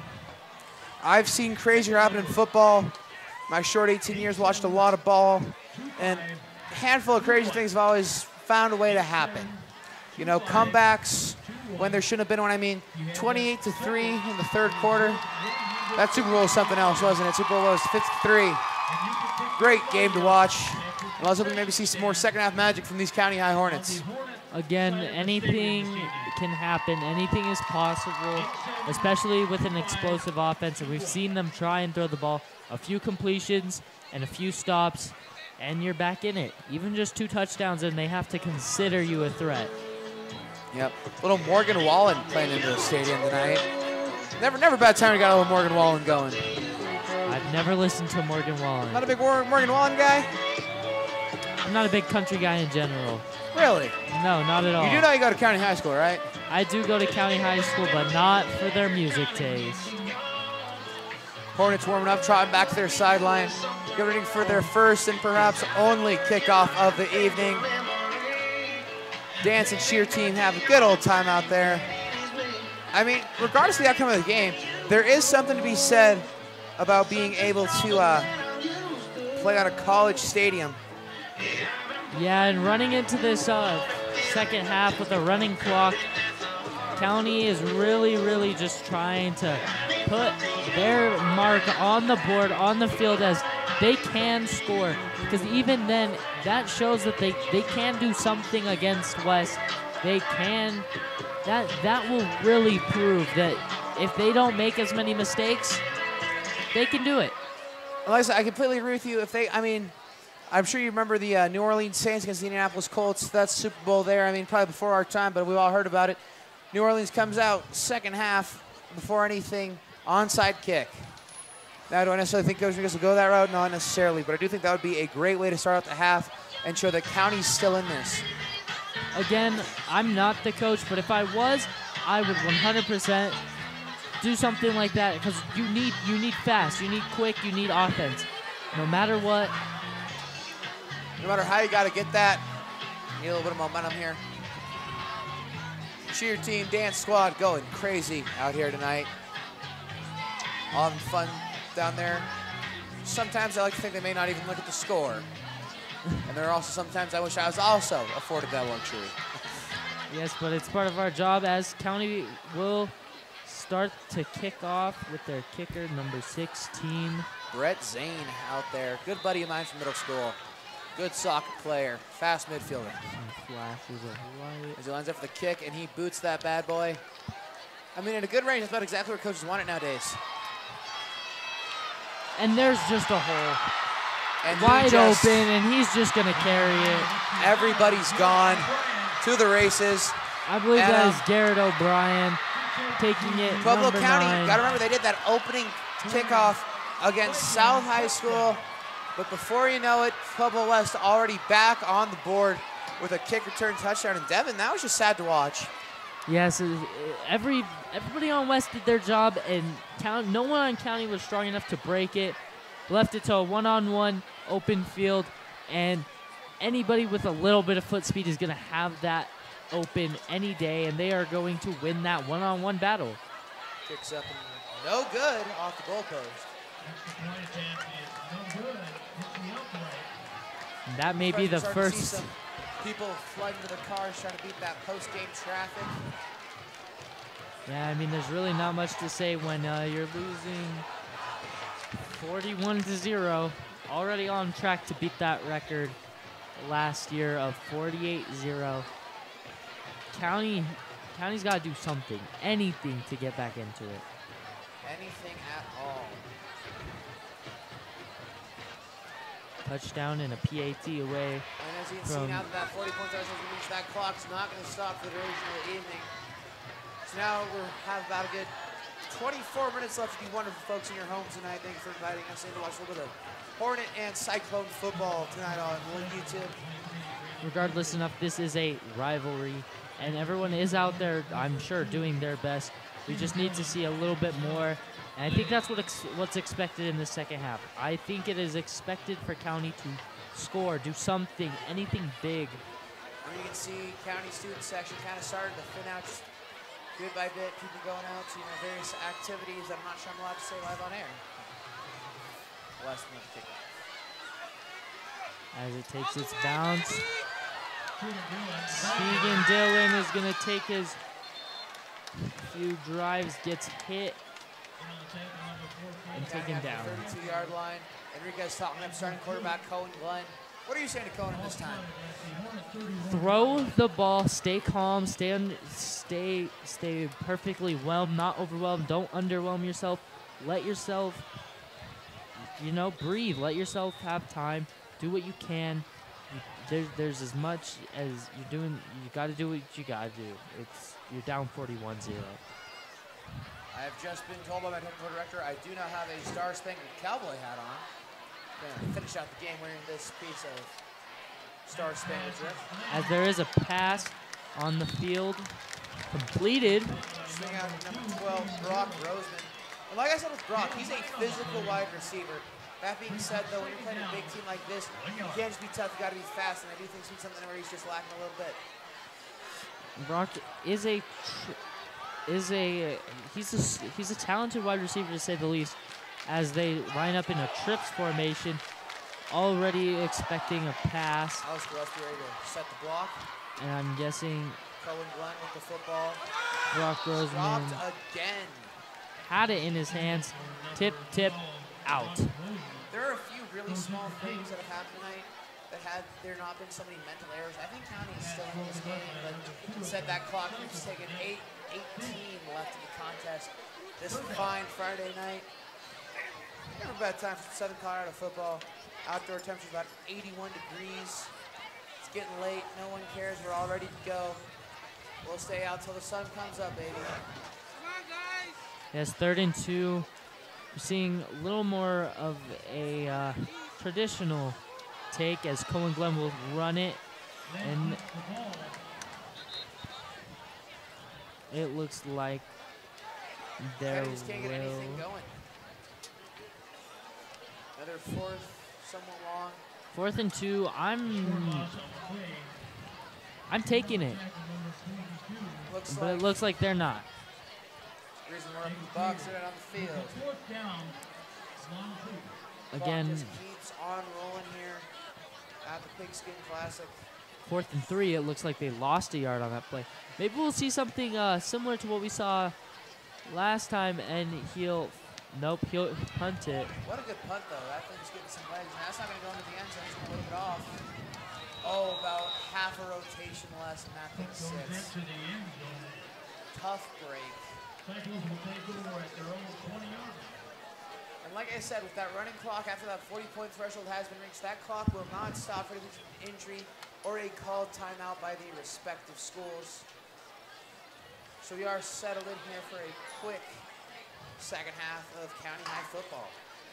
I've seen crazier happen in football. My short eighteen years, watched a lot of ball. And a handful of crazy things have always found a way to happen. You know, comebacks when there shouldn't have been one. I mean, twenty-eight to three in the third quarter. That Super Bowl was something else, wasn't it? Super Bowl was fifty-three. Great game to watch. I was hoping to maybe see some more second half magic from these County High Hornets. Again, anything can happen. Anything is possible, especially with an explosive offense. And we've seen them try and throw the ball. A few completions and a few stops, and you're back in it. Even just two touchdowns, and they have to consider you a threat. Yep. Little Morgan Wallen playing into the stadium tonight. Never, never bad time we got a little Morgan Wallen going. I've never listened to Morgan Wallen. Not a big Morgan Wallen guy? I'm not a big country guy in general. Really? No, not at all. You do know you go to County High School, right? I do go to County High School, but not for their music taste. Hornets warming up, trotting back to their sideline, getting ready for their first and perhaps only kickoff of the evening. Dance and cheer team have a good old time out there. I mean, regardless of the outcome of the game, there is something to be said about being able to uh, play on a college stadium. Yeah, and running into this uh, second half with a running clock, County is really, really just trying to put their mark on the board, on the field, as they can score. Because even then, that shows that they, they can do something against West. They can, that, that will really prove that if they don't make as many mistakes, they can do it. Like I said, I completely agree with you. If they, I mean, I'm sure you remember the uh, New Orleans Saints against the Indianapolis Colts. That's Super Bowl there. I mean, probably before our time, but we've all heard about it. New Orleans comes out second half before anything, onside kick. Now, do I necessarily think Coach Nichols will go that route? Not necessarily, but I do think that would be a great way to start out the half and show that County's still in this. Again, I'm not the coach, but if I was, I would one hundred percent do something like that, because you need you need fast, you need quick, you need offense. No matter what. No matter how you got to get that, you need a little bit of momentum here. Cheer team, dance squad going crazy out here tonight. All having fun down there. Sometimes I like to think they may not even look at the score. And there are also sometimes I wish I was also afforded that luxury. Yes, but it's part of our job, as County will start to kick off with their kicker, number sixteen. Brett Zane out there. Good buddy of mine from middle school. Good soccer player. Fast midfielder. Some flashes of light. As he lines up for the kick, and he boots that bad boy. I mean, in a good range, that's about exactly where coaches want it nowadays. And there's just a hole. And wide just, open, and he's just going to carry it. Everybody's gone to the races. I believe and, that um, is Garrett O'Brien taking it. Pueblo number County, nine. got to remember, they did that opening kickoff against South High School. But before you know it, Pueblo West already back on the board with a kick return touchdown. And Devin, that was just sad to watch. Yes, uh, every everybody on West did their job, and count, no one on County was strong enough to break it. Left it to a one-on-one open field, and anybody with a little bit of foot speed is going to have that open any day, and they are going to win that one-on-one battle. Kicks up and no good off the goalpost. And that may be the first. People flooding to the cars trying to beat that post-game traffic. Yeah, I mean, there's really not much to say when uh, you're losing forty-one to zero. Already on track to beat that record last year of forty-eight zero. County, County's got to do something, anything to get back into it. Anything at all. Touchdown and a P A T away. And as you can see now that that forty point threshold has reached, that clock's not going to stop for the duration of the evening. So now we have about a good twenty-four minutes left to be wonderful folks in your homes tonight. Thank you for inviting us in to watch a little bit of Hornet and Cyclone football tonight on YouTube. Regardless enough, this is a rivalry, and everyone is out there, I'm sure, doing their best. We just need to see a little bit more, and I think that's what ex what's expected in the second half. I think it is expected for County to score, do something, anything big. And you can see County student section kind of starting to thin out just bit by bit, people going out to you know, various activities that I'm not sure I'm allowed to say live on air. Last minute kickoff. As it takes its bounce. Keegan Dillon is going to take his few drives, gets hit, and taken down. thirty-two yard line. Enriquez Tottenham starting quarterback Cohen Glenn. What are you saying to Cohen this time? Throw the ball, stay calm, stay un stay stay perfectly whelmed, not overwhelmed. Don't underwhelm yourself. Let yourself, you know, breathe. Let yourself have time. Do what you can. There's there's as much as you're doing. You got to do what you got to do. It's you're down forty-one zero. I have just been told by my technical director I do not have a Star Spangled Cowboy hat on. Gonna finish out the game wearing this piece of Star Spangled drip. As there is a pass on the field, completed. Swing out number twelve, Brock Roseman. And like I said with Brock, he's a physical wide receiver. That being said, though, when you're playing a big team like this, you can't just be tough. You got to be fast, and I do think he's something where he's just lacking a little bit. Brock is a tr is a he's a he's a talented wide receiver to say the least. As they line up in a trips formation, already expecting a pass. Alice Gillespie ready to set the block. And I'm guessing Cohen Glenn with the football. Brock Roseman Dropped again. had it in his hands. Tip, tip, out. There are a few really small things that have happened tonight that had there not been so many mental errors. I think County is still in this game, but instead that clock keeps taking eight eighteen left in the contest. This fine Friday night. Never a bad time for Southern Colorado football. Outdoor temperature about eighty-one degrees. It's getting late. No one cares. We're all ready to go. We'll stay out till the sun comes up, baby. Come on, guys. Yes, third and two. We're seeing a little more of a uh, traditional take as Cohen Glenn will run it. And it looks like there just can't get will... anything going. Another fourth, somewhat long. Fourth and two. I'm I'm taking it. Looks but like it looks like they're not. reason we're up in the box and on the field. Again, Clock just keeps on rolling here at the Pigskin Classic. Fourth and three. It looks like they lost a yard on that play. Maybe we'll see something uh, similar to what we saw last time, and he'll. Nope, he'll punt it. What a good punt, though. That thing's getting some legs. And that's not going to go into the end zone. He's going to whip it off. Oh, about half a rotation less, and that thing sits. Tough break. And like I said, with that running clock, after that forty-point threshold has been reached, that clock will not stop for an injury or a called timeout by the respective schools. So we are settled in here for a quick second half of County High football.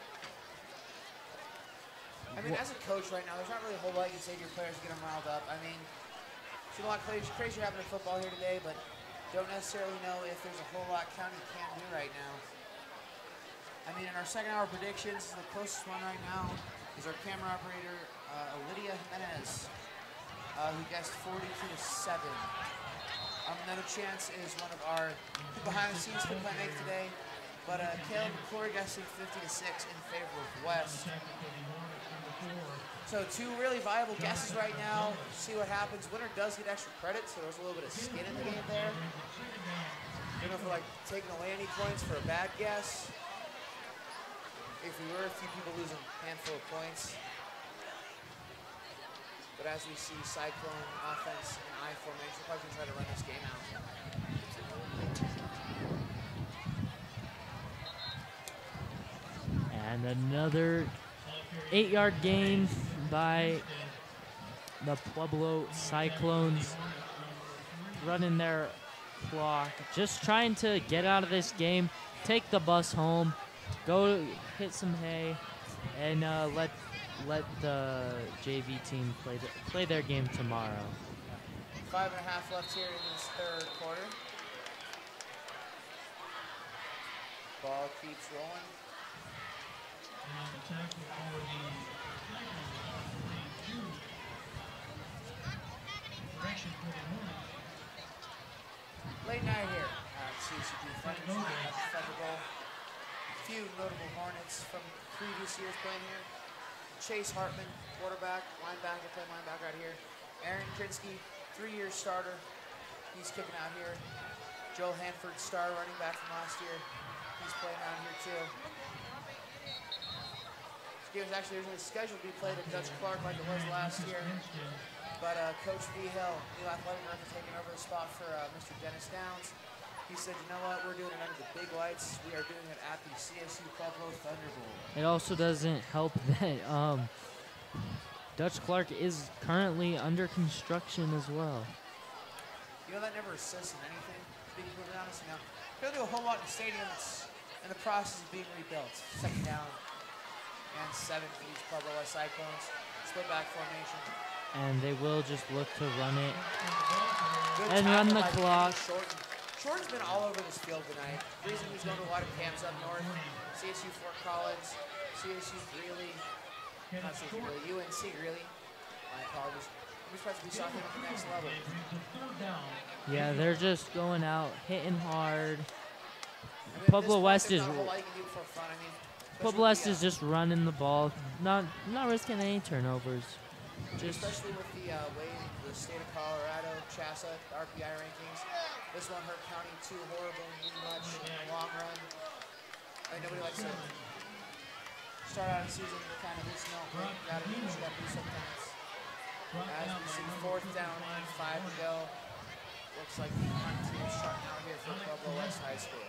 I mean, as a coach right now, there's not really a whole lot you can say to your players to get them riled up. I mean, there's a lot crazy, crazy happening in football here today, but don't necessarily know if there's a whole lot County can do right now. I mean, in our second hour predictions, the closest one right now is our camera operator, uh, Lydia Jimenez, uh, who guessed forty-two to seven. Um, another chance is one of our behind-the-scenes people I make today. But uh, Caleb McClory guessing fifty to six in favor of West. So two really viable guesses right now. See what happens. Winner does get extra credit, so there's a little bit of skin in the game there. Don't know if we're like taking away any points for a bad guess. If we were, a few people losing a handful of points. But as we see Cyclone offense and I formation, we're probably gonna try to run this game out. And another eight-yard gain by the Pueblo Cyclones, running their clock. Just trying to get out of this game, take the bus home, go hit some hay, and uh, let let the J V team play the, play their game tomorrow. Five and a half left here in this third quarter. Ball keeps rolling. And the tackle for the correction for the Hornets. Late night here at C C P Thunder Bowl. Thunder Bowl. A few notable Hornets from previous years playing here. Chase Hartman, quarterback, linebacker, playing linebacker out here. Aaron Krinsky, three-year starter. He's kicking out here. Joel Hanford, star running back from last year. He's playing out here too. This game was actually originally scheduled to be played at Dutch Clark like it was last year. But uh, Coach V. Hill, new athletic director, taking over the spot for uh, Mister Dennis Downs. He said, you know what, we're doing it under the big lights. We are doing it at the C S U Pueblo Thunder Bowl. It also doesn't help that um, Dutch Clark is currently under construction as well. You know, that never assists in anything, to be completely honest. You know, they'll do a whole lot in the stadium that's in the process of being rebuilt. Second down and seven for these Pueblo West Cyclones. Split back formation. And they will just look to run it Good and run the tackle by clock. Shorten. Shorten's been all over this field tonight. The reason he's going to a lot of camps up north. C S U Fort Collins, C S U Greeley, not C S U Greeley, U N C Greeley. My apologies. I'm surprised we saw him at the next level. Yeah, they're just going out, hitting hard. I mean, Pueblo at West this point, there's is not a whole lot you can do before fun. I mean, Pueblo especially West with is the, uh, just running the ball, not not risking any turnovers. Just especially with the uh, way the state of Colorado, CHASA, R P I rankings. This won't hurt County too horribly much in the long run. I mean, nobody likes to start out a season kind of this note. You gotta do what you gotta do sometimes. As we see fourth down and five to go. Looks like the punt team is starting out here for Pueblo West High School.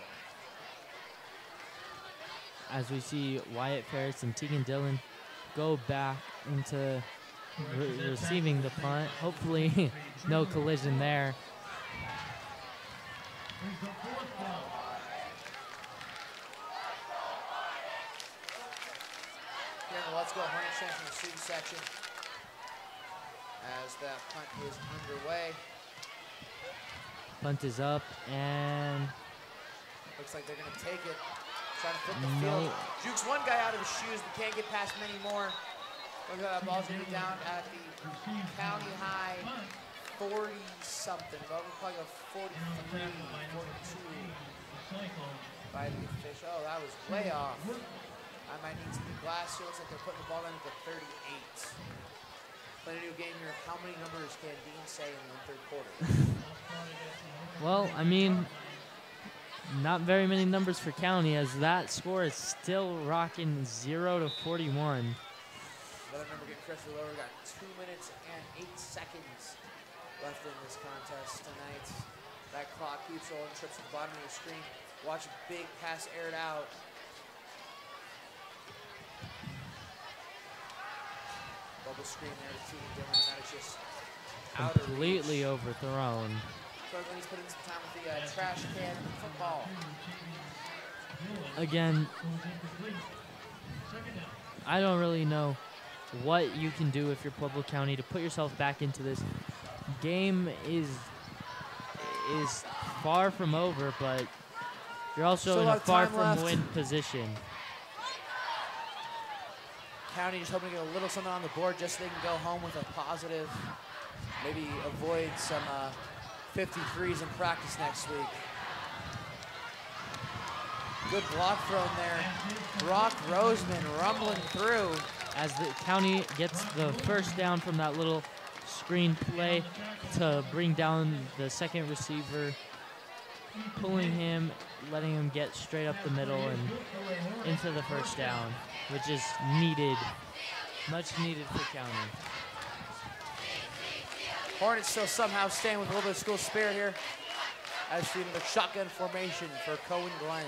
as we see Wyatt Ferris and Tegan Dillon go back into re receiving the punt. Hopefully no collision there. Here in the Let's Go Hornet Chance in the student section as that punt is underway. Punt is up and Looks like they're going to take it. Trying to flip the No. field. Jukes one guy out of his shoes, but can't get past many more. Look at that ball's going to be down at the county high forty something. But we'll probably go forty-three, forty-two by the official. Oh, that was way off. I might need some new glass here. Looks like they're putting the ball down at the thirty-eight. Playing a new game here. How many numbers can Dean say in the third quarter? well, I mean, not very many numbers for County, as that score is still rocking zero to forty-one. Another number getting crystal lower. Got two minutes and eight seconds left in this contest tonight. That clock keeps rolling, trips to the bottom of your screen. Watch a big pass aired out. Bubble screen there to Tegan Dillon, and that is just out of Completely reach. overthrown. Struggling, he's putting some time with the uh, trash can football. Again, I don't really know what you can do if you're Pueblo County to put yourself back into this. Game is is far from over, but you're also Still a in lot a of far time from left. win position. County just hoping to get a little something on the board just so they can go home with a positive, maybe avoid some uh, fifty-threes in practice next week. Good block thrown there. Brock Roseman rumbling through. As the County gets the first down from that little screen play to bring down the second receiver, pulling him, letting him get straight up the middle and into the first down, which is needed, much needed for County. Hornets still somehow staying with a little bit of school spirit here. As seen the shotgun formation for Cohen Glenn.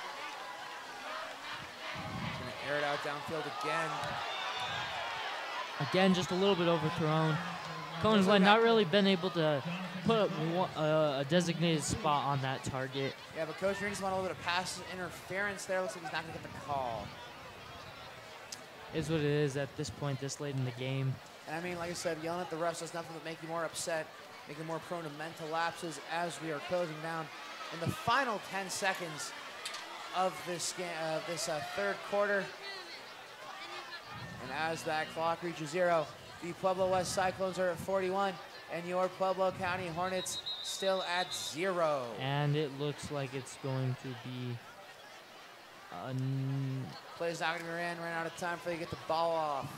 Gonna air it out downfield again. Again, just a little bit overthrown. Cohen Glenn not really been able to put one, uh, a designated spot on that target. Yeah, but Coach Green just want a little bit of pass interference there. Looks like he's not going to get the call. Is what it is at this point, this late in the game. And I mean, like I said, yelling at the refs does nothing but make you more upset, make you more prone to mental lapses as we are closing down in the final ten seconds of this game, uh, this uh, third quarter. And as that clock reaches zero, the Pueblo West Cyclones are at forty-one, and your Pueblo County Hornets still at zero. And it looks like it's going to be a Play's not going to be ran, ran out of time before they get the ball off.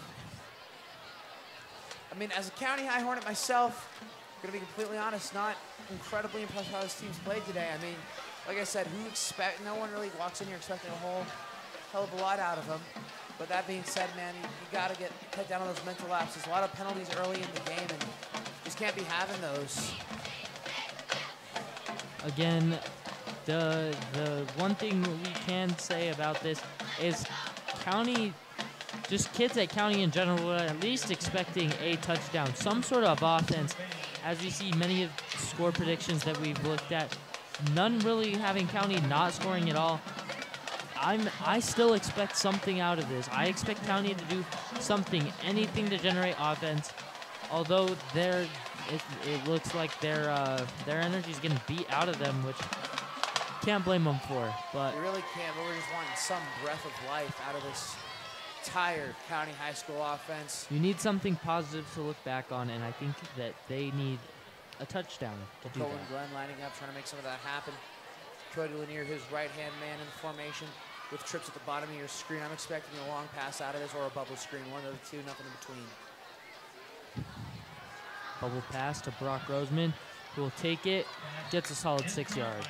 I mean, as a County High Hornet myself, I'm going to be completely honest, not incredibly impressed how this team's played today. I mean, like I said, who expect? No one really walks in here expecting a whole hell of a lot out of them. But that being said, man, you, you got to get cut down on those mental lapses. A lot of penalties early in the game, and just can't be having those. Again, the the one thing we can say about this is County, just kids at County in general, are at least expecting a touchdown, some sort of offense. As we see many of the score predictions that we've looked at, none really having County not scoring at all. I'm, I still expect something out of this. I expect County to do something, anything to generate offense. Although they're, it, it looks like their uh, their energy is getting beat out of them, which can't blame them for. But you really can't. But we're just wanting some breath of life out of this tired County High School offense. You need something positive to look back on, and I think that they need a touchdown to do Cohen that. Glenn lining up, trying to make some of that happen. Cody Lanier, his right-hand man in formation, with trips at the bottom of your screen. I'm expecting a long pass out of this or a bubble screen. One of the two, nothing in between. Bubble pass to Brock Roseman, who will take it, gets a solid six yards.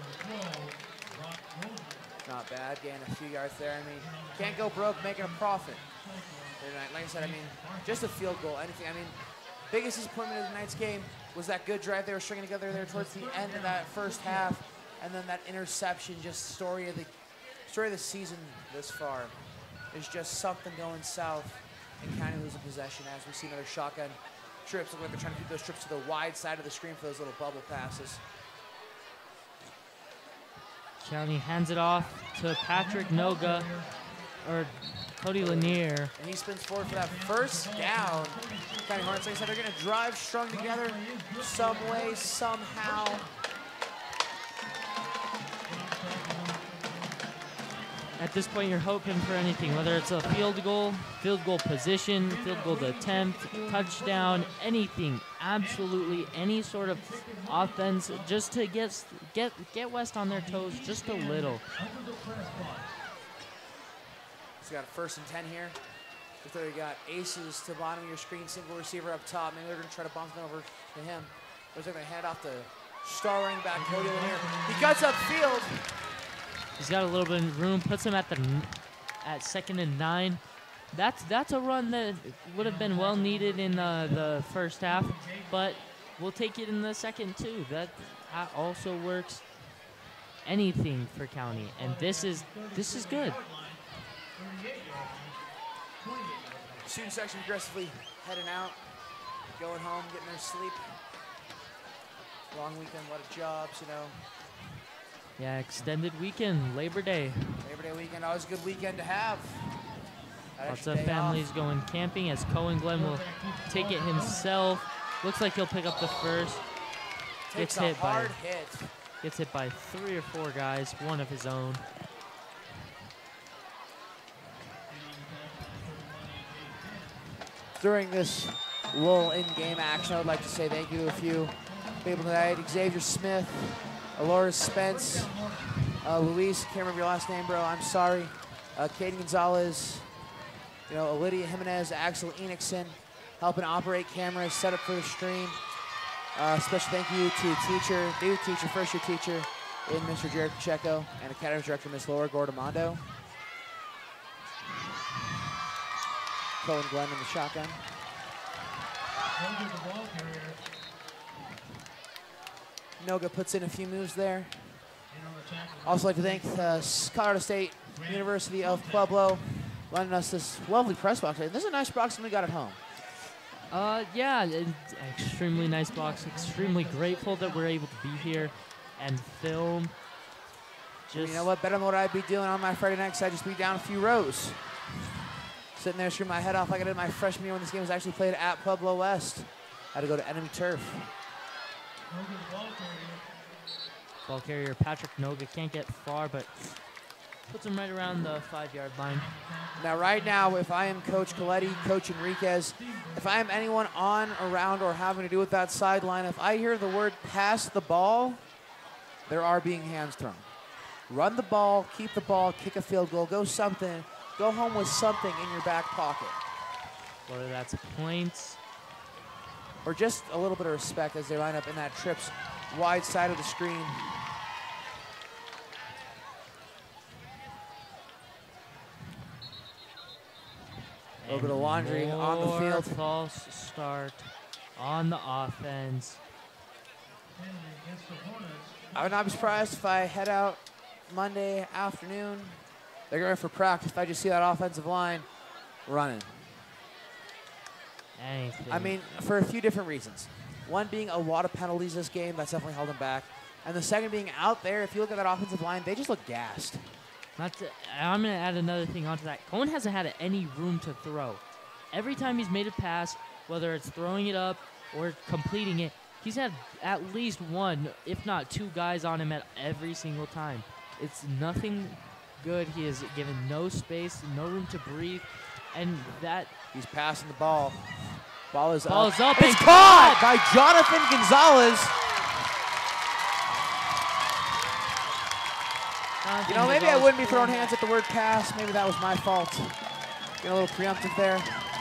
Not bad, gain a few yards there. I mean, can't go broke making a profit. Like I said, I mean, just a field goal, anything. I mean, biggest disappointment of tonight's game was that good drive they were stringing together there towards the end of that first half, and then that interception. Just story of the story of the season this far. There's just something going south, and County losing possession as we see another shotgun trips. Look like they're trying to keep those trips to the wide side of the screen for those little bubble passes. County hands it off to Patrick Noga, or Cody Lanier. And he spins forward for that first down. County Hornets, like I said, they're going to drive strung together some way, somehow. At this point, you're hoping for anything, whether it's a field goal, field goal position, field goal attempt, touchdown, anything, absolutely any sort of offense, just to get get get West on their toes just a little. So got a first and ten here. Looks like we got aces to the bottom of your screen, single receiver up top. Maybe they're going to try to bump it over to him. Looks like they're going to hand off to star running back Cody Lanier. He cuts upfield. He's got a little bit of room, puts him at the at second and nine. That's that's a run that would have been well needed in the, the first half, but we'll take it in the second too. That, that also works. Anything for County, and this is this is good. Student section aggressively heading out, going home, getting their sleep. Long weekend, a lot of jobs, you know. Yeah, extended weekend, Labor Day. Labor Day weekend, always a good weekend to have. That Lots extra of day families off. going camping as Cohen Glenn will take it himself. Looks like he'll pick up the first. Takes Gets a hit by hard hit. gets hit by three or four guys, one of his own. During this lull in game action, I would like to say thank you to a few people tonight. Xavier Smith, Alora Spence, uh, Luis, can't remember your last name, bro, I'm sorry. Uh, Katie Gonzalez, you know, Lydia Jimenez, Axel Enixon, helping operate cameras, set up for the stream. Uh, special thank you to teacher, new teacher, first year teacher in Mister Jared Pacheco, and Academy Director Miss Laura Gordamondo. Cohen Glenn in the shotgun. Noga puts in a few moves there. Also like to thank uh, Colorado State University of Pueblo lending us this lovely press box. This is a nice box we got at home. Uh, yeah, it's extremely nice box. Extremely grateful that we're able to be here and film. Just You know what? Better than what I'd be doing on my Friday night, because I'd just be down a few rows. Sitting there screaming my head off like I did my freshman year when this game was actually played at Pueblo West. Had to go to enemy turf. Ball carrier Patrick Noga can't get far, but puts him right around the five-yard line. Now, right now, if I am Coach Coletti, Coach Enriquez, if I am anyone on, around, or having to do with that sideline, if I hear the word pass the ball, there are being hands thrown. Run the ball, keep the ball, kick a field goal, go something, go home with something in your back pocket. Whether that's points. Or just a little bit of respect as they line up in that trips wide side of the screen. A little bit of laundry on the field. False start on the offense. I would not be surprised if I head out Monday afternoon. They're going for practice. If I just see that offensive line running. Anything. I mean, for a few different reasons. One being a lot of penalties this game. That's definitely held them back. And the second being out there, if you look at that offensive line, they just look gassed. Not to, I'm going to add another thing onto that. Cohen hasn't had any room to throw. Every time he's made a pass, whether it's throwing it up or completing it, he's had at least one, if not two guys on him at every single time. It's nothing good. He has given no space, no room to breathe, and that... He's passing the ball. Ball is Ball up. is up It's and caught by Jonathan Gonzalez. You know, maybe I wouldn't be throwing hands at the word pass. Maybe that was my fault. Getting a little preemptive there.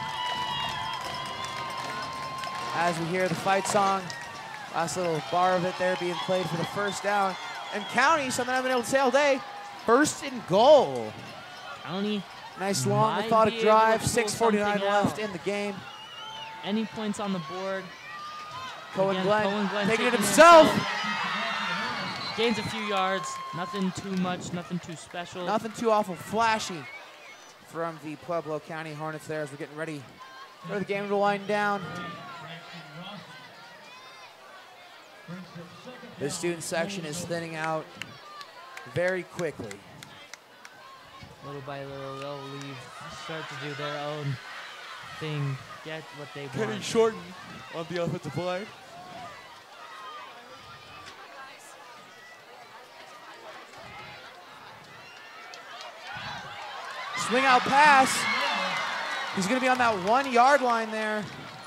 As we hear the fight song, last little bar of it there being played for the first down. And County, something I haven't been able to say all day, first and goal. County. Nice long might methodic be able drive, to pull six forty-nine something left out. in the game. Any points on the board. Cohen Again, Glenn, Cohen Glenn taking it taking himself. Gains a few yards. Nothing too much, nothing too special. Nothing too awful flashy from the Pueblo County Hornets there as we're getting ready for the game to wind down. The student section is thinning out very quickly. Little by little, they'll leave, start to do their own thing, get what they Getting want. shortened on the offensive line. Swing out pass. He's going to be on that one yard line there.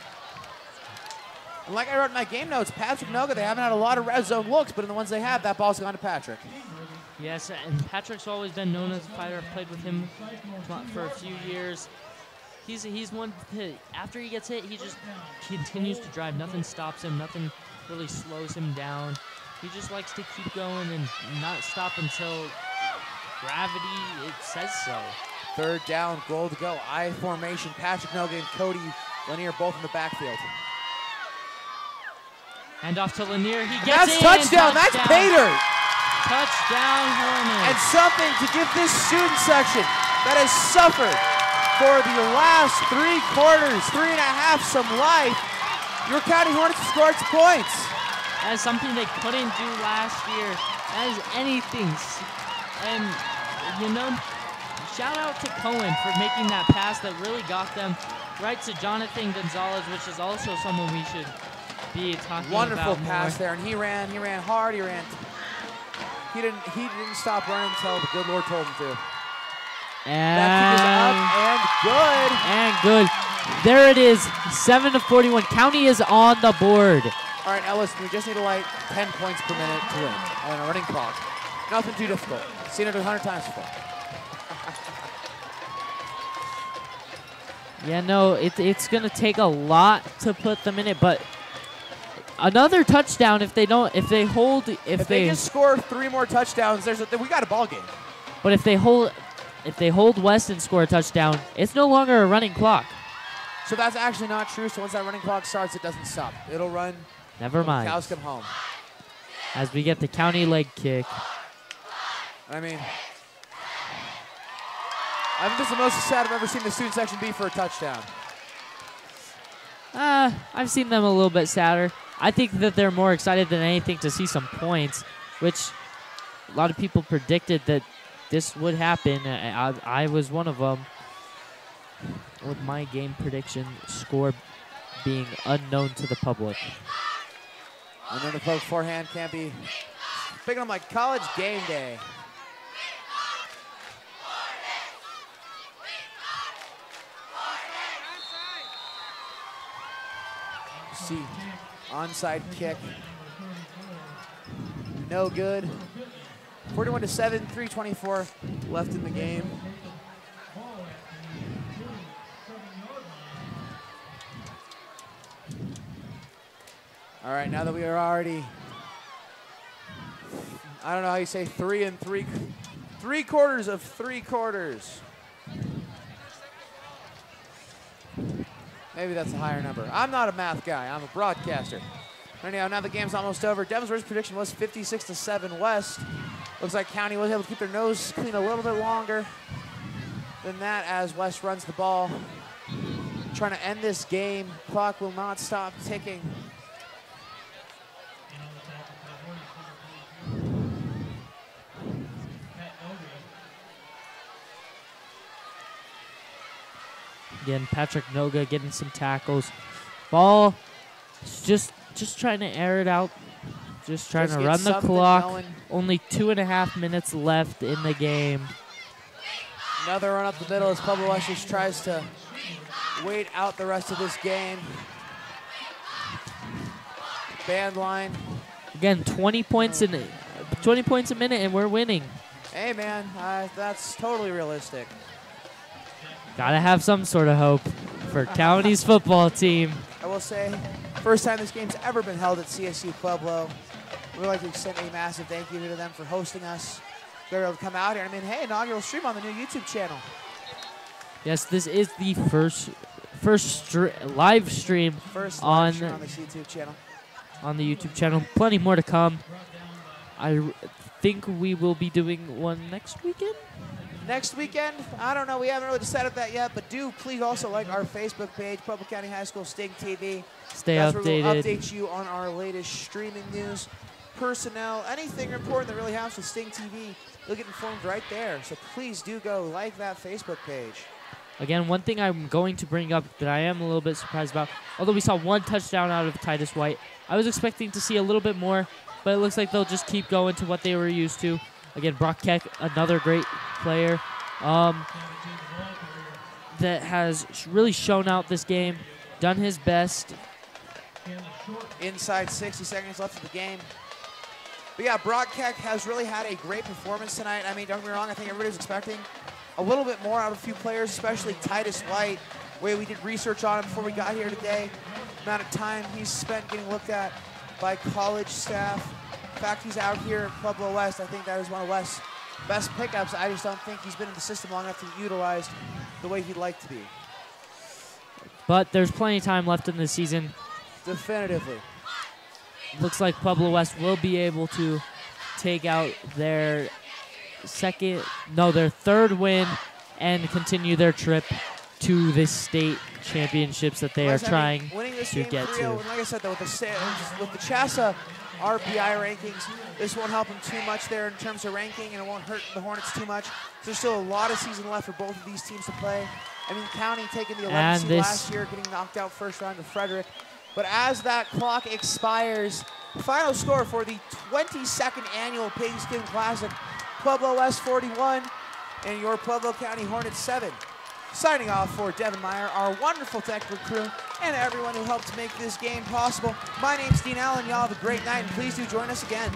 And like I wrote in my game notes, Patrick Noga, they haven't had a lot of red zone looks, but in the ones they have, that ball's gone to Patrick. Yes, and Patrick's always been known as a fighter. I've played with him for a few years. He's he's one hit. After he gets hit, he just continues to drive. Nothing stops him. Nothing really slows him down. He just likes to keep going and not stop until gravity it says so. Third down, goal to go. I formation. Patrick Noga and Cody Lanier both in the backfield. Hand off to Lanier. He gets That's in. touchdown. touchdown. That's Pater. Touchdown Hornets. And something to give this student section that has suffered for the last three quarters, three and a half, some life. Your County Hornets scored some points. That is something they couldn't do last year. That is anything. And, you know, shout out to Cohen for making that pass that really got them right to Jonathan Gonzalez, which is also someone we should be talking Wonderful about pass more. there, and he ran, he ran hard, he ran. He didn't, he didn't stop running until the good Lord told him to. That kick is up and good. And good. There it is, seven to forty-one. County is on the board. All right, now listen, we just need to light ten points per minute to win on a running clock. Nothing too difficult. Seen it a hundred times before. Yeah, no, it, it's going to take a lot to put them in it, but another touchdown if they don't, if they hold, if, If they, they just score three more touchdowns, there's a, we got a ball game. but if they hold, if they hold West and score a touchdown, it's no longer a running clock. So that's actually not true. So once that running clock starts, it doesn't stop. It'll run. Never mind. Cows come home. As we get the County leg kick. I mean, I think this is the most sad I've ever seen the student section be for a touchdown. Uh, I've seen them a little bit sadder. I think that they're more excited than anything to see some points, which a lot of people predicted that this would happen. I, I, I was one of them with my game prediction score being unknown to the public. And then the poke forehand can't be picking up like college game day. See, onside kick. No good. forty-one to seven, three twenty-four left in the game. All right, now that we are already, I don't know how you say three and three, three quarters of three quarters. Maybe that's a higher number. I'm not a math guy, I'm a broadcaster. Anyhow, now the game's almost over. Devon's first prediction was fifty-six to seven West. Looks like County was able to keep their nose clean a little bit longer than that as West runs the ball. Trying to end this game. Clock will not stop ticking. Again, Patrick Noga getting some tackles. Ball, just just trying to air it out. Just trying Just to get run the something clock. going. Only two and a half minutes left in the game. Another run up the middle as Pueblo West just tries to wait out the rest of this game. Band line. Again, twenty points in twenty points a minute, and we're winning. Hey man, uh, that's totally realistic. Gotta have some sort of hope for County's football team. I will say, first time this game's ever been held at C S U Pueblo. We'd like to extend a massive thank you to them for hosting us. They're able to come out here. I mean, hey, inaugural stream on the new YouTube channel. Yes, this is the first first stri- live stream First on live stream on this YouTube channel. on the YouTube channel. Plenty more to come. I r- think we will be doing one next weekend. Next weekend, I don't know, we haven't really decided that yet, but do please also like our Facebook page, Pueblo County High School Sting T V. Stay That's where we'll updated. update you on our latest streaming news, personnel, anything important that really happens with Sting T V. You'll get informed right there. So please do go like that Facebook page. Again, one thing I'm going to bring up that I am a little bit surprised about, although we saw one touchdown out of Titus White, I was expecting to see a little bit more, but it looks like they'll just keep going to what they were used to. Again, Brock Keck, another great player um, that has sh- really shown out this game, done his best. Inside sixty seconds left of the game. But yeah, Brock Keck has really had a great performance tonight. I mean, don't get me wrong, I think everybody was expecting a little bit more out of a few players, especially Titus White. Way we did research on him before we got here today. The amount of time he's spent getting looked at by college staff. The fact he's out here in Pueblo West, I think that is one of West's best pickups. I just don't think he's been in the system long enough to be utilized the way he'd like to be. But there's plenty of time left in the season. Definitively. Looks like Pueblo West will be able to take out their second, no, their third win and continue their trip to the state championships that they Like I are said, I trying mean, winning this to game get three oh, to. and like I said, though, with the, sta- with the Chassa R P I rankings, this won't help them too much there in terms of ranking, and it won't hurt the Hornets too much. There's still a lot of season left for both of these teams to play. I mean, County taking the eleventh And seed this- last year, getting knocked out first round to Frederick. But as that clock expires, final score for the twenty-second annual Pigskin Classic, Pueblo West forty-one and your Pueblo County Hornets seven. Signing off for Devin Meyer, our wonderful technical crew, and everyone who helped make this game possible. My name's Dean Allen. Y'all have a great night, and please do join us again.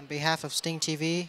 On behalf of StingTV,